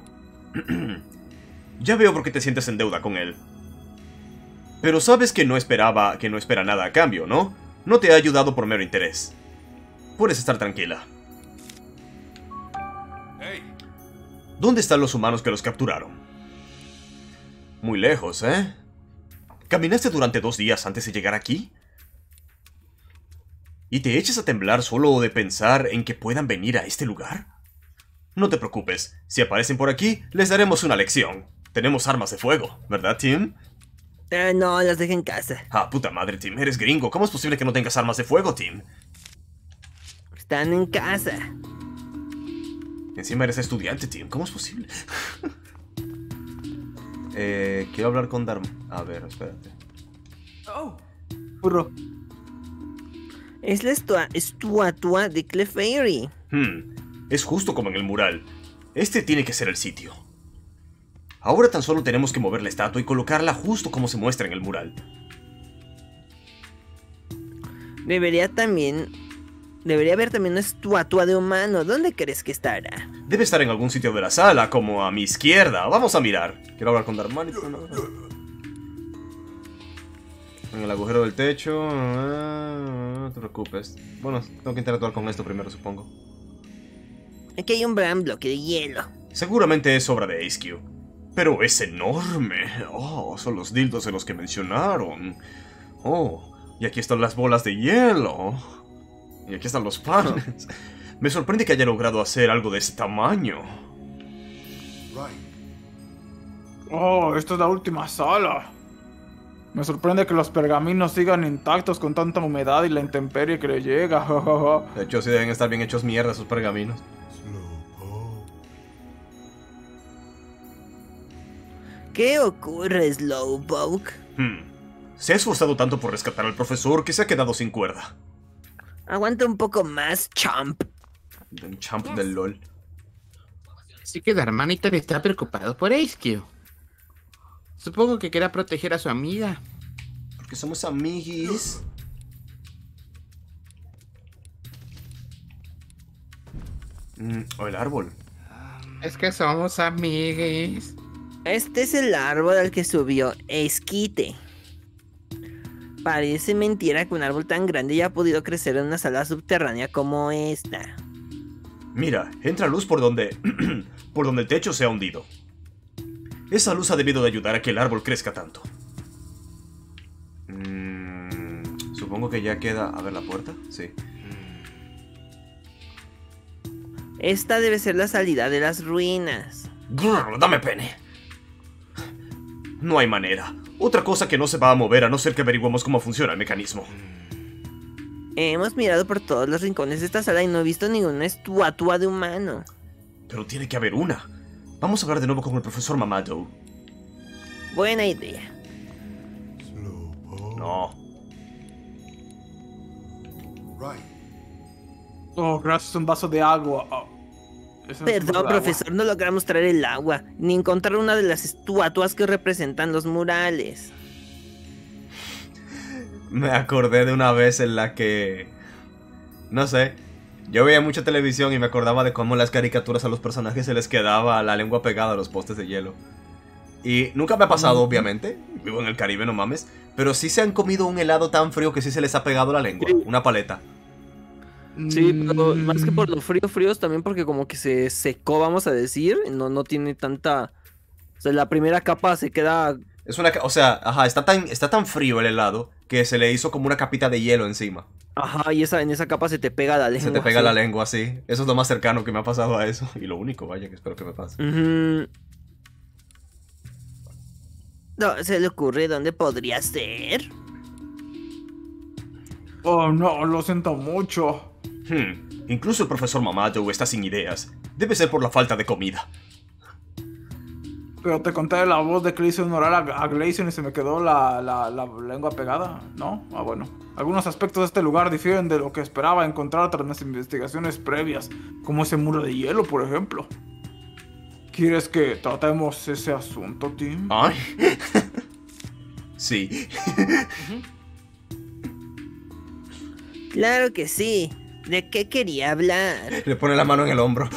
Speaker 1: Ya veo por qué te sientes en deuda con él. Pero sabes que no esperaba, que no espera nada a cambio, ¿no? No te ha ayudado por mero interés. Puedes estar tranquila.
Speaker 4: Hey.
Speaker 1: ¿Dónde están los humanos que los capturaron? Muy lejos, ¿eh? ¿Caminaste durante dos días antes de llegar aquí? ¿Y te echas a temblar solo de pensar en que puedan venir a este lugar? No te preocupes, si aparecen por aquí, les daremos una lección. Tenemos armas de fuego, ¿verdad, Tim?
Speaker 5: Eh, no, las dejé en casa.
Speaker 1: Ah, puta madre, Tim, eres gringo. ¿Cómo es posible que no tengas armas de fuego, Tim?
Speaker 5: Están en casa.
Speaker 1: Encima eres estudiante, Tim. ¿Cómo es posible? eh, quiero hablar con Darm... A ver, espérate.
Speaker 4: Oh.
Speaker 3: Burro.
Speaker 5: Es la estua- estatua de Clefairy.
Speaker 1: Hmm, es justo como en el mural. Este tiene que ser el sitio. Ahora tan solo tenemos que mover la estatua y colocarla justo como se muestra en el mural.
Speaker 5: Debería también... Debería haber también una estatua de humano. ¿Dónde crees que estará?
Speaker 1: Debe estar en algún sitio de la sala, como a mi izquierda. Vamos a mirar. Quiero hablar con Darmanitan. En el agujero del techo. Ah, no te preocupes. Bueno, tengo que interactuar con esto primero, supongo.
Speaker 5: Aquí hay un gran bloque de hielo.
Speaker 1: Seguramente es obra de Ace Q. Pero es enorme. Oh, son los dildos de los que mencionaron. Oh, y aquí están las bolas de hielo. Y aquí están los panes. Me sorprende que haya logrado hacer algo de ese tamaño.
Speaker 3: Oh, esta es la última sala. Me sorprende que los pergaminos sigan intactos con tanta humedad y la intemperie que le llega.
Speaker 1: De hecho, sí deben estar bien hechos mierda esos pergaminos.
Speaker 5: ¿Qué ocurre, Slowpoke?
Speaker 1: Hmm. Se ha esforzado tanto por rescatar al profesor que se ha quedado sin cuerda.
Speaker 5: Aguanta un poco más, champ.
Speaker 1: Un champ del LOL.
Speaker 2: Así que Darmanitan está preocupado por Ace Q. Supongo que quiera proteger a su amiga.
Speaker 1: Porque somos amiguis. Mm, o el árbol.
Speaker 3: Es que somos amigues.
Speaker 5: Este es el árbol al que subió Esquite. Parece mentira que un árbol tan grande haya podido crecer en una sala subterránea como esta.
Speaker 1: Mira, entra luz por donde... por donde el techo se ha hundido. Esa luz ha debido de ayudar a que el árbol crezca tanto. Mm, supongo que ya queda... A ver, ¿la puerta? Sí.
Speaker 5: Esta debe ser la salida de las ruinas.
Speaker 1: Grrr, dame pene. No hay manera. Otra cosa que no se va a mover a no ser que averiguemos cómo funciona el mecanismo.
Speaker 5: Hemos mirado por todos los rincones de esta sala y no he visto ninguna estatua de humano.
Speaker 1: Pero tiene que haber una. Vamos a hablar de nuevo con el profesor Mamado.
Speaker 5: Buena idea.
Speaker 1: No.
Speaker 3: Oh, gracias, un vaso de agua. Oh. Eso es
Speaker 5: Perdón,
Speaker 3: agua.
Speaker 5: profesor, no logramos traer el agua, ni encontrar una de las estatuas que representan los murales.
Speaker 1: Me acordé de una vez en la que... No sé. Yo veía mucha televisión y me acordaba de cómo las caricaturas a los personajes se les quedaba la lengua pegada a los postes de hielo. Y nunca me ha pasado, obviamente. Vivo en el Caribe, no mames. Pero sí se han comido un helado tan frío que sí se les ha pegado la lengua. Una paleta.
Speaker 13: Sí, pero más que por lo frío, fríos también porque como que se secó, vamos a decir. No, no tiene tanta... O sea, la primera capa se queda...
Speaker 1: Es una... O sea, ajá, está tan, está tan frío el helado que se le hizo como una capita de hielo encima.
Speaker 13: Ajá, y esa, en esa capa se te pega la lengua.
Speaker 1: Se te pega
Speaker 13: sí.
Speaker 1: la lengua, sí. Eso es lo más cercano que me ha pasado a eso. Y lo único, vaya, que espero que me pase.
Speaker 5: Uh-huh. No se le ocurre dónde podría ser.
Speaker 3: Oh, no, lo siento mucho.
Speaker 1: Hmm. Incluso el profesor Mamado está sin ideas. Debe ser por la falta de comida.
Speaker 3: Pero te conté la voz de que le hice un oral a, a Glaceon y se me quedó la, la, la lengua pegada, ¿no? Ah, bueno. Algunos aspectos de este lugar difieren de lo que esperaba encontrar tras las investigaciones previas, como ese muro de hielo, por ejemplo. ¿Quieres que tratemos ese asunto, Tim?
Speaker 1: Ay. Sí.
Speaker 5: Claro que sí. ¿De qué quería hablar?
Speaker 1: Le pone la mano en el hombro.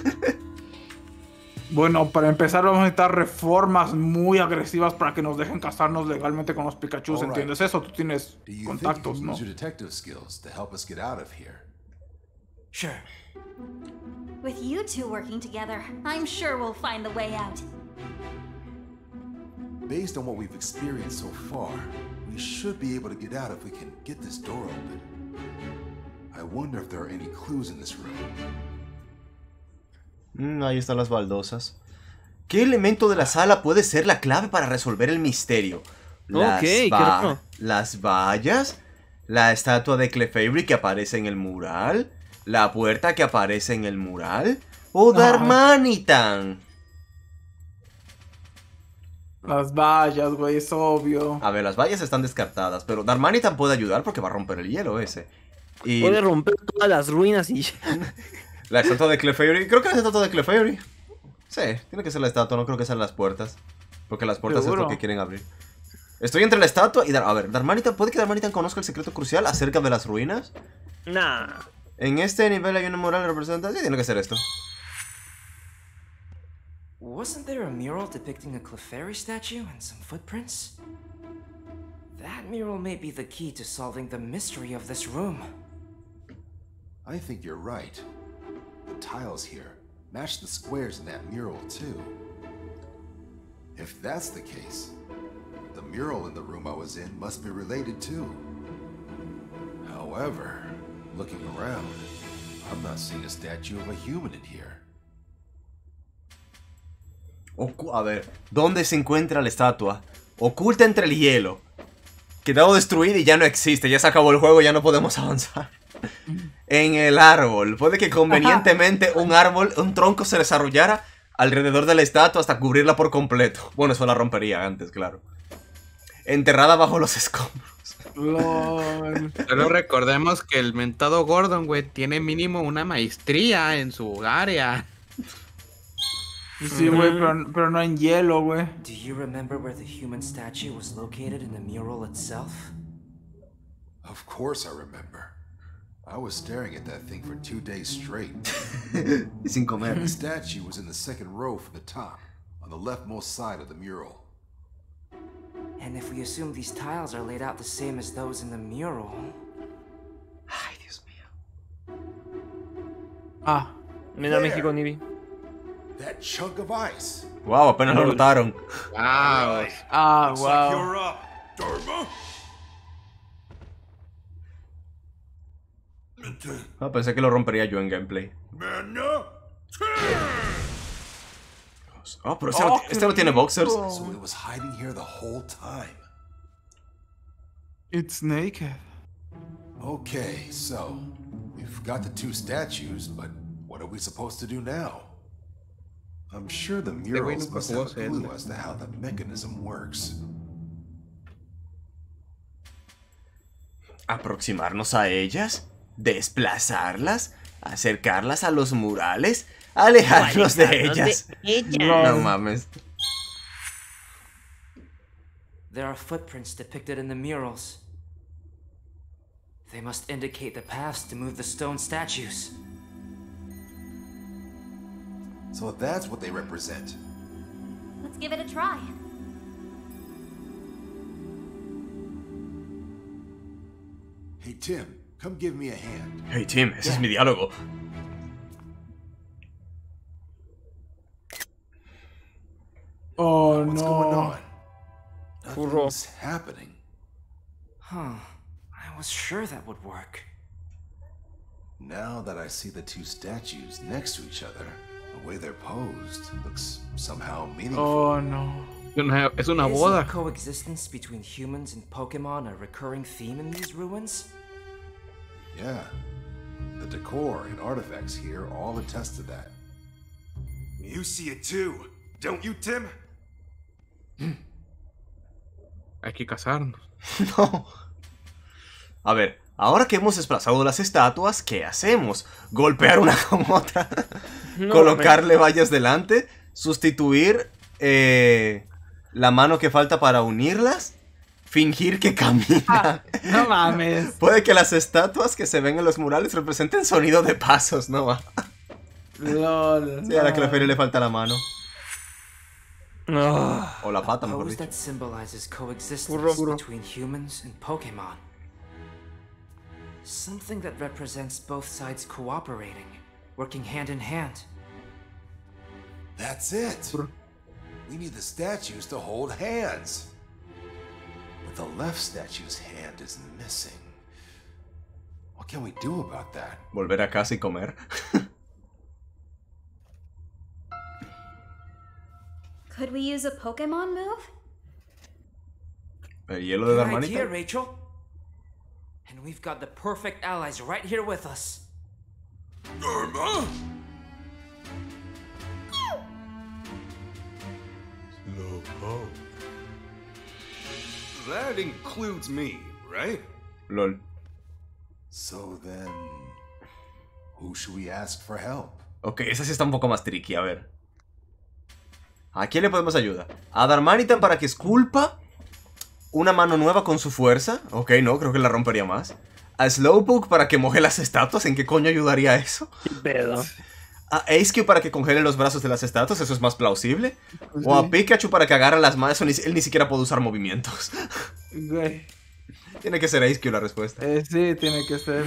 Speaker 3: Bueno, para empezar vamos a necesitar reformas muy agresivas para que nos dejen casarnos legalmente con los Pikachus, ¿entiendes eso? Tú tienes contactos, ¿no?
Speaker 12: Sure. With you two working together, I'm sure we'll find the way out.
Speaker 14: Based on what we've experienced so far, we should be able to get out if we can get this door open. I wonder if there are any clues in this room.
Speaker 1: Mm, ahí están las baldosas. ¿Qué elemento de la sala puede ser la clave para resolver el misterio? Las,
Speaker 13: Ok, qué
Speaker 1: va
Speaker 13: raro.
Speaker 1: las vallas, la estatua de Clefairy que aparece en el mural, la puerta que aparece en el mural, o Darmanitan.
Speaker 3: Las vallas, güey, es obvio.
Speaker 1: A ver, las vallas están descartadas, pero Darmanitan puede ayudar porque va a romper el hielo ese. Y
Speaker 13: Puede romper todas las ruinas y...
Speaker 1: la estatua de Clefairy, creo que es la estatua de Clefairy. Sí, tiene que ser la estatua, no creo que sean las puertas. Porque las puertas
Speaker 3: ¿Seguro?
Speaker 1: es lo que quieren abrir. Estoy entre la estatua y... Dar a ver, Darmanitan, ¿puede que Darmanitan conozca el secreto crucial acerca de las ruinas?
Speaker 5: Nah.
Speaker 1: En este nivel hay una mural representativa. Sí, tiene que ser esto.
Speaker 7: Wasn't there a mural depicting a Clefairy statue and some footprints? That mural may be the key to solving the mystery of this room.
Speaker 14: I think you're right. The tiles here match the squares in that mural too. If that's the case, the mural in the room I was in must be related too. However, looking around, I'm not seeing a statue of a human in here.
Speaker 1: Ocu a ver, ¿dónde se encuentra la estatua? Oculta entre el hielo. Quedado destruida y ya no existe. Ya se acabó el juego, ya no podemos avanzar. En el árbol. Puede que convenientemente un árbol, un tronco se desarrollara alrededor de la estatua hasta cubrirla por completo. Bueno, eso la rompería antes, claro. Enterrada bajo los escombros.
Speaker 3: Lol.
Speaker 2: Solo recordemos que el mentado Gordon, güey, tiene mínimo una maestría en su área.
Speaker 3: Sí, güey, pero, pero no en hielo, güey.
Speaker 7: Do you remember where the human statue was located in the mural itself?
Speaker 14: Of course I remember. I was staring at that thing for two days straight.
Speaker 1: Sin comer.
Speaker 14: The statue was in the second row from the top, on the leftmost side of the mural.
Speaker 7: And if we assume these tiles are laid out the same as those in the mural...
Speaker 1: Ay, Dios mío.
Speaker 13: Ah, mira México, Nibi.
Speaker 14: That chunk of ice.
Speaker 1: Wow, apenas lo notaron.
Speaker 2: Wow.
Speaker 3: Ah,
Speaker 4: Looks like
Speaker 3: wow.
Speaker 4: you're up, Dharma.
Speaker 1: Ah, pensé que lo rompería yo en gameplay.
Speaker 4: Mana.
Speaker 1: Oh, pero este, no, este no tiene boxers.
Speaker 14: So it was hiding here the whole time.
Speaker 3: It's naked.
Speaker 14: Okay, so we've got the two statues, but what are we supposed to do now? I'm sure the murals must have a clue as to how the mechanism works.
Speaker 1: ¿Aproximarnos a ellas? ¿Desplazarlas? ¿Acercarlas a los murales? ¿Alejarnos de ellas?
Speaker 5: de ellas.
Speaker 1: No mames.
Speaker 7: There are footprints depicted in the murals. They must indicate the paths to move the stone statues.
Speaker 14: So that's what they represent.
Speaker 12: Let's give it a try.
Speaker 14: Hey Tim, come give me a hand.
Speaker 1: Hey Tim, ese es mi diálogo.
Speaker 3: Oh,
Speaker 14: What's
Speaker 3: no.
Speaker 14: going on?
Speaker 13: Furro.
Speaker 14: Nothing's happening.
Speaker 7: Huh. I was sure that would work.
Speaker 14: Now that I see the two statues next to each other, the way they're posed looks somehow meaningful.
Speaker 3: Oh, no.
Speaker 2: Una, es una
Speaker 7: Isn't
Speaker 2: boda.
Speaker 7: coexistence between humans and Pokemon a recurring theme in these ruins?
Speaker 14: Yeah. The decor and artifacts here all attest to that.
Speaker 4: You see it too, don't you, Tim?
Speaker 2: Hay que casarnos.
Speaker 1: No. A ver, ahora que hemos desplazado las estatuas, ¿qué hacemos? ¿Golpear una con otra?
Speaker 13: No,
Speaker 1: ¿Colocarle vallas delante? ¿Sustituir eh, la mano que falta para unirlas? ¿Fingir que camina?
Speaker 3: Ah, no mames.
Speaker 1: Puede que las estatuas que se ven en los murales representen sonido de pasos, ¿no?
Speaker 3: Lol.
Speaker 1: Sí, a la que la feria le falta la mano.
Speaker 13: Oh.
Speaker 1: O la pata, mejor
Speaker 7: Pose
Speaker 1: dicho.
Speaker 7: that symbolizes coexistence
Speaker 13: Furro, furro.
Speaker 7: between humans and Pokemon. Something that represents both sides cooperating, working hand in hand.
Speaker 14: That's it. We need the statues to hold hands. But the left statue's hand is missing. What can we do about that?
Speaker 1: Volver a casa y comer.
Speaker 12: Could we use a Pokemon move?
Speaker 1: El hielo de
Speaker 7: Good
Speaker 1: Darmanita.
Speaker 7: idea, Rachel. And we've got the perfect allies right here with us.
Speaker 4: Dharma.
Speaker 9: Slowpoke.
Speaker 4: That includes me, right?
Speaker 1: Lol.
Speaker 14: So then, who should we ask for help?
Speaker 1: Ok, esa sí está un poco más tricky, a ver. ¿A quién le podemos ayudar? A Darmanitan para que esculpa una mano nueva con su fuerza. Ok, no, creo que la rompería más. A Slowpoke para que moje las estatuas. ¿En qué coño ayudaría eso?
Speaker 13: ¿Qué pedo?
Speaker 1: A Aceque para que congele los brazos de las estatuas. Eso es más plausible. O a Pikachu para que agarre las manos. Eso ni- él ni siquiera puede usar movimientos.
Speaker 3: Güey.
Speaker 1: Tiene que ser Aceque la respuesta.
Speaker 3: Eh, sí, tiene que ser.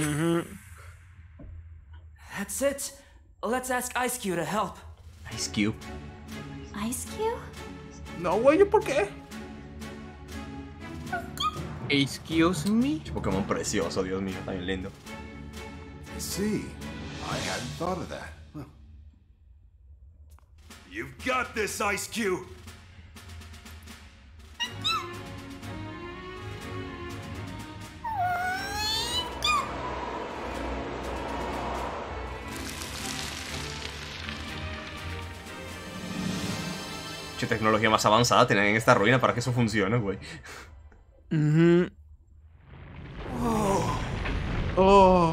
Speaker 7: That's it. Let's ask Ice-Cube to help.
Speaker 1: Aceque.
Speaker 12: Ice Cube?
Speaker 3: No, güey, ¿yo por qué?
Speaker 2: Excuse me.
Speaker 1: Pokémon precioso, Dios mío. Está bien lindo.
Speaker 14: I see. I hadn't thought of that. Huh.
Speaker 4: You've got this, Ice Cube.
Speaker 1: ¿Qué tecnología más avanzada tienen en esta ruina para que eso funcione, güey?
Speaker 13: Ujú.
Speaker 3: Oh.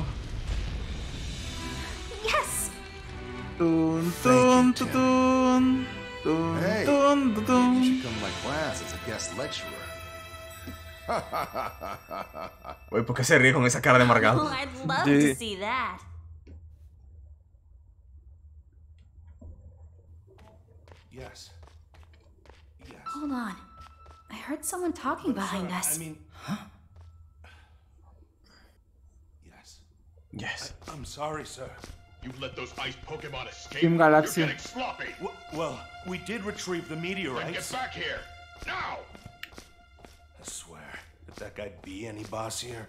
Speaker 12: Yes!
Speaker 3: Tun, tun, tun, tun, tun,
Speaker 14: Hey,
Speaker 3: tun, tun,
Speaker 14: maybe you
Speaker 3: tun.
Speaker 14: should come to my class as a guest lecturer.
Speaker 1: Uy, ¿por qué se ríe con esa cara de amargado?
Speaker 12: Oh, I'd love
Speaker 1: Sí.
Speaker 12: to see that.
Speaker 4: Yes.
Speaker 12: Hold on. I heard someone talking behind us.
Speaker 4: I mean,
Speaker 1: Yes.
Speaker 4: I, I'm sorry, sir.
Speaker 15: You let those ice Pokemon escape?
Speaker 3: Team Galaxia.
Speaker 15: You're getting sloppy.
Speaker 4: W- well, we did retrieve the
Speaker 15: Then
Speaker 4: meteorites.
Speaker 15: get back here. Now!
Speaker 4: I swear, if that guy be any bossier.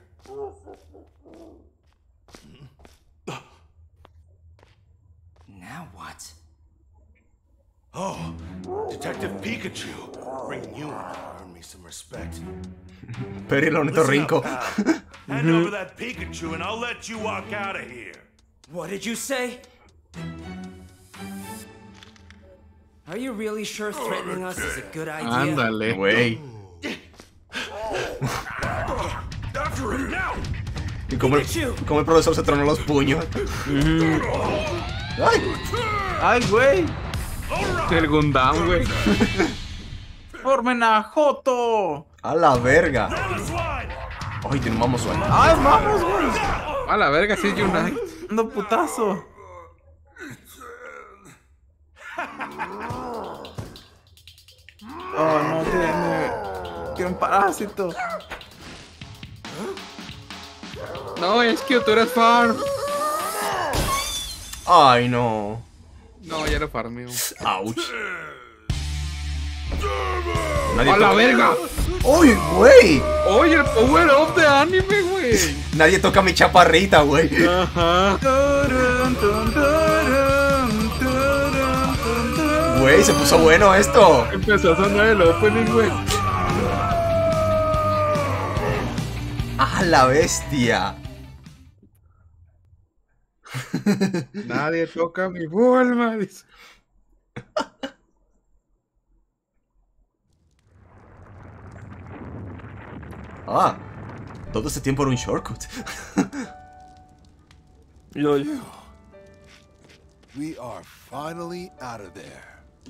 Speaker 7: Now what?
Speaker 4: Oh, Detective Pikachu. Bringing you in to earn me some respect.
Speaker 1: Perry el
Speaker 4: Listen up,
Speaker 1: ornitorrinco.
Speaker 4: pal. Hand over that Pikachu and I'll let you walk out of here.
Speaker 7: What did you say? Are you really sure threatening us is a good idea?
Speaker 2: Ándale.
Speaker 1: Güey.
Speaker 4: After him now!
Speaker 1: Y como el, como el profesor se tronó los puños. ¡Ay!
Speaker 3: ¡Ay, güey!
Speaker 2: El Gundam, güey.
Speaker 3: ¡Formen a Joto!
Speaker 1: ¡A la verga! ¡Ay, tenemos vamos suave!
Speaker 3: ¡Ay, vamos, güey!
Speaker 2: A la verga, sí, Unite.
Speaker 3: ¡No, putazo! Oh, no, tiene... Tiene un parásito.
Speaker 2: No, es que tú eres farm.
Speaker 1: ¡Ay, no!
Speaker 2: No, ya lo farmeo.
Speaker 1: ¡Auch!
Speaker 2: ¡A la verga!
Speaker 1: ¡Uy, güey!
Speaker 2: ¡Oye, el power up de anime, güey!
Speaker 1: Nadie toca mi chaparrita, güey.
Speaker 2: Ajá.
Speaker 1: Güey, se puso bueno esto.
Speaker 2: Empezó a sonar el opening, güey.
Speaker 1: ¡A la bestia!
Speaker 2: Nadie toca mi Bulma, dice.
Speaker 1: Ah, todo este tiempo era un shortcut.
Speaker 13: LOL.
Speaker 10: We are finally out of there.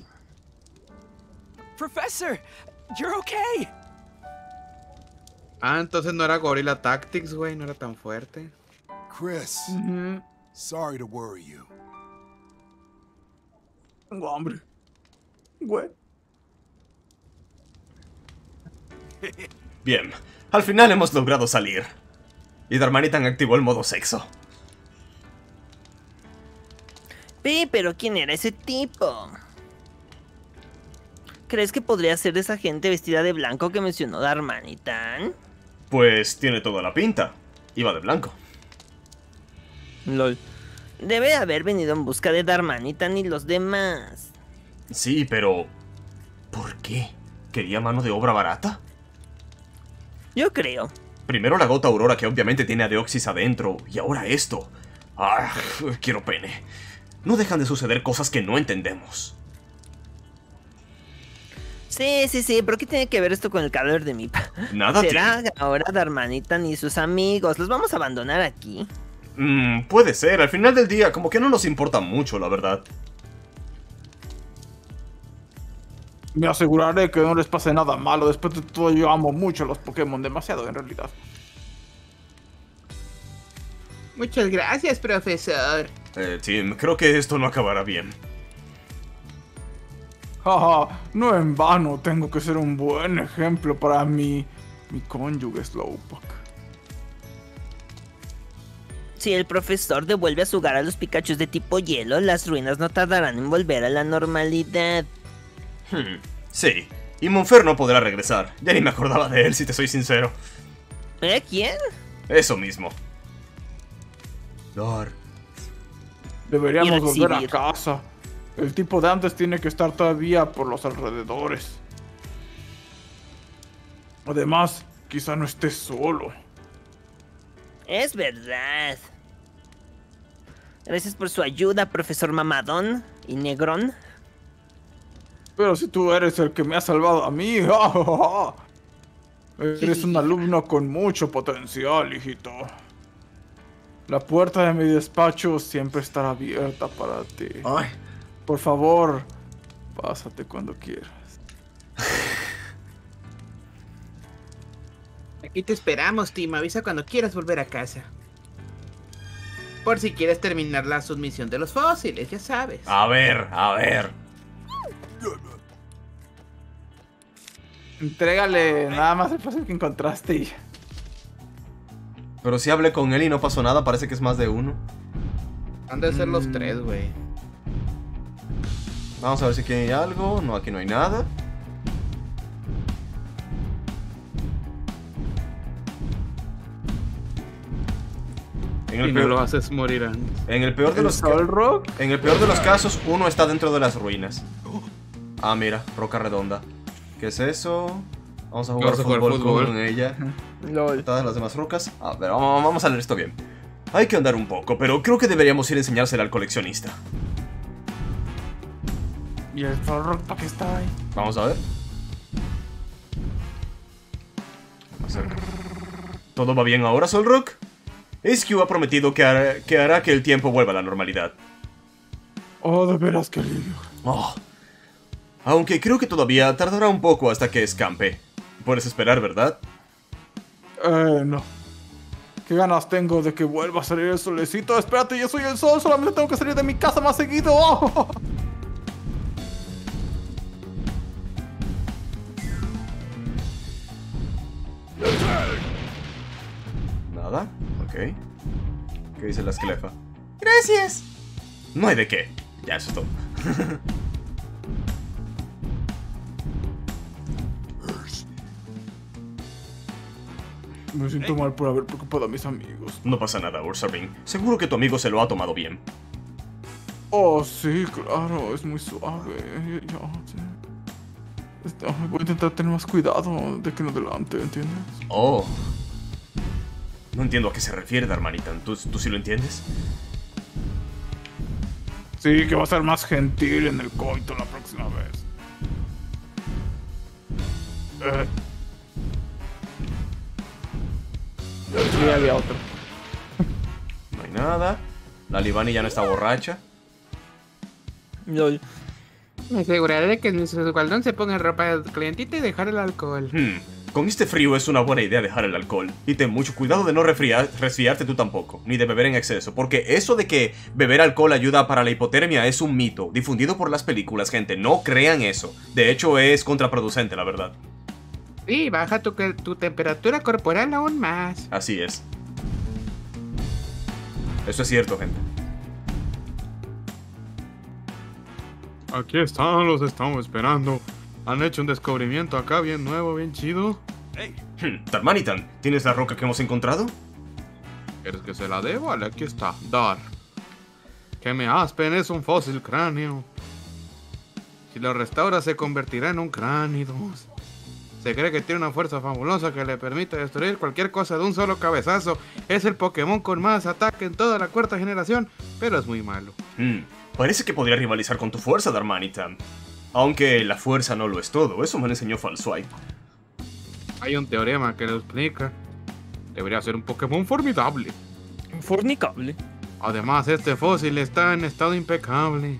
Speaker 7: Professor, you're okay.
Speaker 2: Ah, entonces no era Gorilla Tactics, güey, no era tan fuerte.
Speaker 10: Chris, sorry to worry you.
Speaker 3: Tengo hambre. Güey.
Speaker 1: Bien, al final hemos logrado salir. Y Darmanitan activó el modo sexo.
Speaker 5: Pi, pero ¿quién era ese tipo? ¿Crees que podría ser de esa gente vestida de blanco que mencionó Darmanitan?
Speaker 1: Pues tiene toda la pinta. Iba de blanco.
Speaker 5: LOL. Debe haber venido en busca de Darmanitan y los demás.
Speaker 1: Sí, pero... ¿por qué? ¿Quería mano de obra barata?
Speaker 5: Yo creo.
Speaker 1: Primero la gota aurora que obviamente tiene a Deoxys adentro. Y ahora esto. Ah, quiero pene. No dejan de suceder cosas que no entendemos.
Speaker 5: Sí, sí, sí, pero ¿qué tiene que ver esto con el cadáver de Mipa?
Speaker 1: Nada
Speaker 5: ¿Será ahora Darmanitan y sus amigos? ¿Los vamos a abandonar aquí?
Speaker 1: Mm, puede ser, al final del día como que no nos importa mucho, la verdad.
Speaker 3: Me aseguraré que no les pase nada malo. Después de todo, yo amo mucho a los Pokémon. Demasiado, en realidad.
Speaker 2: Muchas gracias, profesor.
Speaker 1: Eh, Tim, creo que esto no acabará bien.
Speaker 3: Jaja, no en vano tengo que ser un buen ejemplo para mi... mi cónyuge Slowpoke.
Speaker 5: Si el profesor devuelve a su hogar a los Pikachus de tipo hielo, las ruinas no tardarán en volver a la normalidad.
Speaker 1: Hmm, sí, y Monfer no podrá regresar. Ya ni me acordaba de él, si te soy sincero.
Speaker 5: ¿Eh? ¿Quién?
Speaker 1: Eso mismo. Dar.
Speaker 3: Deberíamos
Speaker 5: Y
Speaker 3: volver a
Speaker 5: recibir.
Speaker 3: casa. El tipo de antes tiene que estar todavía por los alrededores. Además, quizá no esté solo.
Speaker 5: Es verdad. Gracias por su ayuda, profesor Mamadón y Negrón.
Speaker 3: Pero si tú eres el que me ha salvado a mí, ¡ja, ja, ja! Eres un alumno con mucho potencial, hijito. La puerta de mi despacho siempre estará abierta para ti.
Speaker 1: Ay.
Speaker 3: Por favor, pásate cuando quieras.
Speaker 2: Aquí te esperamos, Tim. Avisa cuando quieras volver a casa. Por si quieres terminar la submisión de los fósiles, ya sabes.
Speaker 1: A ver, a ver.
Speaker 3: Entrégale nada más el fósil que encontraste y...
Speaker 1: Pero si hablé con él y no pasó nada, parece que es más de uno.
Speaker 2: Han de ser
Speaker 3: Mm.
Speaker 2: los tres, güey.
Speaker 1: Vamos a ver si aquí hay algo. No, aquí no hay nada. En
Speaker 2: Si
Speaker 1: el,
Speaker 2: no
Speaker 1: peor,
Speaker 2: lo haces, morirán.
Speaker 1: en el peor de
Speaker 3: ¿El
Speaker 1: los ca-
Speaker 3: Sol Rock?
Speaker 1: En el peor de los casos, uno está dentro de las ruinas. Ah, mira, roca redonda. ¿Qué es eso? Vamos a jugar,
Speaker 2: Vamos a jugar
Speaker 1: fútbol,
Speaker 2: fútbol.
Speaker 1: con ella.
Speaker 13: Lol.
Speaker 1: Todas las demás rocas. A ver, vamos, vamos a leer esto bien. Hay que andar un poco, pero creo que deberíamos ir a enseñársela al coleccionista.
Speaker 3: ¿Y el Sol Rock para qué está ahí?
Speaker 1: Vamos a ver. Más cerca. ¿Todo va bien ahora, Solrock? H Q ha prometido que hará, que hará que el tiempo vuelva a la normalidad.
Speaker 3: Oh, de veras, qué alivio.
Speaker 1: Oh. Aunque creo que todavía tardará un poco hasta que escampe. Puedes esperar, ¿verdad?
Speaker 3: Eh, no. ¿Qué ganas tengo de que vuelva a salir el solecito? Espérate, yo soy el sol, solamente tengo que salir de mi casa más seguido. Oh.
Speaker 1: Nada. Ok. ¿Qué dice la esclefa? Gracias. No hay de qué. Ya, eso es todo.
Speaker 3: Me siento mal por haber preocupado a mis amigos.
Speaker 1: No pasa nada, Ursa Ring. Seguro que tu amigo se lo ha tomado bien.
Speaker 3: Oh, sí, claro, es muy suave. Ya, sí. Este, voy a intentar tener más cuidado de que no delante, ¿entiendes?
Speaker 1: Oh. No entiendo a qué se refiere, Darmanitan. ¿Tú, ¿Tú sí lo entiendes?
Speaker 3: Sí, que va a ser más gentil en el coito la próxima vez. Eh. Sí, había otro.
Speaker 1: No hay nada. La Libani ya no está borracha.
Speaker 13: Lol.
Speaker 2: Me aseguraré que nuestro gualdón se ponga ropa calientita y dejar el alcohol.
Speaker 1: Hmm. Con este frío es una buena idea dejar el alcohol. Y ten mucho cuidado de no resfriar, resfriarte tú tampoco, ni de beber en exceso. Porque eso de que beber alcohol ayuda para la hipotermia es un mito, difundido por las películas, gente. No crean eso. De hecho, es contraproducente, la verdad.
Speaker 2: Sí, baja tu, tu temperatura corporal aún más.
Speaker 1: Así es. Eso es cierto, gente.
Speaker 2: Aquí están, los estamos esperando. Han hecho un descubrimiento acá bien nuevo, bien chido.
Speaker 1: Hmm, Darmanitan, ¿tienes la roca que hemos encontrado?
Speaker 2: ¿Quieres que se la dé? Vale, aquí está. Dar. Que me aspen es un fósil cráneo. Si lo restaura se convertirá en un cráneo. Se cree que tiene una fuerza fabulosa que le permite destruir cualquier cosa de un solo cabezazo. Es el Pokémon con más ataque en toda la cuarta generación, pero es muy malo.
Speaker 1: Hmm, parece que podría rivalizar con tu fuerza, Darmanitan. Aunque la fuerza no lo es todo, eso me lo enseñó Falswipe.
Speaker 2: Hay un teorema que lo explica. Debería ser un Pokémon formidable.
Speaker 13: Fornicable.
Speaker 2: Además, este fósil está en estado impecable.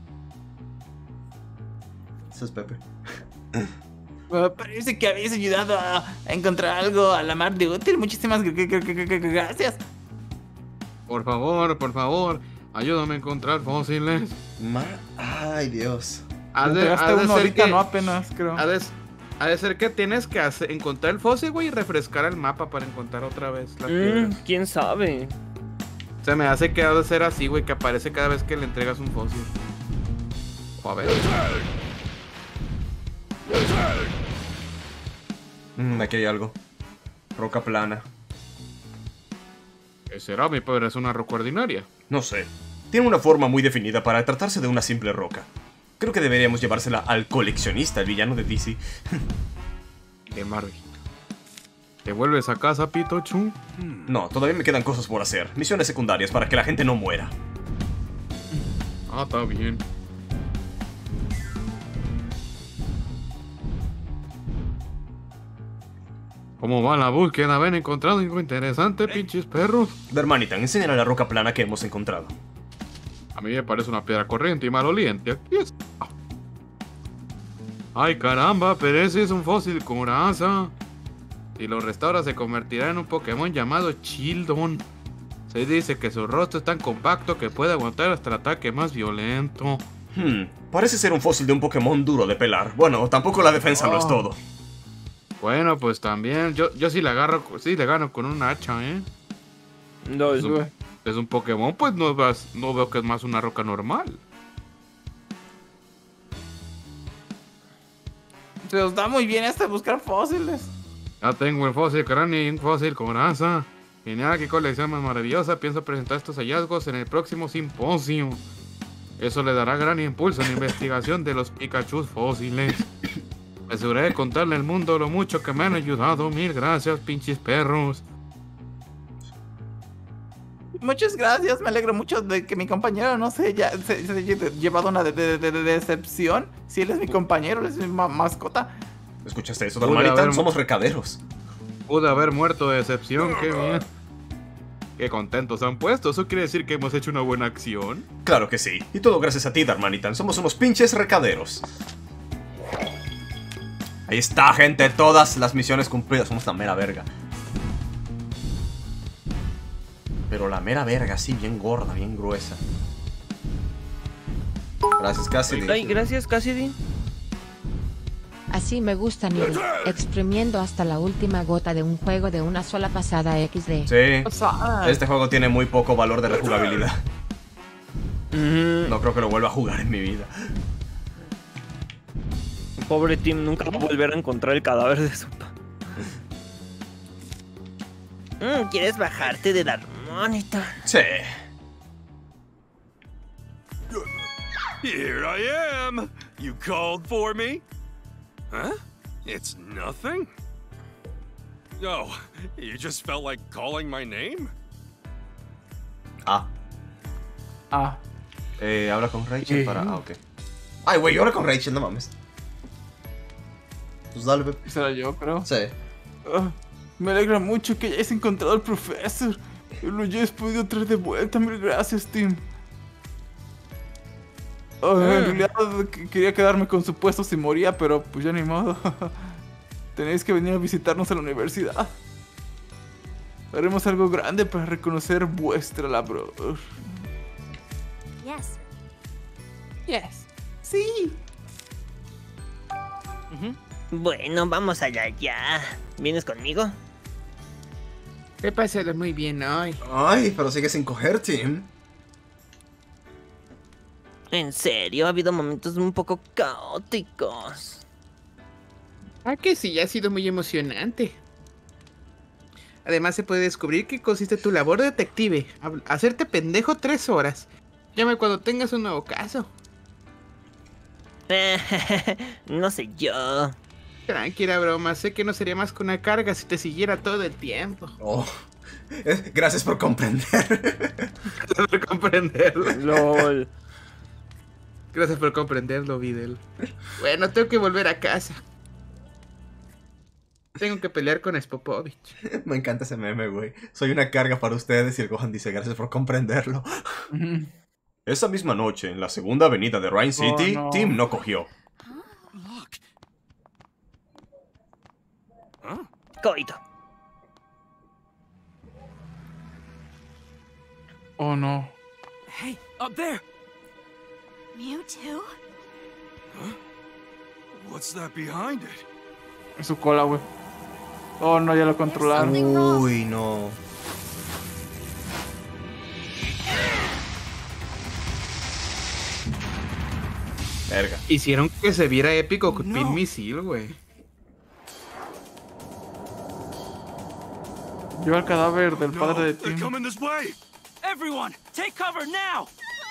Speaker 1: Eso es Pepe.
Speaker 6: Uh, parece que habéis ayudado a, a encontrar algo a la mar de útil. Muchísimas gr- gr- gr- gr- gracias.
Speaker 2: Por favor, por favor, ayúdame a encontrar fósiles.
Speaker 1: Ma Ay, Dios.
Speaker 2: Ha de,
Speaker 3: Entregaste
Speaker 2: ha de
Speaker 3: uno
Speaker 2: ser
Speaker 3: ahorita,
Speaker 2: que,
Speaker 3: no apenas, creo.
Speaker 2: ha de, ha de ser que tienes que hacer- encontrar el fósil, güey, y refrescar el mapa para encontrar otra vez las
Speaker 13: Mm,
Speaker 2: piedras.
Speaker 13: ¿Quién sabe?
Speaker 2: Se me hace que ha de ser así, güey, que aparece cada vez que le entregas un fósil. O a ver.
Speaker 1: Mm, aquí hay algo. Roca plana.
Speaker 2: ¿Qué será, mi padre? ¿Es una roca ordinaria?
Speaker 1: No sé. Tiene una forma muy definida para tratarse de una simple roca. Creo que deberíamos llevársela al coleccionista, el villano de D C.
Speaker 2: De Marvel. ¿Te vuelves a casa, Pitochu?
Speaker 1: No, todavía me quedan cosas por hacer. Misiones secundarias para que la gente no muera.
Speaker 2: Ah, está bien. ¿Cómo va la búsqueda? ¿Ven encontrado algo interesante, pinches perros?
Speaker 1: Darmanitan, enséñale la roca plana que hemos encontrado.
Speaker 2: A mí me parece una piedra corriente y maloliente. Aquí está. Ay, caramba, pero ese es un fósil coraza. Si lo restauras se convertirá en un Pokémon llamado Childon. Se dice que su rostro es tan compacto que puede aguantar hasta el ataque más violento.
Speaker 1: Hmm, parece ser un fósil de un Pokémon duro de pelar. Bueno, tampoco la defensa
Speaker 2: Oh.
Speaker 1: lo es todo.
Speaker 2: Bueno, pues también, yo, yo sí le agarro, sí le gano con un hacha, ¿eh?
Speaker 13: No,
Speaker 2: es, un, es un Pokémon, pues no, vas- no veo que es más una roca normal.
Speaker 3: Se nos da muy bien este buscar fósiles.
Speaker 2: Ya tengo el fósil cráneo y un fósil coraza. Genial, qué colección más maravillosa. Pienso presentar estos hallazgos en el próximo simposio. Eso le dará gran impulso en la investigación de los Pikachu fósiles. Me aseguraré de contarle al mundo lo mucho que me han ayudado. Mil gracias, pinches perros.
Speaker 3: Muchas gracias, me alegro mucho de que mi compañero no se haya, se, se haya llevado una de, de- de- de decepción. Si él es mi compañero, él es mi ma- mascota.
Speaker 1: ¿Escuchaste eso,
Speaker 2: Pude
Speaker 1: Darmanitan?
Speaker 2: haber-
Speaker 1: Somos recaderos.
Speaker 2: Pude haber muerto de decepción, qué bien. Qué contentos han puesto. ¿Eso quiere decir que hemos hecho una buena acción?
Speaker 1: Claro que sí. Y todo gracias a ti, Darmanitan. Somos unos pinches recaderos. Ahí está, gente. Todas las misiones cumplidas. Somos la mera verga. Pero la mera verga, sí, bien gorda, bien gruesa. Gracias, Cassidy.
Speaker 13: Ay, gracias, Cassidy.
Speaker 8: Así me gusta, Niri, exprimiendo hasta la última gota de un juego de una sola pasada equis de.
Speaker 1: Sí. Este juego tiene muy poco valor de rejugabilidad. No creo que lo vuelva a jugar en mi vida.
Speaker 13: Pobre Tim, nunca va a volver a encontrar el cadáver de su pa.
Speaker 5: Mm, ¿Quieres bajarte de Darmanitan?
Speaker 1: Sí.
Speaker 4: Here I am. You called for me? Huh? It's nothing? Oh, you just felt like calling my name?
Speaker 1: Ah.
Speaker 3: Ah.
Speaker 1: Eh, habla con Rachel para... Ah, ok. Ay, güey, habla con Rachel, no mames. Pues dale, Pep.
Speaker 3: Será yo, creo.
Speaker 1: Sí.
Speaker 3: Ah, me alegra mucho que hayas encontrado al profesor y lo hayas podido traer de vuelta. Mil gracias, Tim. Ah, En realidad que- quería quedarme con su puesto si moría, pero pues ya ni modo. Tenéis que venir a visitarnos a la universidad. Haremos algo grande para reconocer vuestra labor.
Speaker 12: Yes.
Speaker 3: Yes. Sí.
Speaker 5: Bueno, vamos allá ya. ¿Vienes conmigo?
Speaker 2: He pasado muy bien hoy.
Speaker 1: Ay, pero sigue sin coger, Tim.
Speaker 5: En serio, ha habido momentos un poco caóticos.
Speaker 2: Ah, que sí, ha sido muy emocionante. Además se puede descubrir qué consiste tu labor de detective. Hab- Hacerte pendejo tres horas. Llame cuando tengas un nuevo caso.
Speaker 5: No sé yo.
Speaker 2: Tranquila, broma. Sé que no sería más que una carga si te siguiera todo el tiempo.
Speaker 1: Oh. Eh, Gracias por comprender.
Speaker 2: Gracias por comprenderlo.
Speaker 13: LOL.
Speaker 2: Gracias por comprenderlo, Videl. Bueno, tengo que volver a casa. Tengo que pelear con Spopovich.
Speaker 1: Me encanta ese meme, güey. Soy una carga para ustedes y el Gohan dice gracias por comprenderlo. Esa misma noche, en la segunda avenida de Rhyme City,
Speaker 3: Oh, no.
Speaker 1: Tim no cogió.
Speaker 5: Coito.
Speaker 3: Oh no.
Speaker 4: Hey, up there!
Speaker 12: Mewtwo?
Speaker 4: What's that behind it?
Speaker 3: En su cola, güey. Oh no, ya lo controlaron.
Speaker 1: Uy, no. Verga.
Speaker 2: Hicieron que se viera épico con Pin Misil, güey.
Speaker 3: Lleva el cadáver del padre de
Speaker 4: They're
Speaker 3: Tim.
Speaker 4: coming this way!
Speaker 16: Everyone, take cover now!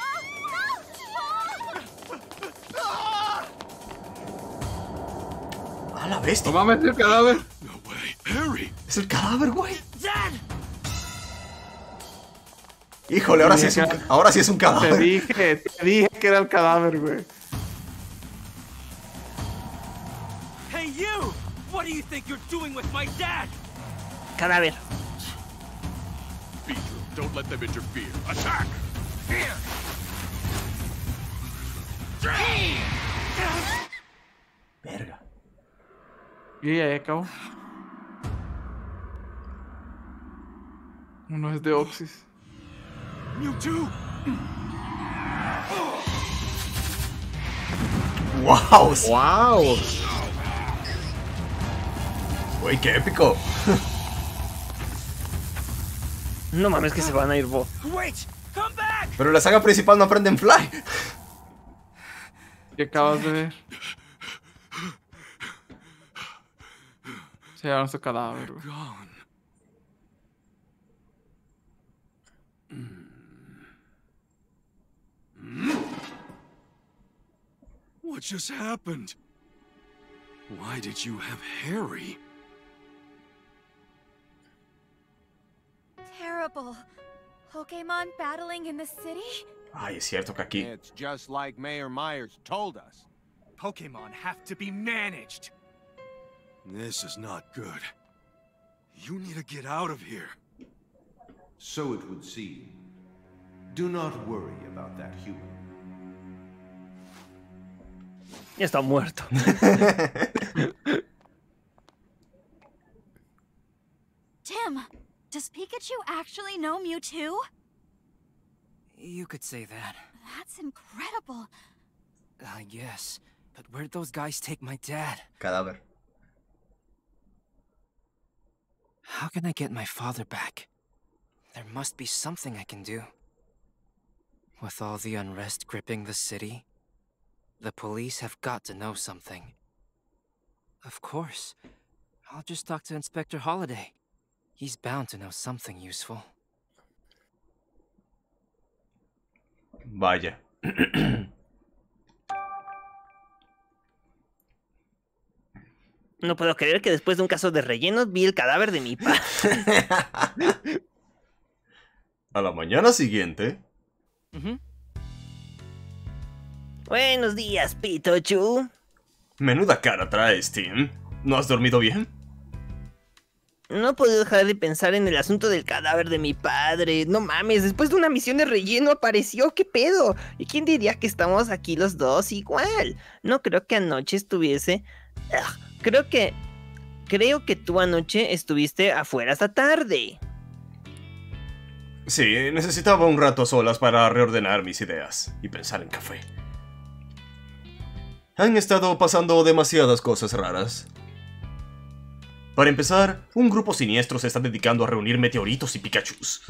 Speaker 1: ¡A la bestia!
Speaker 2: No mames, el cadáver.
Speaker 4: Harry!
Speaker 1: Es el cadáver, güey.
Speaker 16: Dad!
Speaker 1: Híjole, ahora sí es un, ahora sí es un
Speaker 3: Te
Speaker 1: cadáver.
Speaker 3: dije, te dije que era el cadáver, güey.
Speaker 16: Hey, you! What do you think you're doing with my dad?
Speaker 5: Cadáver.
Speaker 15: Beedrill, don't let them interfere. Attack!
Speaker 1: Verga.
Speaker 3: Y ya acabó. Uno es de Oxys.
Speaker 4: Mewtwo!
Speaker 1: ¡Wow!
Speaker 2: ¡Wow!
Speaker 1: ¡Uy, qué épico!
Speaker 13: No mames que se van a ir, Bo.
Speaker 16: Wait! Come back!
Speaker 1: Pero la saga principal no aprende en Fly.
Speaker 3: ¿Qué acabas de ver? Se llevaron su cadáver, güey.
Speaker 4: What just happened? Why did you have Harry?
Speaker 12: Terrible. Pokemon battling in the city?
Speaker 1: Ay, es cierto que aquí...
Speaker 17: It's just like Mayor Myers told us.
Speaker 16: Pokemon have to be managed.
Speaker 4: This is not good. You need to get out of here.
Speaker 14: So it would seem. Do not worry about that human.
Speaker 13: Ya está muerto.
Speaker 12: Tim, does Pikachu actually know Mewtwo?
Speaker 7: You could say that.
Speaker 12: That's incredible.
Speaker 7: I guess. But where'd those guys take my dad?
Speaker 1: Cadáver.
Speaker 7: How can I get my father back? There must be something I can do. With all the unrest gripping the city, the police have got to know something. Of course. I'll just talk to Inspector Holiday. He's bound to know something useful.
Speaker 1: Vaya.
Speaker 5: No puedo creer que después de un caso de relleno vi el cadáver de mi padre.
Speaker 1: A la mañana siguiente...
Speaker 5: Uh-huh. Buenos días, Pikachu.
Speaker 1: Menuda cara traes, Tim. ¿No has dormido bien?
Speaker 5: No puedo dejar de pensar en el asunto del cadáver de mi padre. No mames, después de una misión de relleno apareció. ¿Qué pedo? ¿Y quién diría que estamos aquí los dos igual? No creo que anoche estuviese... Ugh, creo que... Creo que tú anoche estuviste afuera hasta tarde.
Speaker 1: Sí, necesitaba un rato a solas para reordenar mis ideas y pensar en café. Han estado pasando demasiadas cosas raras. Para empezar, un grupo siniestro se está dedicando a reunir meteoritos y Pikachus.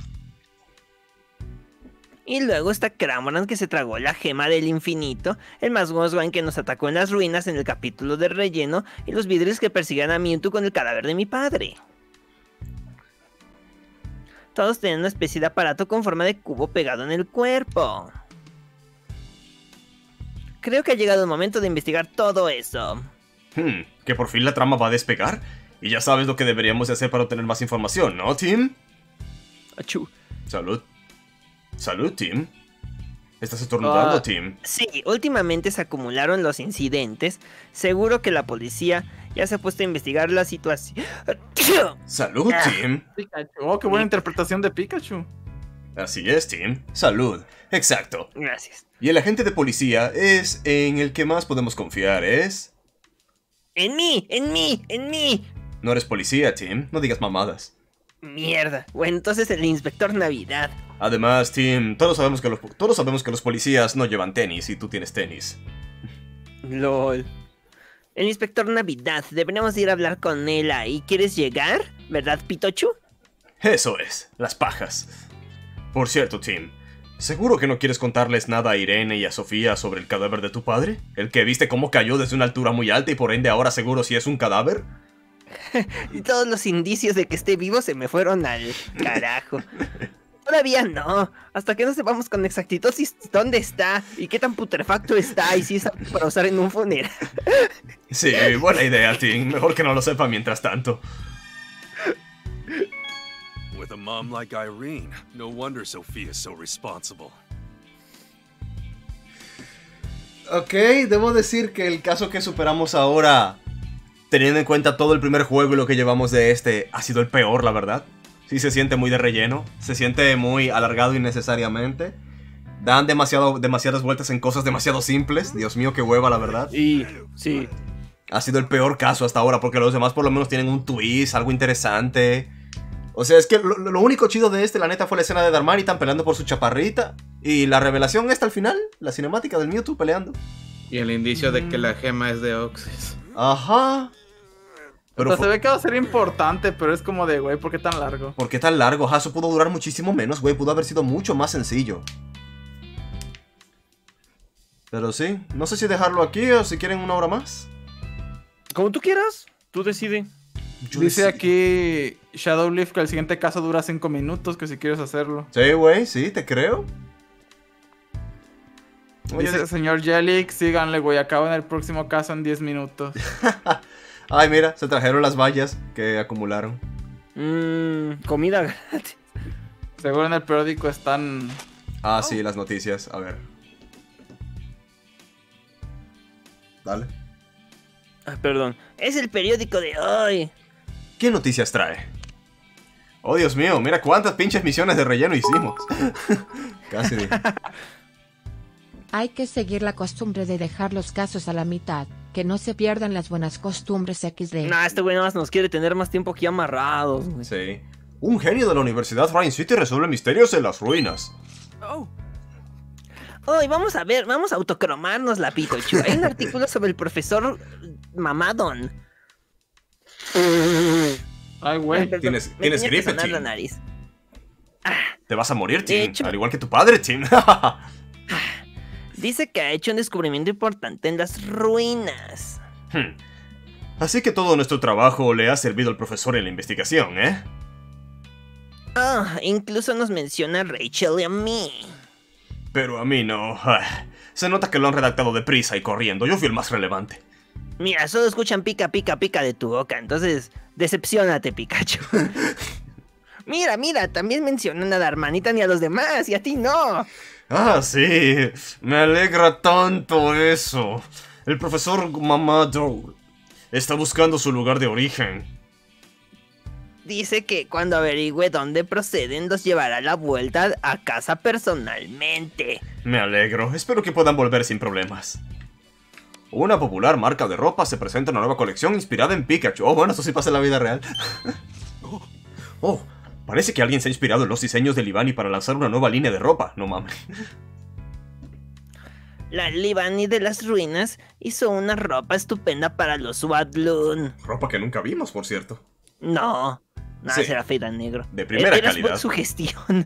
Speaker 5: Y luego está Cramorant, que se tragó la gema del infinito, el Mazgoswan que nos atacó en las ruinas en el capítulo de relleno, y los vidrios que persiguen a Mewtwo con el cadáver de mi padre. Todos tenían una especie de aparato con forma de cubo pegado en el cuerpo. Creo que ha llegado el momento de investigar todo eso.
Speaker 1: Hmm, que por fin la trama va a despegar. Y ya sabes lo que deberíamos de hacer para obtener más información, ¿no, Tim?
Speaker 5: Achú.
Speaker 1: Salud. Salud, Tim. ¿Estás estornudando,
Speaker 5: Uh,
Speaker 1: Tim?
Speaker 5: Sí, últimamente se acumularon los incidentes. Seguro que la policía ya se ha puesto a investigar la situación.
Speaker 1: Salud, Tim.
Speaker 3: Pikachu. Oh, qué buena interpretación de Pikachu.
Speaker 1: Así es, Tim. Salud. Exacto.
Speaker 5: Gracias.
Speaker 1: Y el agente de policía es en el que más podemos confiar, ¿es?
Speaker 5: En mí, en mí, en mí.
Speaker 1: No eres policía, Tim. No digas mamadas.
Speaker 5: Mierda. Bueno, entonces el inspector Navidad.
Speaker 1: Además, Tim, todos sabemos que los, todos sabemos que los policías no llevan tenis y tú tienes tenis.
Speaker 5: Lol. El inspector Navidad. Deberíamos ir a hablar con él ahí. ¿Quieres llegar? ¿Verdad, Pikachu?
Speaker 1: Eso es. Las pajas. Por cierto, Tim, ¿seguro que no quieres contarles nada a Irene y a Sofía sobre el cadáver de tu padre? ¿El que viste cómo cayó desde una altura muy alta y por ende ahora seguro si es un cadáver?
Speaker 5: Y todos los indicios de que esté vivo se me fueron al carajo. Todavía no. Hasta que no sepamos con exactitud si dónde está y qué tan putrefacto está y si es apto para usar en un funeral.
Speaker 1: Sí, buena idea, Tim. Mejor que no lo sepa mientras tanto.
Speaker 4: With a mom like Irene, no wonder Sophia's so responsible.
Speaker 1: Ok, debo decir que el caso que superamos ahora, teniendo en cuenta todo el primer juego y lo que llevamos de este, ha sido el peor, la verdad. Sí se siente muy de relleno, se siente muy alargado innecesariamente. Dan demasiado, demasiadas vueltas en cosas demasiado simples. Dios mío, qué hueva, la verdad.
Speaker 13: Y sí.
Speaker 1: Ha sido el peor caso hasta ahora, porque los demás por lo menos tienen un twist, algo interesante. O sea, es que lo, lo único chido de este, la neta, fue la escena de Darmanitan peleando por su chaparrita. Y la revelación esta al final, la cinemática del Mewtwo peleando.
Speaker 2: Y el indicio mm. de que la gema es de Oxys.
Speaker 1: Ajá.
Speaker 3: Pero se ve que va a ser importante, pero es como de, güey, ¿por qué tan largo?
Speaker 1: ¿Por qué tan largo? Ajá, eso pudo durar muchísimo menos, güey. Pudo haber sido mucho más sencillo. Pero sí, no sé si dejarlo aquí o si quieren una hora más.
Speaker 13: Como tú quieras, tú decide.
Speaker 3: Yo Dice decidí. aquí Shadowleaf que el siguiente caso dura cinco minutos, que si quieres hacerlo.
Speaker 1: Sí, güey, sí, te creo.
Speaker 3: Dice el señor Jellic, síganle, güey, acabo en el próximo caso en diez minutos.
Speaker 1: Ay, mira, se trajeron las vallas que acumularon.
Speaker 13: Mmm, comida gratis.
Speaker 3: Seguro en el periódico están...
Speaker 1: Ah, oh. sí, las noticias, a ver. Dale.
Speaker 5: Ah, perdón, es el periódico de hoy.
Speaker 1: ¿Qué noticias trae? Oh, Dios mío, mira cuántas pinches misiones de relleno hicimos. Casi dije.
Speaker 8: Hay que seguir la costumbre de dejar los casos a la mitad, que no se pierdan las buenas costumbres equis de.
Speaker 5: Nah, este güey nada más nos quiere tener más tiempo aquí amarrados, güey.
Speaker 1: Sí. Un genio de la Universidad Rhyme City resuelve misterios en las ruinas.
Speaker 5: Oh. Hoy oh, vamos a ver, vamos a autocromarnos la Pikachu. Hay un artículo sobre el profesor Mamadon.
Speaker 3: Ay, güey.
Speaker 1: Tienes, tienes gripe, Tim.
Speaker 5: La nariz.
Speaker 1: Ah, Te vas a morir, Tim.
Speaker 5: Hecho...
Speaker 1: Al igual que tu padre, Tim.
Speaker 5: Dice que ha hecho un descubrimiento importante en las ruinas.
Speaker 1: Hmm. Así que todo nuestro trabajo le ha servido al profesor en la investigación, ¿eh?
Speaker 5: Ah, oh, incluso nos menciona a Rachel y a mí.
Speaker 1: Pero a mí no. Se nota que lo han redactado deprisa y corriendo. Yo fui el más relevante.
Speaker 5: Mira, solo escuchan pica, pica, pica de tu boca. Entonces, decepciónate, Pikachu. Mira, mira, también mencionan a Darmanitan y a los demás, y a ti no.
Speaker 1: Ah, sí. Me alegra tanto eso. El profesor Mamadou está buscando su lugar de origen.
Speaker 5: Dice que cuando averigüe dónde proceden, los llevará a la vuelta a casa personalmente.
Speaker 1: Me alegro. Espero que puedan volver sin problemas. Una popular marca de ropa se presenta una nueva colección inspirada en Pikachu. Oh, bueno, esto sí pasa en la vida real. Oh, parece que alguien se ha inspirado en los diseños de Libani para lanzar una nueva línea de ropa. No mames.
Speaker 5: La Libani de las ruinas hizo una ropa estupenda para los Swadloon.
Speaker 1: Ropa que nunca vimos, por cierto.
Speaker 5: No, nada, sí. Será feita negro.
Speaker 1: De primera
Speaker 5: Era
Speaker 1: calidad.
Speaker 5: Su gestión.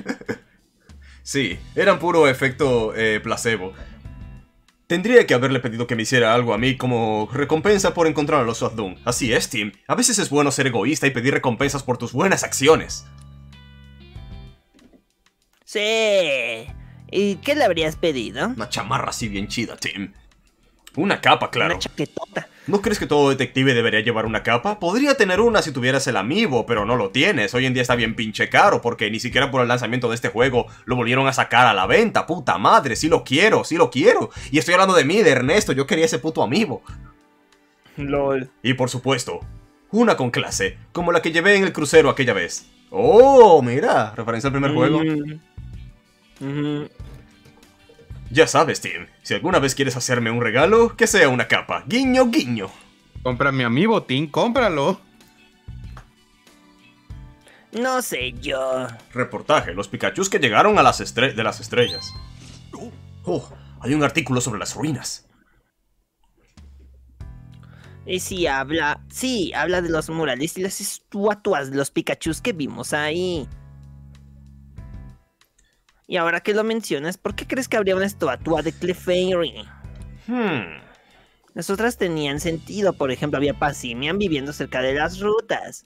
Speaker 1: Sí, eran puro efecto eh, placebo. Tendría que haberle pedido que me hiciera algo a mí como recompensa por encontrar a los Swadloon. Así es, Tim. A veces es bueno ser egoísta y pedir recompensas por tus buenas acciones.
Speaker 5: Sí. ¿Y qué le habrías pedido?
Speaker 1: Una chamarra así bien chida, Tim. Una capa, claro.
Speaker 5: Una chaquetota.
Speaker 1: ¿No crees que todo detective debería llevar una capa? Podría tener una si tuvieras el amiibo, pero no lo tienes. Hoy en día está bien pinche caro, porque ni siquiera por el lanzamiento de este juego lo volvieron a sacar a la venta. Puta madre, sí lo quiero, sí lo quiero. Y estoy hablando de mí, de Ernesto, yo quería ese puto amiibo.
Speaker 13: Lol.
Speaker 1: Y por supuesto, una con clase, como la que llevé en el crucero aquella vez. Oh, mira, referencia al primer mm. juego.
Speaker 13: Mm.
Speaker 1: Ya sabes, Tim, si alguna vez quieres hacerme un regalo, que sea una capa. Guiño, guiño.
Speaker 2: Compra mi amiibo, Tim, cómpralo.
Speaker 5: No sé yo.
Speaker 1: Reportaje, los Pikachus que llegaron a las estre de las estrellas. Oh, hay un artículo sobre las ruinas.
Speaker 5: Y sí habla, sí, habla de los murales y las estatuas de los Pikachus que vimos ahí. Y ahora que lo mencionas, ¿por qué crees que habría una estatua de Clefairy?
Speaker 1: Hmm.
Speaker 5: Las otras tenían sentido, por ejemplo, había Passimian viviendo cerca de las rutas.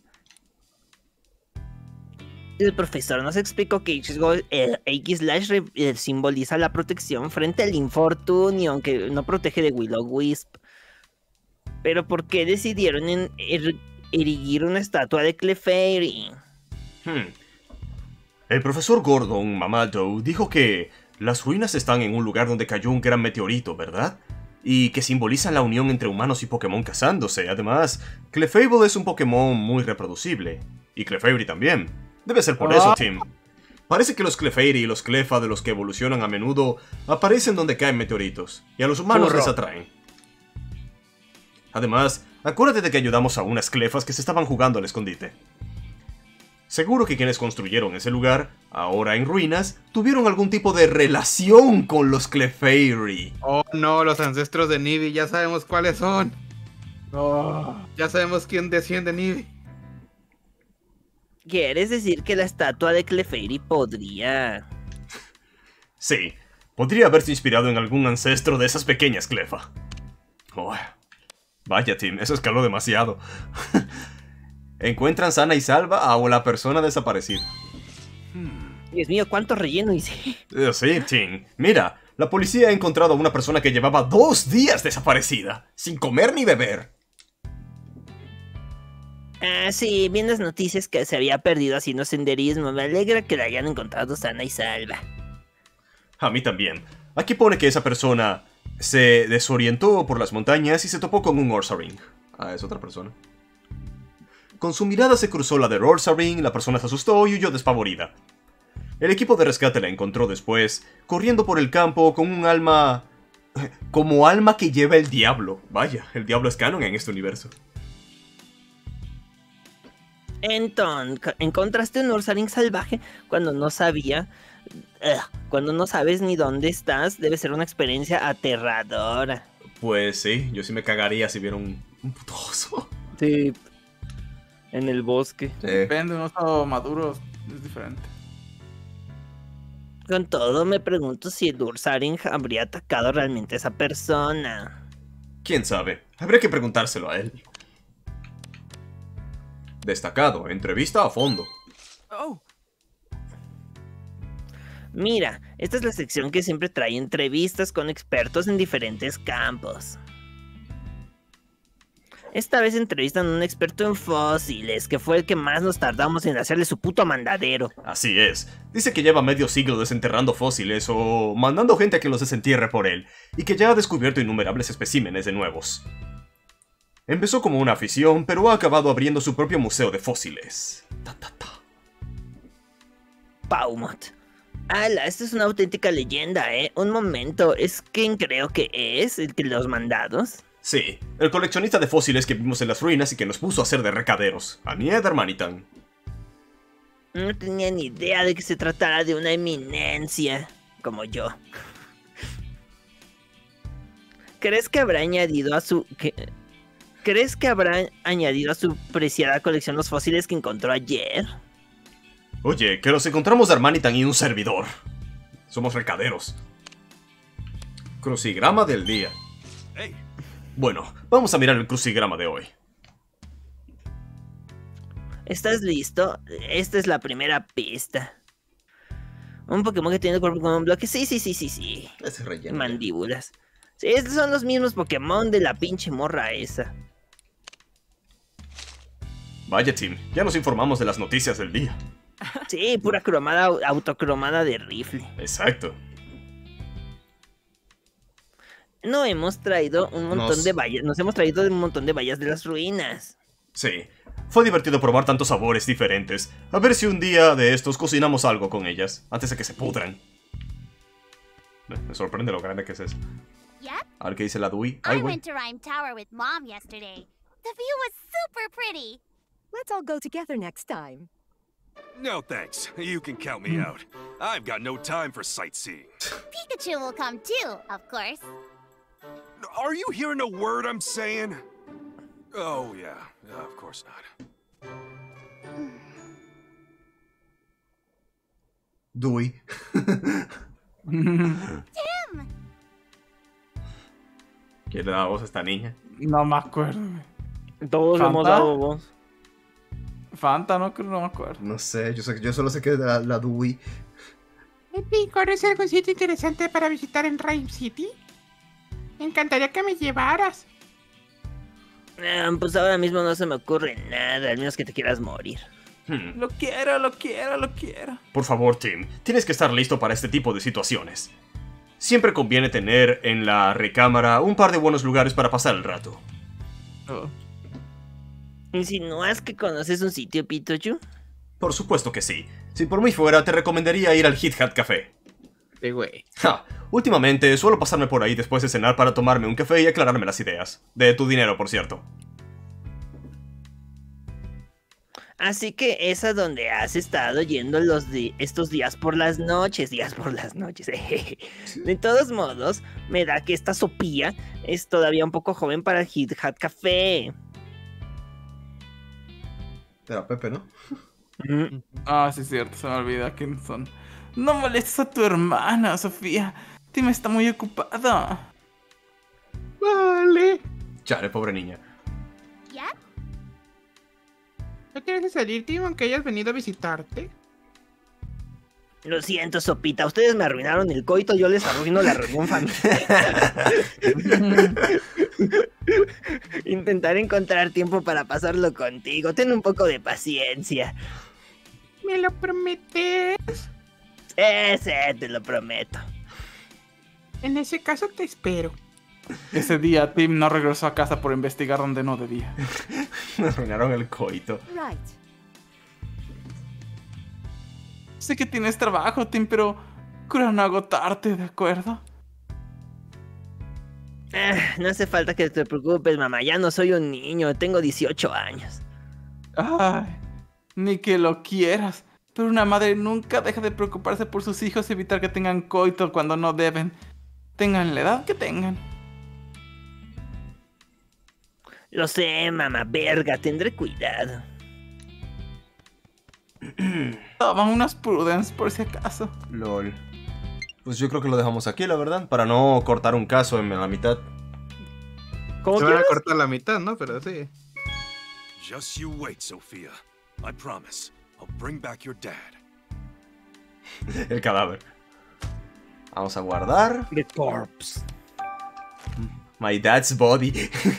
Speaker 5: El profesor nos explicó que el X-Slash simboliza la protección frente al infortunio, aunque no protege de Will-O-Wisp. Pero ¿por qué decidieron en er erigir una estatua de Clefairy?
Speaker 1: Hmm. El profesor Gordon Mamadou dijo que las ruinas están en un lugar donde cayó un gran meteorito, ¿verdad? Y que simbolizan la unión entre humanos y Pokémon casándose. Además, Clefable es un Pokémon muy reproducible. Y Clefairy también. Debe ser por eso, Tim. Parece que los Clefairy y los Clefa de los que evolucionan a menudo aparecen donde caen meteoritos. Y a los humanos Puro. les atraen. Además, acuérdate de que ayudamos a unas Clefas que se estaban jugando al escondite. Seguro que quienes construyeron ese lugar, ahora en ruinas, tuvieron algún tipo de relación con los Clefairy.
Speaker 2: Oh no, los ancestros de Nibby, ya sabemos cuáles son.
Speaker 3: Oh.
Speaker 2: Ya sabemos quién desciende de Nibby.
Speaker 5: ¿Quieres decir que la estatua de Clefairy podría...?
Speaker 1: Sí, podría haberse inspirado en algún ancestro de esas pequeñas Clefa. Oh, vaya, Tim, eso escaló demasiado. Encuentran sana y salva a la persona desaparecida.
Speaker 5: Dios mío, ¿cuánto relleno hice?
Speaker 1: Eh, Sí, Tim. Mira, la policía ha encontrado a una persona que llevaba dos días desaparecida, sin comer ni beber.
Speaker 5: Ah, sí, vi en las noticias que se había perdido haciendo senderismo. Me alegra que la hayan encontrado sana y salva.
Speaker 1: A mí también. Aquí pone que esa persona se desorientó por las montañas y se topó con un Ursaring. Ah, es otra persona. Con su mirada se cruzó la de Ursaring, la persona se asustó y huyó despavorida. El equipo de rescate la encontró después, corriendo por el campo con un alma... como alma que lleva el diablo. Vaya, el diablo es canon en este universo.
Speaker 5: Entonces, ¿encontraste un Ursaring salvaje cuando no sabía... Ugh, cuando no sabes ni dónde estás? Debe ser una experiencia aterradora.
Speaker 1: Pues sí, yo sí me cagaría si viera un, un puto oso.
Speaker 13: Sí, en el bosque.
Speaker 3: Depende, un oso maduro es diferente.
Speaker 5: Con todo, me pregunto si el Ursaring habría atacado realmente a esa persona.
Speaker 1: ¿Quién sabe? Habría que preguntárselo a él. Destacado, entrevista a fondo.
Speaker 16: Oh,
Speaker 5: Mira, esta es la sección que siempre trae entrevistas con expertos en diferentes campos. Esta vez entrevistan a un experto en fósiles, que fue el que más nos tardamos en hacerle su puto mandadero.
Speaker 1: Así es. Dice que lleva medio siglo desenterrando fósiles o mandando gente a que los desentierre por él, y que ya ha descubierto innumerables especímenes de nuevos. Empezó como una afición, pero ha acabado abriendo su propio museo de fósiles. Ta, ta, ta.
Speaker 5: Paumot. Ala, esta es una auténtica leyenda, ¿eh? Un momento, ¿es quien creo que es el que los mandados?
Speaker 1: Sí, el coleccionista de fósiles que vimos en las ruinas y que nos puso a hacer de recaderos, Anied Hermanitan.
Speaker 5: No tenía ni idea de que se tratara de una eminencia, como yo. ¿Crees que habrá añadido a su... que... ¿Crees que habrá añadido a su preciada colección los fósiles que encontró ayer?
Speaker 1: Oye, que los encontramos de Hermanitan y un servidor. Somos recaderos. Crucigrama del día.
Speaker 4: Hey.
Speaker 1: Bueno, vamos a mirar el crucigrama de hoy.
Speaker 5: ¿Estás listo? Esta es la primera pista. Un Pokémon que tiene el cuerpo como un bloque. Sí, sí, sí, sí, sí.
Speaker 1: Ese relleno.
Speaker 5: Mandíbulas. Sí, estos son los mismos Pokémon de la pinche morra esa.
Speaker 1: Vaya, Tim, ya nos informamos de las noticias del día.
Speaker 5: Sí, pura cromada, autocromada de rifle.
Speaker 1: Exacto.
Speaker 5: No hemos traído un montón
Speaker 1: Nos...
Speaker 5: de vallas. Nos hemos traído un montón de vallas de las ruinas.
Speaker 1: Sí, fue divertido probar tantos sabores diferentes. A ver si un día de estos cocinamos algo con ellas, antes de que se pudran. Me sorprende lo grande que es eso.
Speaker 18: Yep.
Speaker 1: A ver qué dice la Dewey.
Speaker 18: I
Speaker 1: Ay, güey.
Speaker 18: went to Rhyme Tower with Mom yesterday. The view was super pretty.
Speaker 19: Let's all go together next time.
Speaker 4: No thanks. You can count me out. I've got no time for sightseeing.
Speaker 18: Pikachu will come too, of course.
Speaker 4: Are you hearing a word I'm saying? Oh, yeah. Uh, of course not.
Speaker 1: Dewey.
Speaker 18: Tim!
Speaker 1: ¿Quién le da voz a esta niña?
Speaker 3: No me acuerdo.
Speaker 13: Todos le hemos dado voz.
Speaker 3: Fanta, no creo, no me acuerdo.
Speaker 1: No sé, yo, sé, yo solo sé que es la, la Dewey.
Speaker 6: Epi, ¿conoces algún sitio interesante para visitar en Rhyme City? Me encantaría que me llevaras.
Speaker 5: Ah, pues ahora mismo no se me ocurre nada, al menos que te quieras morir.
Speaker 1: Hmm.
Speaker 3: Lo quiero, lo quiero, lo quiero.
Speaker 1: Por favor, Tim, tienes que estar listo para este tipo de situaciones. Siempre conviene tener en la recámara un par de buenos lugares para pasar el rato.
Speaker 3: Oh.
Speaker 5: ¿Insinúas que conoces un sitio, Pitochu?
Speaker 1: Por supuesto que sí. Si por mí fuera, te recomendaría ir al Hit Hat Café.
Speaker 2: Sí, güey.
Speaker 1: Ja, últimamente suelo pasarme por ahí después de cenar para tomarme un café y aclararme las ideas. De tu dinero, por cierto.
Speaker 5: Así que es a donde has estado yendo los di- estos días por las noches, días por las noches. De todos modos, me da que esta Sofía es todavía un poco joven para el Hit Hat Café.
Speaker 1: Era Pepe, ¿no?
Speaker 3: Ah, sí es cierto, se me olvida quién son. No molestes a tu hermana, Sofía. Tim está muy ocupada.
Speaker 2: Vale.
Speaker 1: Chale, pobre niña.
Speaker 18: ¿Ya?
Speaker 2: ¿No quieres salir, Tim, aunque hayas venido a visitarte?
Speaker 5: Lo siento, Sopita, ustedes me arruinaron el coito, yo les arruino la reunión familiar. Intentaré encontrar tiempo para pasarlo contigo. Ten un poco de paciencia.
Speaker 2: ¿Me lo prometes?
Speaker 5: Ese, te lo prometo.
Speaker 2: En ese caso te espero.
Speaker 3: Ese día Tim no regresó a casa por investigar donde no debía.
Speaker 1: Me arruinaron el coito.
Speaker 19: Right.
Speaker 3: Sé que tienes trabajo, Tim, pero cura no agotarte, ¿de acuerdo?
Speaker 5: Ah, no hace falta que te preocupes, mamá. Ya no soy un niño, tengo dieciocho años.
Speaker 3: Ay, ni que lo quieras. Pero una madre nunca deja de preocuparse por sus hijos y evitar que tengan coito cuando no deben. Tengan la edad que tengan.
Speaker 5: Lo sé, mamá, verga, tendré cuidado.
Speaker 3: Toma unas Prudence por si acaso.
Speaker 1: Lol. Pues yo creo que lo dejamos aquí, la verdad, para no cortar un caso en la mitad.
Speaker 2: ¿Cómo se van a cortar la mitad, no? Pero sí.
Speaker 4: Just you wait, Sophia. I promise. I'll bring back your dad.
Speaker 1: El cadáver. Vamos a guardar.
Speaker 5: The corpse.
Speaker 1: My dad's body.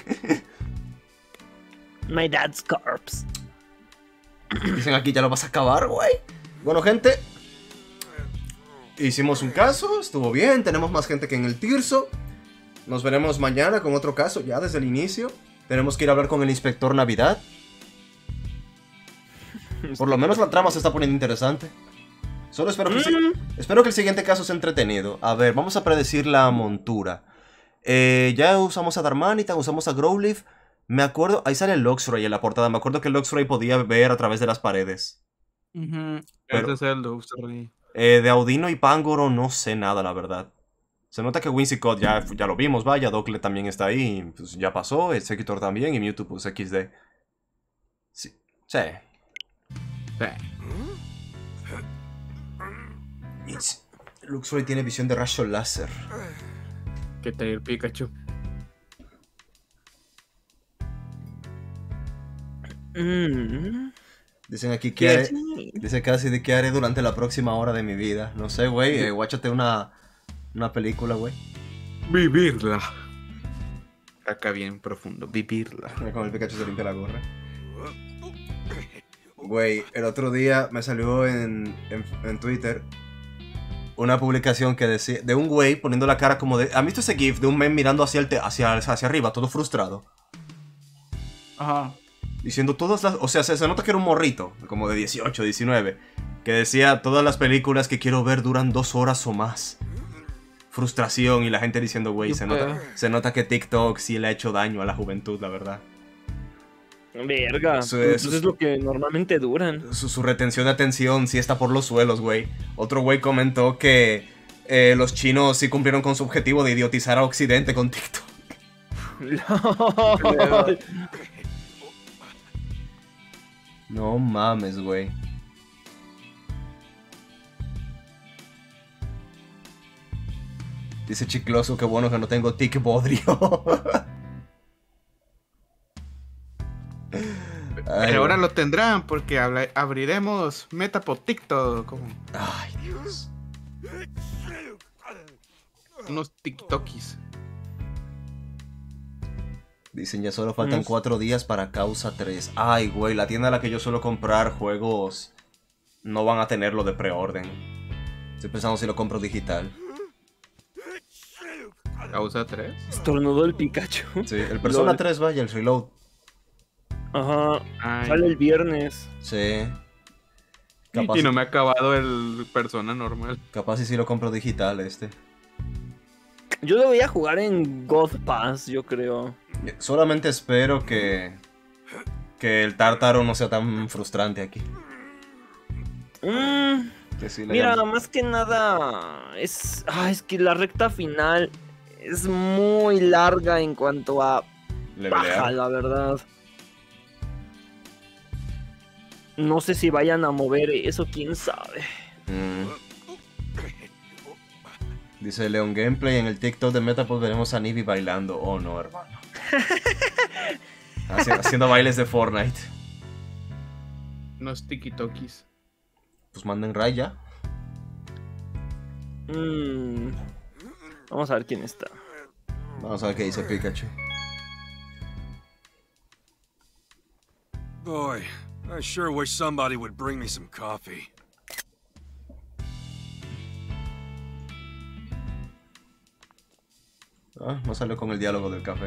Speaker 5: My dad's corpse.
Speaker 1: Dicen aquí, ya lo vas a acabar, güey. Bueno, gente. Hicimos un caso, estuvo bien. Tenemos más gente que en el Tirso. Nos veremos mañana con otro caso, ya desde el inicio. Tenemos que ir a hablar con el inspector Navidad. Por lo menos la trama se está poniendo interesante. Solo espero que, el, si- espero que el siguiente caso sea entretenido. A ver, vamos a predecir la montura. Eh, ya usamos a Darmanitan, usamos a Growleaf. Me acuerdo, ahí sale Luxray en la portada. Me acuerdo que Luxray podía ver a través de las paredes.
Speaker 3: Uh-huh.
Speaker 1: Pero-
Speaker 2: Ese es el Luxray.
Speaker 1: Eh, de Audino y Pangoro no sé nada, la verdad. Se nota que Whimsicott ya, ya lo vimos, vaya. Dockle también está ahí, pues ya pasó. Executor también y Mewtwo pues equis de. Sí. Sí. It's- Luxray tiene visión de rayo láser.
Speaker 2: ¿Qué tal el Pikachu?
Speaker 5: Mm.
Speaker 1: Dicen aquí que haré, dice casi de qué haré durante la próxima hora de mi vida. No sé, güey. Eh, guáchate una, una película, güey.
Speaker 2: Vivirla. Acá bien profundo. Vivirla.
Speaker 1: Con el Pikachu se limpia la gorra. Güey, el otro día me salió en, en, en Twitter una publicación que decía de un güey poniendo la cara como de. ¿Han visto ese GIF de un men mirando hacia, el te- hacia, hacia arriba, todo frustrado?
Speaker 3: Ajá.
Speaker 1: Diciendo todas las. O sea, se, se nota que era un morrito, como de dieciocho, diecinueve. Que decía: todas las películas que quiero ver duran dos horas o más. Frustración y la gente diciendo: güey, se nota, se nota que TikTok sí le ha hecho daño a la juventud, la verdad.
Speaker 5: Verga,
Speaker 1: Eso
Speaker 5: pues
Speaker 1: es-
Speaker 5: eso es lo que normalmente duran.
Speaker 1: Su, su retención de atención sí está por los suelos, güey. Otro güey comentó que eh, los chinos sí cumplieron con su objetivo de idiotizar a Occidente con TikTok. No mames, güey. Dice Chicloso, qué bueno que no tengo tic bodrio. Ay,
Speaker 2: Pero ahora
Speaker 1: güey.
Speaker 2: lo tendrán porque habla- abriremos Metapod TikTok. Como
Speaker 1: Ay, Dios.
Speaker 2: unos TikTokis.
Speaker 1: Dicen ya solo faltan
Speaker 2: Mm.
Speaker 1: cuatro días para Causa tres. Ay, güey, la tienda a la que yo suelo comprar juegos no van a tenerlo de preorden. Estoy pensando si lo compro digital.
Speaker 2: Causa tres.
Speaker 13: Estornudó el Pikachu.
Speaker 1: Sí, el Persona
Speaker 13: Lol.
Speaker 1: tres, vaya, el Reload.
Speaker 13: Ajá.
Speaker 2: Ay.
Speaker 13: Sale el viernes.
Speaker 1: Sí.
Speaker 2: Y-
Speaker 1: Capaz,
Speaker 2: Y no me ha acabado el persona normal.
Speaker 1: capaz y si lo compro digital este.
Speaker 13: Yo lo voy a jugar en God Pass, yo creo.
Speaker 1: Solamente espero que que el tártaro no sea tan frustrante aquí.
Speaker 13: Mm,
Speaker 1: Que sí le
Speaker 13: mira,
Speaker 1: llamo.
Speaker 13: más que nada, es, ah, es que la recta final es muy larga en cuanto a
Speaker 1: Levelear.
Speaker 13: baja, la verdad. No sé si vayan a mover eso, quién sabe.
Speaker 1: Mm. Dice Leon Gameplay, en el TikTok de Metapod veremos a Nibi bailando. Oh no, hermano. Haci- Haciendo bailes de Fortnite.
Speaker 2: No es tiki-tokis.
Speaker 1: Pues manden raya.
Speaker 13: Mm, vamos a ver quién está.
Speaker 1: Vamos a ver qué dice Pikachu.
Speaker 4: Boy, I sure wish somebody would bring me some coffee.
Speaker 1: Ah, no salió con el diálogo del café.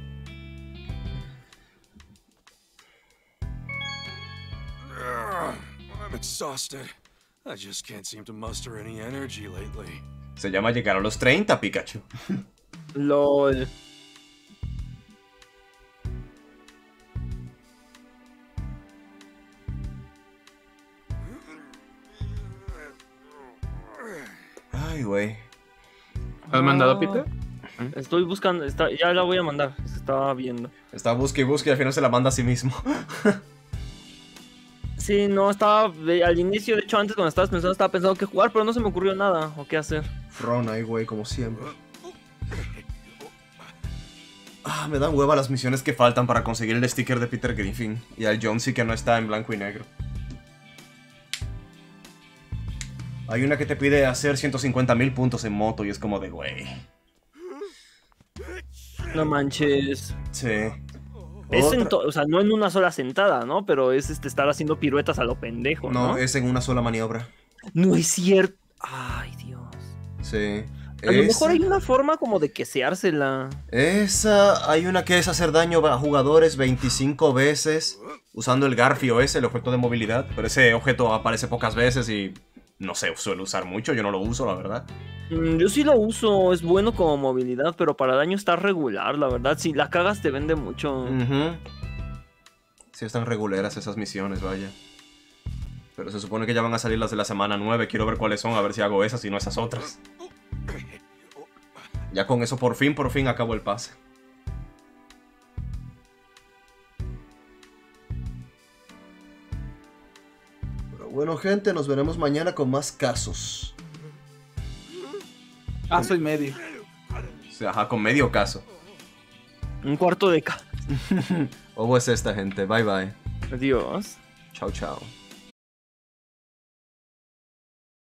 Speaker 4: Ugh, I'm exhausted. I just can't seem to muster any energy lately.
Speaker 1: Se llama llegar a los treinta, Pikachu.
Speaker 13: LOL.
Speaker 1: Ay, güey.
Speaker 2: ¿Has mandado, Peter?
Speaker 13: Estoy buscando, está, ya la voy a mandar, se estaba viendo.
Speaker 1: Está busque y busque y al final se la manda a sí mismo.
Speaker 13: Sí, no, estaba de- al inicio, de hecho antes cuando estabas pensando, estaba pensando qué jugar, pero no se me ocurrió nada o qué hacer.
Speaker 1: Ron ahí, güey, como siempre. Ah, me dan hueva las misiones que faltan para conseguir el sticker de Peter Griffin. Y al Jonesy que no está en blanco y negro. Hay una que te pide hacer ciento cincuenta mil puntos en moto y es como de, güey.
Speaker 13: No manches.
Speaker 1: Sí.
Speaker 13: Es
Speaker 1: Otra-
Speaker 13: en to- o sea, no en una sola sentada, ¿no? Pero es este estar haciendo piruetas a lo pendejo, ¿no?
Speaker 1: No, es en una sola maniobra.
Speaker 13: No es cierto. Ay, Dios.
Speaker 1: Sí.
Speaker 13: A lo
Speaker 1: Esa-
Speaker 13: mejor hay una forma como de queseársela.
Speaker 1: Esa, hay una que es hacer daño a jugadores veinticinco veces usando el Garfio ese, el objeto de movilidad. Pero ese objeto aparece pocas veces y no sé, suelo usar mucho, yo no lo uso, la verdad.
Speaker 13: Mm, yo sí lo uso, es bueno como movilidad, pero para daño está regular, la verdad. Si la cagas te vende mucho.
Speaker 1: Ujú. Sí, están reguleras esas misiones, vaya. Pero se supone que ya van a salir las de la semana nueve. Quiero ver cuáles son, a ver si hago esas y no esas otras. Ya con eso por fin, por fin acabo el pase. Pero bueno, gente, nos veremos mañana con más casos.
Speaker 3: Caso y medio.
Speaker 1: O sea, ajá, con medio caso.
Speaker 13: Un cuarto de ca.
Speaker 1: ¿Cómo es esta, gente? Bye, bye.
Speaker 13: Adiós.
Speaker 1: Chao, chao.